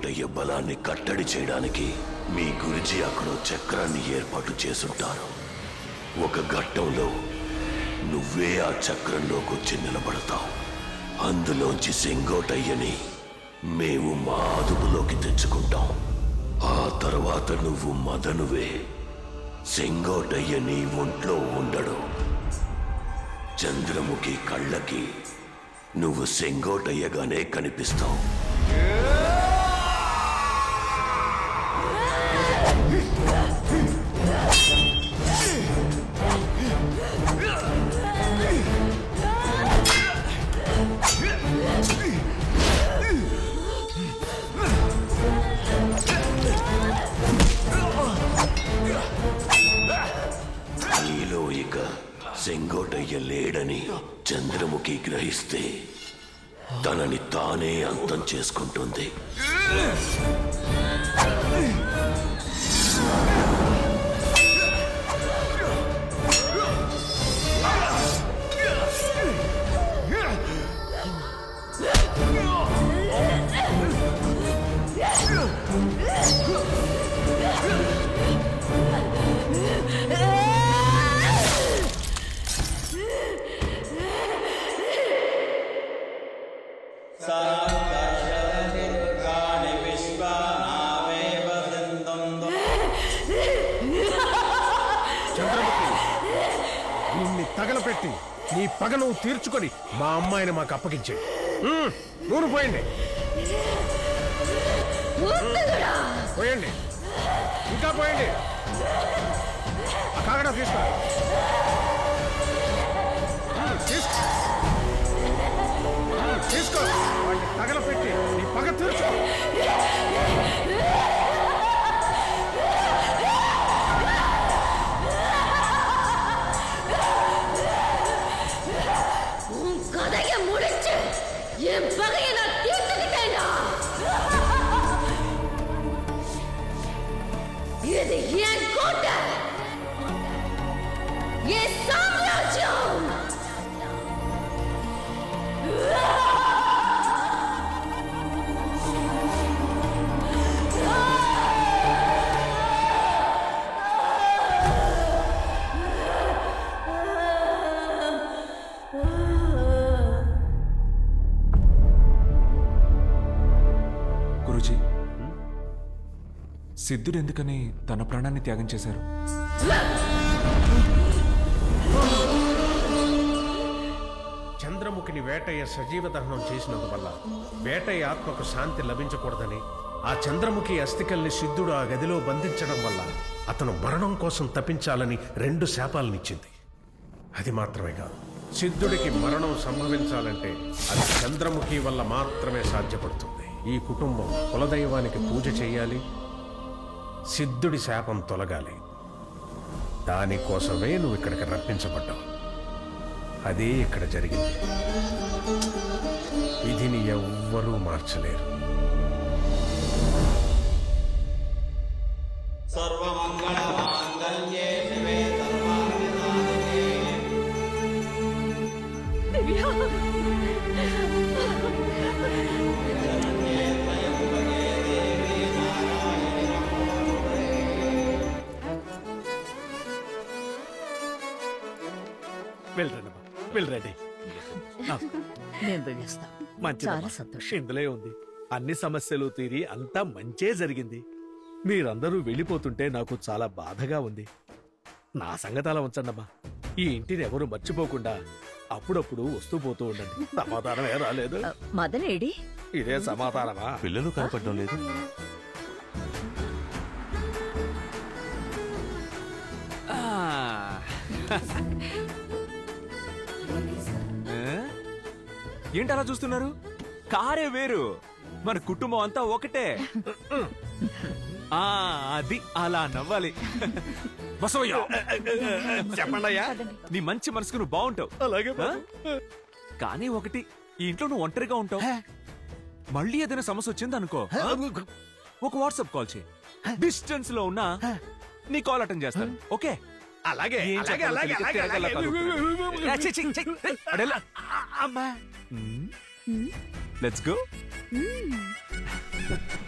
సెంగోటయ్య బలాన్ని కట్టడి చేయడానికి మీ గురుజీ అక్కడ చక్రాన్ని ఏర్పాటు చేసుంటారు. ఒక ఘట్టంలో నువ్వే ఆ చక్రంలోకి వచ్చి నిలబడతావు. అందులోంచి సెంగోటయ్యని మేము మా అదుపులోకి తెచ్చుకుంటాం. ఆ తర్వాత నువ్వు మదనువే. సెంగోటయ్య నీ ఒంట్లో ఉండడు. చంద్రముఖి కళ్ళకి నువ్వు సెంగోటయ్యగానే కనిపిస్తావు. నీలో ఇక సెంగోటయ్య లేడని చంద్రముఖి గ్రహిస్తే తనని తానే అంతం చేసుకుంటుంది. తగలపెట్టి నీ పగ నువ్వు తీర్చుకొని మా అమ్మాయిని మాకు అప్పగించే. నూరు పోయండి, పోయండి, ఇంకా పోయండి. కాగడా తీసుకో, తీసుకో, వాటిని తగలపెట్టి నీ పగ తీర్చుకో. கதையை முடிச்சு என் பகையை நான் தீர்த்துக்கிட்டேனா? இது என் கோட்டை, என் சாம்ராஜ்யம். సిద్ధుడు ఎందుకని తన ప్రాణాన్ని త్యాగం చేశారు? చంద్రముఖిని వేటయ్య సజీవ దహనం చేసినందువల్ల వేటయ్య ఆత్మకు శాంతి లభించకూడదని ఆ చంద్రముఖి అస్థికల్ని సిద్ధుడు ఆ గదిలో బంధించడం వల్ల అతను మరణం కోసం తప్పించాలని 2 శాపాలనిచ్చింది. అది మాత్రమే కాదు, సిద్ధుడికి మరణం సంభవించాలంటే అది చంద్రముఖి వల్ల మాత్రమే సాధ్యపడుతుంది. ఈ కుటుంబం కులదైవానికి పూజ చేయాలి, సిద్ధుడి శాపం తొలగాలి. దానికోసమే నువ్వు ఇక్కడికి రప్పించబడ్డావు. అదే ఇక్కడ జరిగింది. విధిని ఎవ్వరూ మార్చలేరు. వెళ్ళరండమ్మా, వెళ్ళరండి. నేను వెళ్ళేస్తాం. చాలా సంతోషం. ఇందులో ఉంది, అన్ని సమస్యలు తీరి అంతా మంచే జరిగింది. మీరందరూ వెళ్ళిపోతుంటే నాకు చాలా బాధగా ఉంది. నా సంగతి అలా ఉంచండమ్మా. ఈ ఇంటిని ఎవరు మర్చిపోకుండా అప్పుడప్పుడు వస్తూ పోతూ ఉండండి. సమాధానం ఏ రాలేదు. మదనేడి ఇదే సమాధానమా? పిల్లలు కనపడడం లేదు. ఏంటి అలా చూస్తున్నారు? కారే వేరు, మన కుటుంబం అంతా ఒకటే. అది అలా నవ్వాలి. బసవయ్య, చెప్పండయ్యా. నీ మంచి మనసుకు నువ్వు బాగుంటావు. అలాగే. కానీ ఒకటి, ఈ ఇంట్లో నువ్వు ఒంటరిగా ఉంటావు. మళ్ళీ ఏదైనా సమస్య వచ్చింది అనుకో, ఒక వాట్సాప్ కాల్ చేయి. డిస్టెన్స్ లో ఉన్నా నీ కాల్ అటెండ్ చేస్తాను. ఓకే? అలాగే. Let's go.